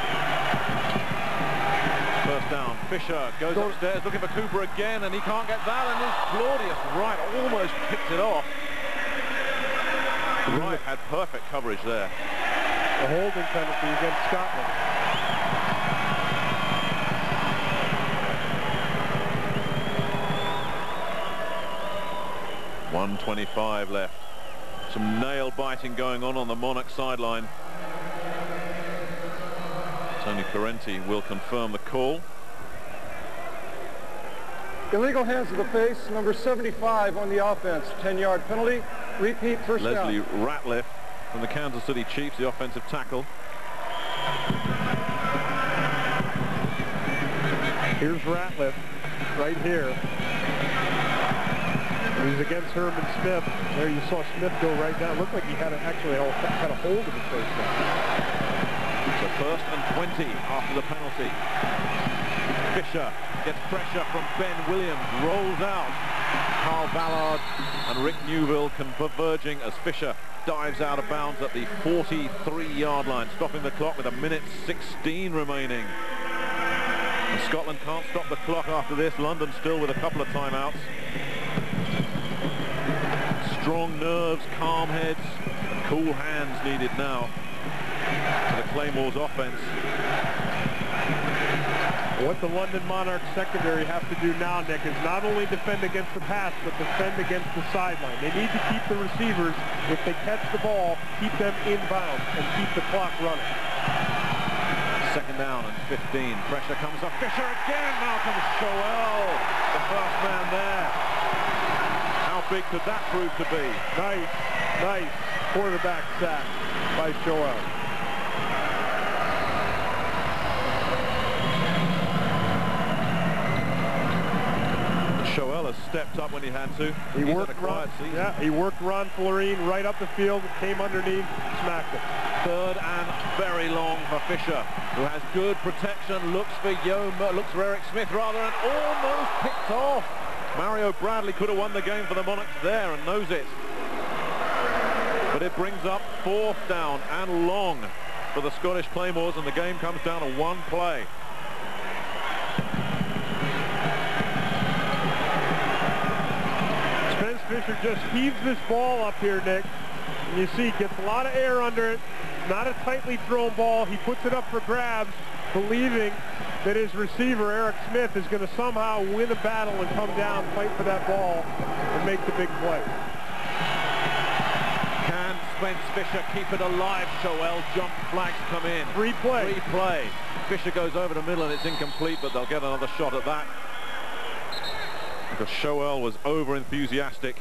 [SPEAKER 3] First down, Fisher goes
[SPEAKER 4] Go.
[SPEAKER 3] upstairs looking for Cooper again, and he can't get that, and it's Claudius Wright almost picked it off. Wright had perfect coverage there.
[SPEAKER 4] A holding penalty against Scotland.
[SPEAKER 3] one twenty-five left. Some nail biting going on on the Monarch sideline. Tony Parenti will confirm the call.
[SPEAKER 6] Illegal hands to the face, number seventy-five on the offense, ten yard penalty. Repeat first
[SPEAKER 3] Leslie
[SPEAKER 6] down.
[SPEAKER 3] Ratliff from the Kansas City Chiefs, the offensive tackle.
[SPEAKER 4] Here's Ratliff right here. He was against Herman Smith. There you saw Smith go right down. It looked like he had a, actually had a hold of the first down.
[SPEAKER 3] So first and twenty after the penalty. Fisher gets pressure from Ben Williams, rolls out. Carl Ballard and Rick Newville converging as Fisher dives out of bounds at the forty-three yard line, stopping the clock with a minute sixteen remaining. And Scotland can't stop the clock after this. London still with a couple of timeouts. Strong nerves, calm heads, and cool hands needed now for the Claymores offense.
[SPEAKER 4] What the London Monarchs secondary have to do now, Nick, is not only defend against the pass, but defend against the sideline. They need to keep the receivers, if they catch the ball, keep them inbound and keep the clock running.
[SPEAKER 3] Second down and fifteen. Pressure comes up. Fisher again. Now comes Shoel, the first man there. How big could that prove to be?
[SPEAKER 4] Nice, nice quarterback sack by Shoel.
[SPEAKER 3] Shoel has stepped up when he had to.
[SPEAKER 4] He
[SPEAKER 3] He's
[SPEAKER 4] worked
[SPEAKER 3] had a quiet
[SPEAKER 4] Ron,
[SPEAKER 3] season.
[SPEAKER 4] yeah, he worked Ron Florine right up the field, came underneath, smacked it.
[SPEAKER 3] Third and very long for Fisher, who has good protection, looks for Yo, looks for Eric Smith rather, and almost picked off. Mario Bradley could have won the game for the Monarchs there and knows it. But it brings up fourth down and long for the Scottish Claymores, and the game comes down to one play.
[SPEAKER 4] Spence Fisher just heaves this ball up here, Nick. And you see, gets a lot of air under it. Not a tightly thrown ball. He puts it up for grabs, believing that his receiver, Eric Smith, is going to somehow win a battle and come down, fight for that ball, and make the big play.
[SPEAKER 3] Can Spence Fisher keep it alive? Shoel jump flags come in.
[SPEAKER 4] Free play.
[SPEAKER 3] Free play. Fisher goes over the middle and it's incomplete, but they'll get another shot at that. Because Shoel was over enthusiastic.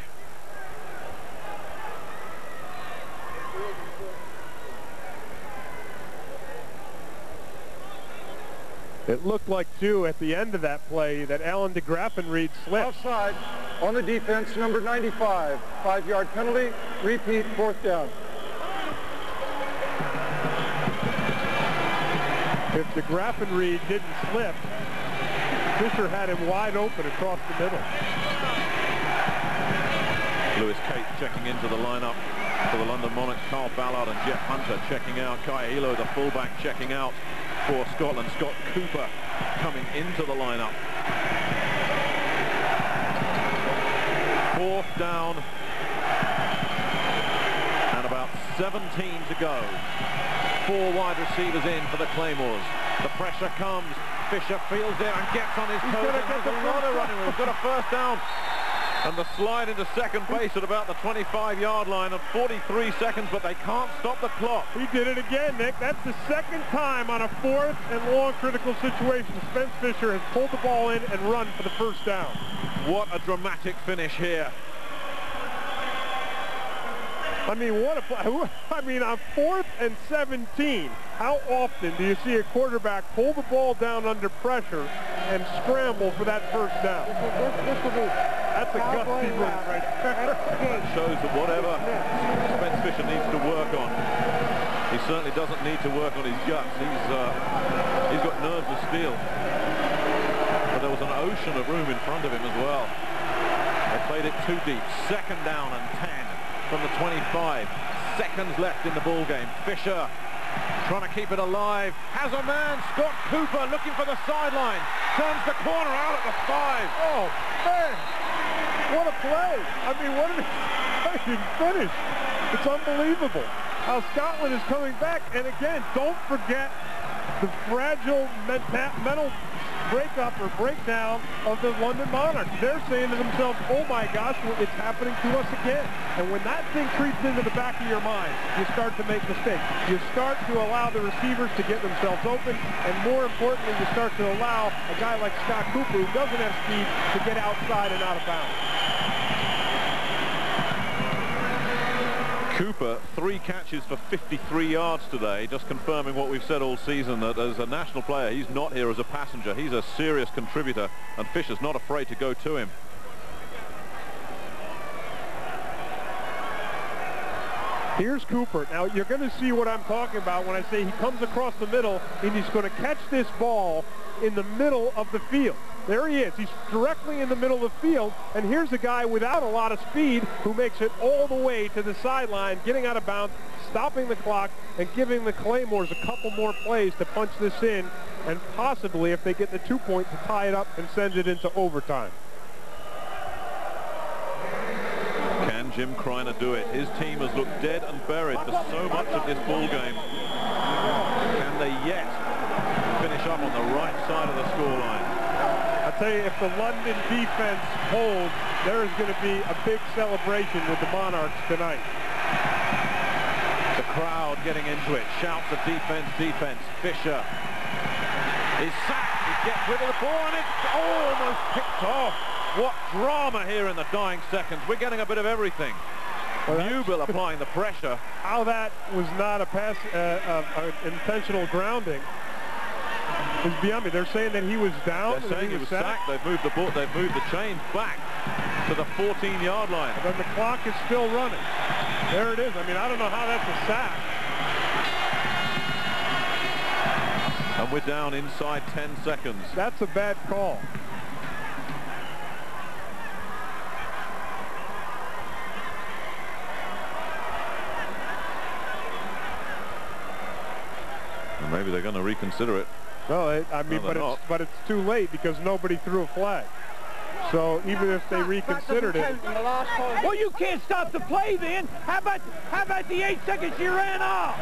[SPEAKER 4] It looked like, too, at the end of that play, that Alan de Graffenried slipped.
[SPEAKER 6] Offside on the defense, number ninety-five. Five-yard penalty, repeat, fourth down.
[SPEAKER 4] If de Graffenried didn't slip, Fisher had him wide open across the middle.
[SPEAKER 3] Lewis Kate checking into the lineup for the London Monarchs. Carl Ballard and Jeff Hunter checking out. Kai Elo, the fullback, checking out for Scotland. Scott Cooper coming into the lineup. Fourth down and about seventeen to go. Four wide receivers in for the Claymores. The pressure comes. Fisher fields it and gets on his toes.
[SPEAKER 4] He's gonna get the
[SPEAKER 3] a lot of running room. He's got a first down. And the slide into second base at about the twenty-five yard line of forty-three seconds, but they can't stop the clock.
[SPEAKER 4] He did it again, Nick. That's the second time on a fourth and long critical situation Spence Fisher has pulled the ball in and run for the first down.
[SPEAKER 3] What a dramatic finish here.
[SPEAKER 4] I mean, what a play. I mean, on fourth and seventeen, how often do you see a quarterback pull the ball down under pressure and scramble for that first down?
[SPEAKER 6] This, this will be
[SPEAKER 4] That's a gutsy move right there.
[SPEAKER 3] That shows that whatever Spence Fisher needs to work on, he certainly doesn't need to work on his guts. He's, uh, he's got nerves of steel. But there was an ocean of room in front of him as well. They played it too deep. Second down and ten from the twenty-five. Seconds left in the ball game. Fisher trying to keep it alive. Has a man. Scott Cooper looking for the sideline. Turns the corner out at the five.
[SPEAKER 4] Oh, man. What a play. I mean, what an exciting finish. It's unbelievable how Scotland is coming back. And again, don't forget the fragile mental breakup or breakdown of the London Monarchs. They're saying to themselves, oh my gosh, it's happening to us again. And when that thing creeps into the back of your mind, you start to make mistakes. You start to allow the receivers to get themselves open, and more importantly, you start to allow a guy like Scott Cooper, who doesn't have speed, to get outside and out of bounds.
[SPEAKER 3] Cooper, three catches for fifty-three yards today, just confirming what we've said all season, that as a national player, he's not here as a passenger. He's a serious contributor, and Fisher's not afraid to go to him.
[SPEAKER 4] Here's Cooper. Now, you're going to see what I'm talking about when I say he comes across the middle, and he's going to catch this ball in the middle of the field. There he is. He's directly in the middle of the field, and here's a guy without a lot of speed who makes it all the way to the sideline, getting out of bounds, stopping the clock, and giving the Claymores a couple more plays to punch this in, and possibly, if they get the two point, to tie it up and send it into overtime.
[SPEAKER 3] Can Jim Kreiner do it? His team has looked dead and buried for so much of this ball game. Can they yet finish up on the right side of the scoreline?
[SPEAKER 4] I'll tell you, if the London defense holds, there is going to be a big celebration with the Monarchs tonight.
[SPEAKER 3] The crowd getting into it. Shouts of defense, defense. Fisher is sacked. He gets rid of the ball, and it's almost picked off. What drama here in the dying seconds. We're getting a bit of everything. Well, Newbill applying the pressure.
[SPEAKER 4] How that was not a pass, uh, uh, uh, intentional grounding is beyond me. They're saying that he was down.
[SPEAKER 3] They're saying
[SPEAKER 4] he
[SPEAKER 3] he was
[SPEAKER 4] sacked.
[SPEAKER 3] sacked. They've moved the ball. They've moved the chains back to the fourteen yard line.
[SPEAKER 4] And then the clock is still running. There it is. I mean, I don't know how that's a sack.
[SPEAKER 3] And we're down inside ten seconds.
[SPEAKER 4] That's a bad call.
[SPEAKER 3] And maybe they're going to reconsider it.
[SPEAKER 4] No, it, I mean,
[SPEAKER 3] No,
[SPEAKER 4] but
[SPEAKER 3] not.
[SPEAKER 4] it's but it's too late because nobody threw a flag. So even if they reconsidered it,
[SPEAKER 2] Well, you can't stop the play then. How about how about the eight seconds you ran off?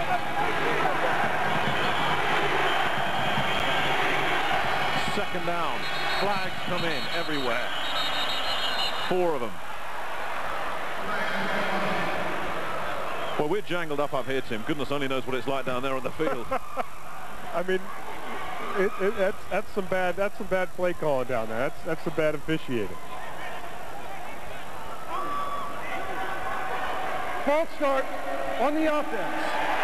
[SPEAKER 3] Second down. Flags come in everywhere. Four of them. Well, we're jangled up up here, Tim. Goodness only knows what it's like down there on the field.
[SPEAKER 4] I mean, it, it, that's that's some bad that's some bad play calling down there. That's that's some bad officiating.
[SPEAKER 6] False start on the offense.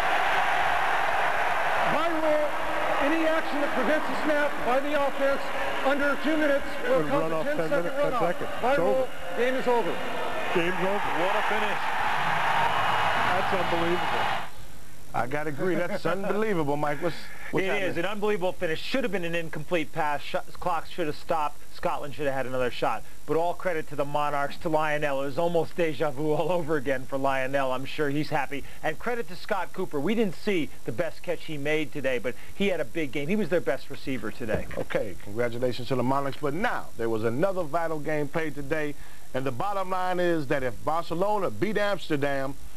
[SPEAKER 6] By rule, any action that prevents a snap by the offense under two minutes will
[SPEAKER 4] It'll
[SPEAKER 6] count
[SPEAKER 4] run
[SPEAKER 6] a
[SPEAKER 4] off
[SPEAKER 6] ten
[SPEAKER 4] ten
[SPEAKER 6] second
[SPEAKER 4] minutes, ten
[SPEAKER 6] runoff.
[SPEAKER 4] seconds.
[SPEAKER 6] By
[SPEAKER 4] It's
[SPEAKER 6] rule,
[SPEAKER 4] over.
[SPEAKER 6] game is over.
[SPEAKER 4] Game's over.
[SPEAKER 3] What a finish.
[SPEAKER 4] That's unbelievable.
[SPEAKER 1] I got to agree. That's unbelievable, Mike. What's, what's
[SPEAKER 2] It
[SPEAKER 1] happening?
[SPEAKER 2] is an unbelievable finish. Should have been an incomplete pass. Sh clock should have stopped. Scotland should have had another shot. But all credit to the Monarchs, to Lionel. It was almost deja vu all over again for Lionel. I'm sure he's happy. And credit to Scott Cooper. We didn't see the best catch he made today, but he had a big game. He was their best receiver today.
[SPEAKER 1] Okay, congratulations to the Monarchs. But now, there was another vital game played today, and the bottom line is that if Barcelona beat Amsterdam,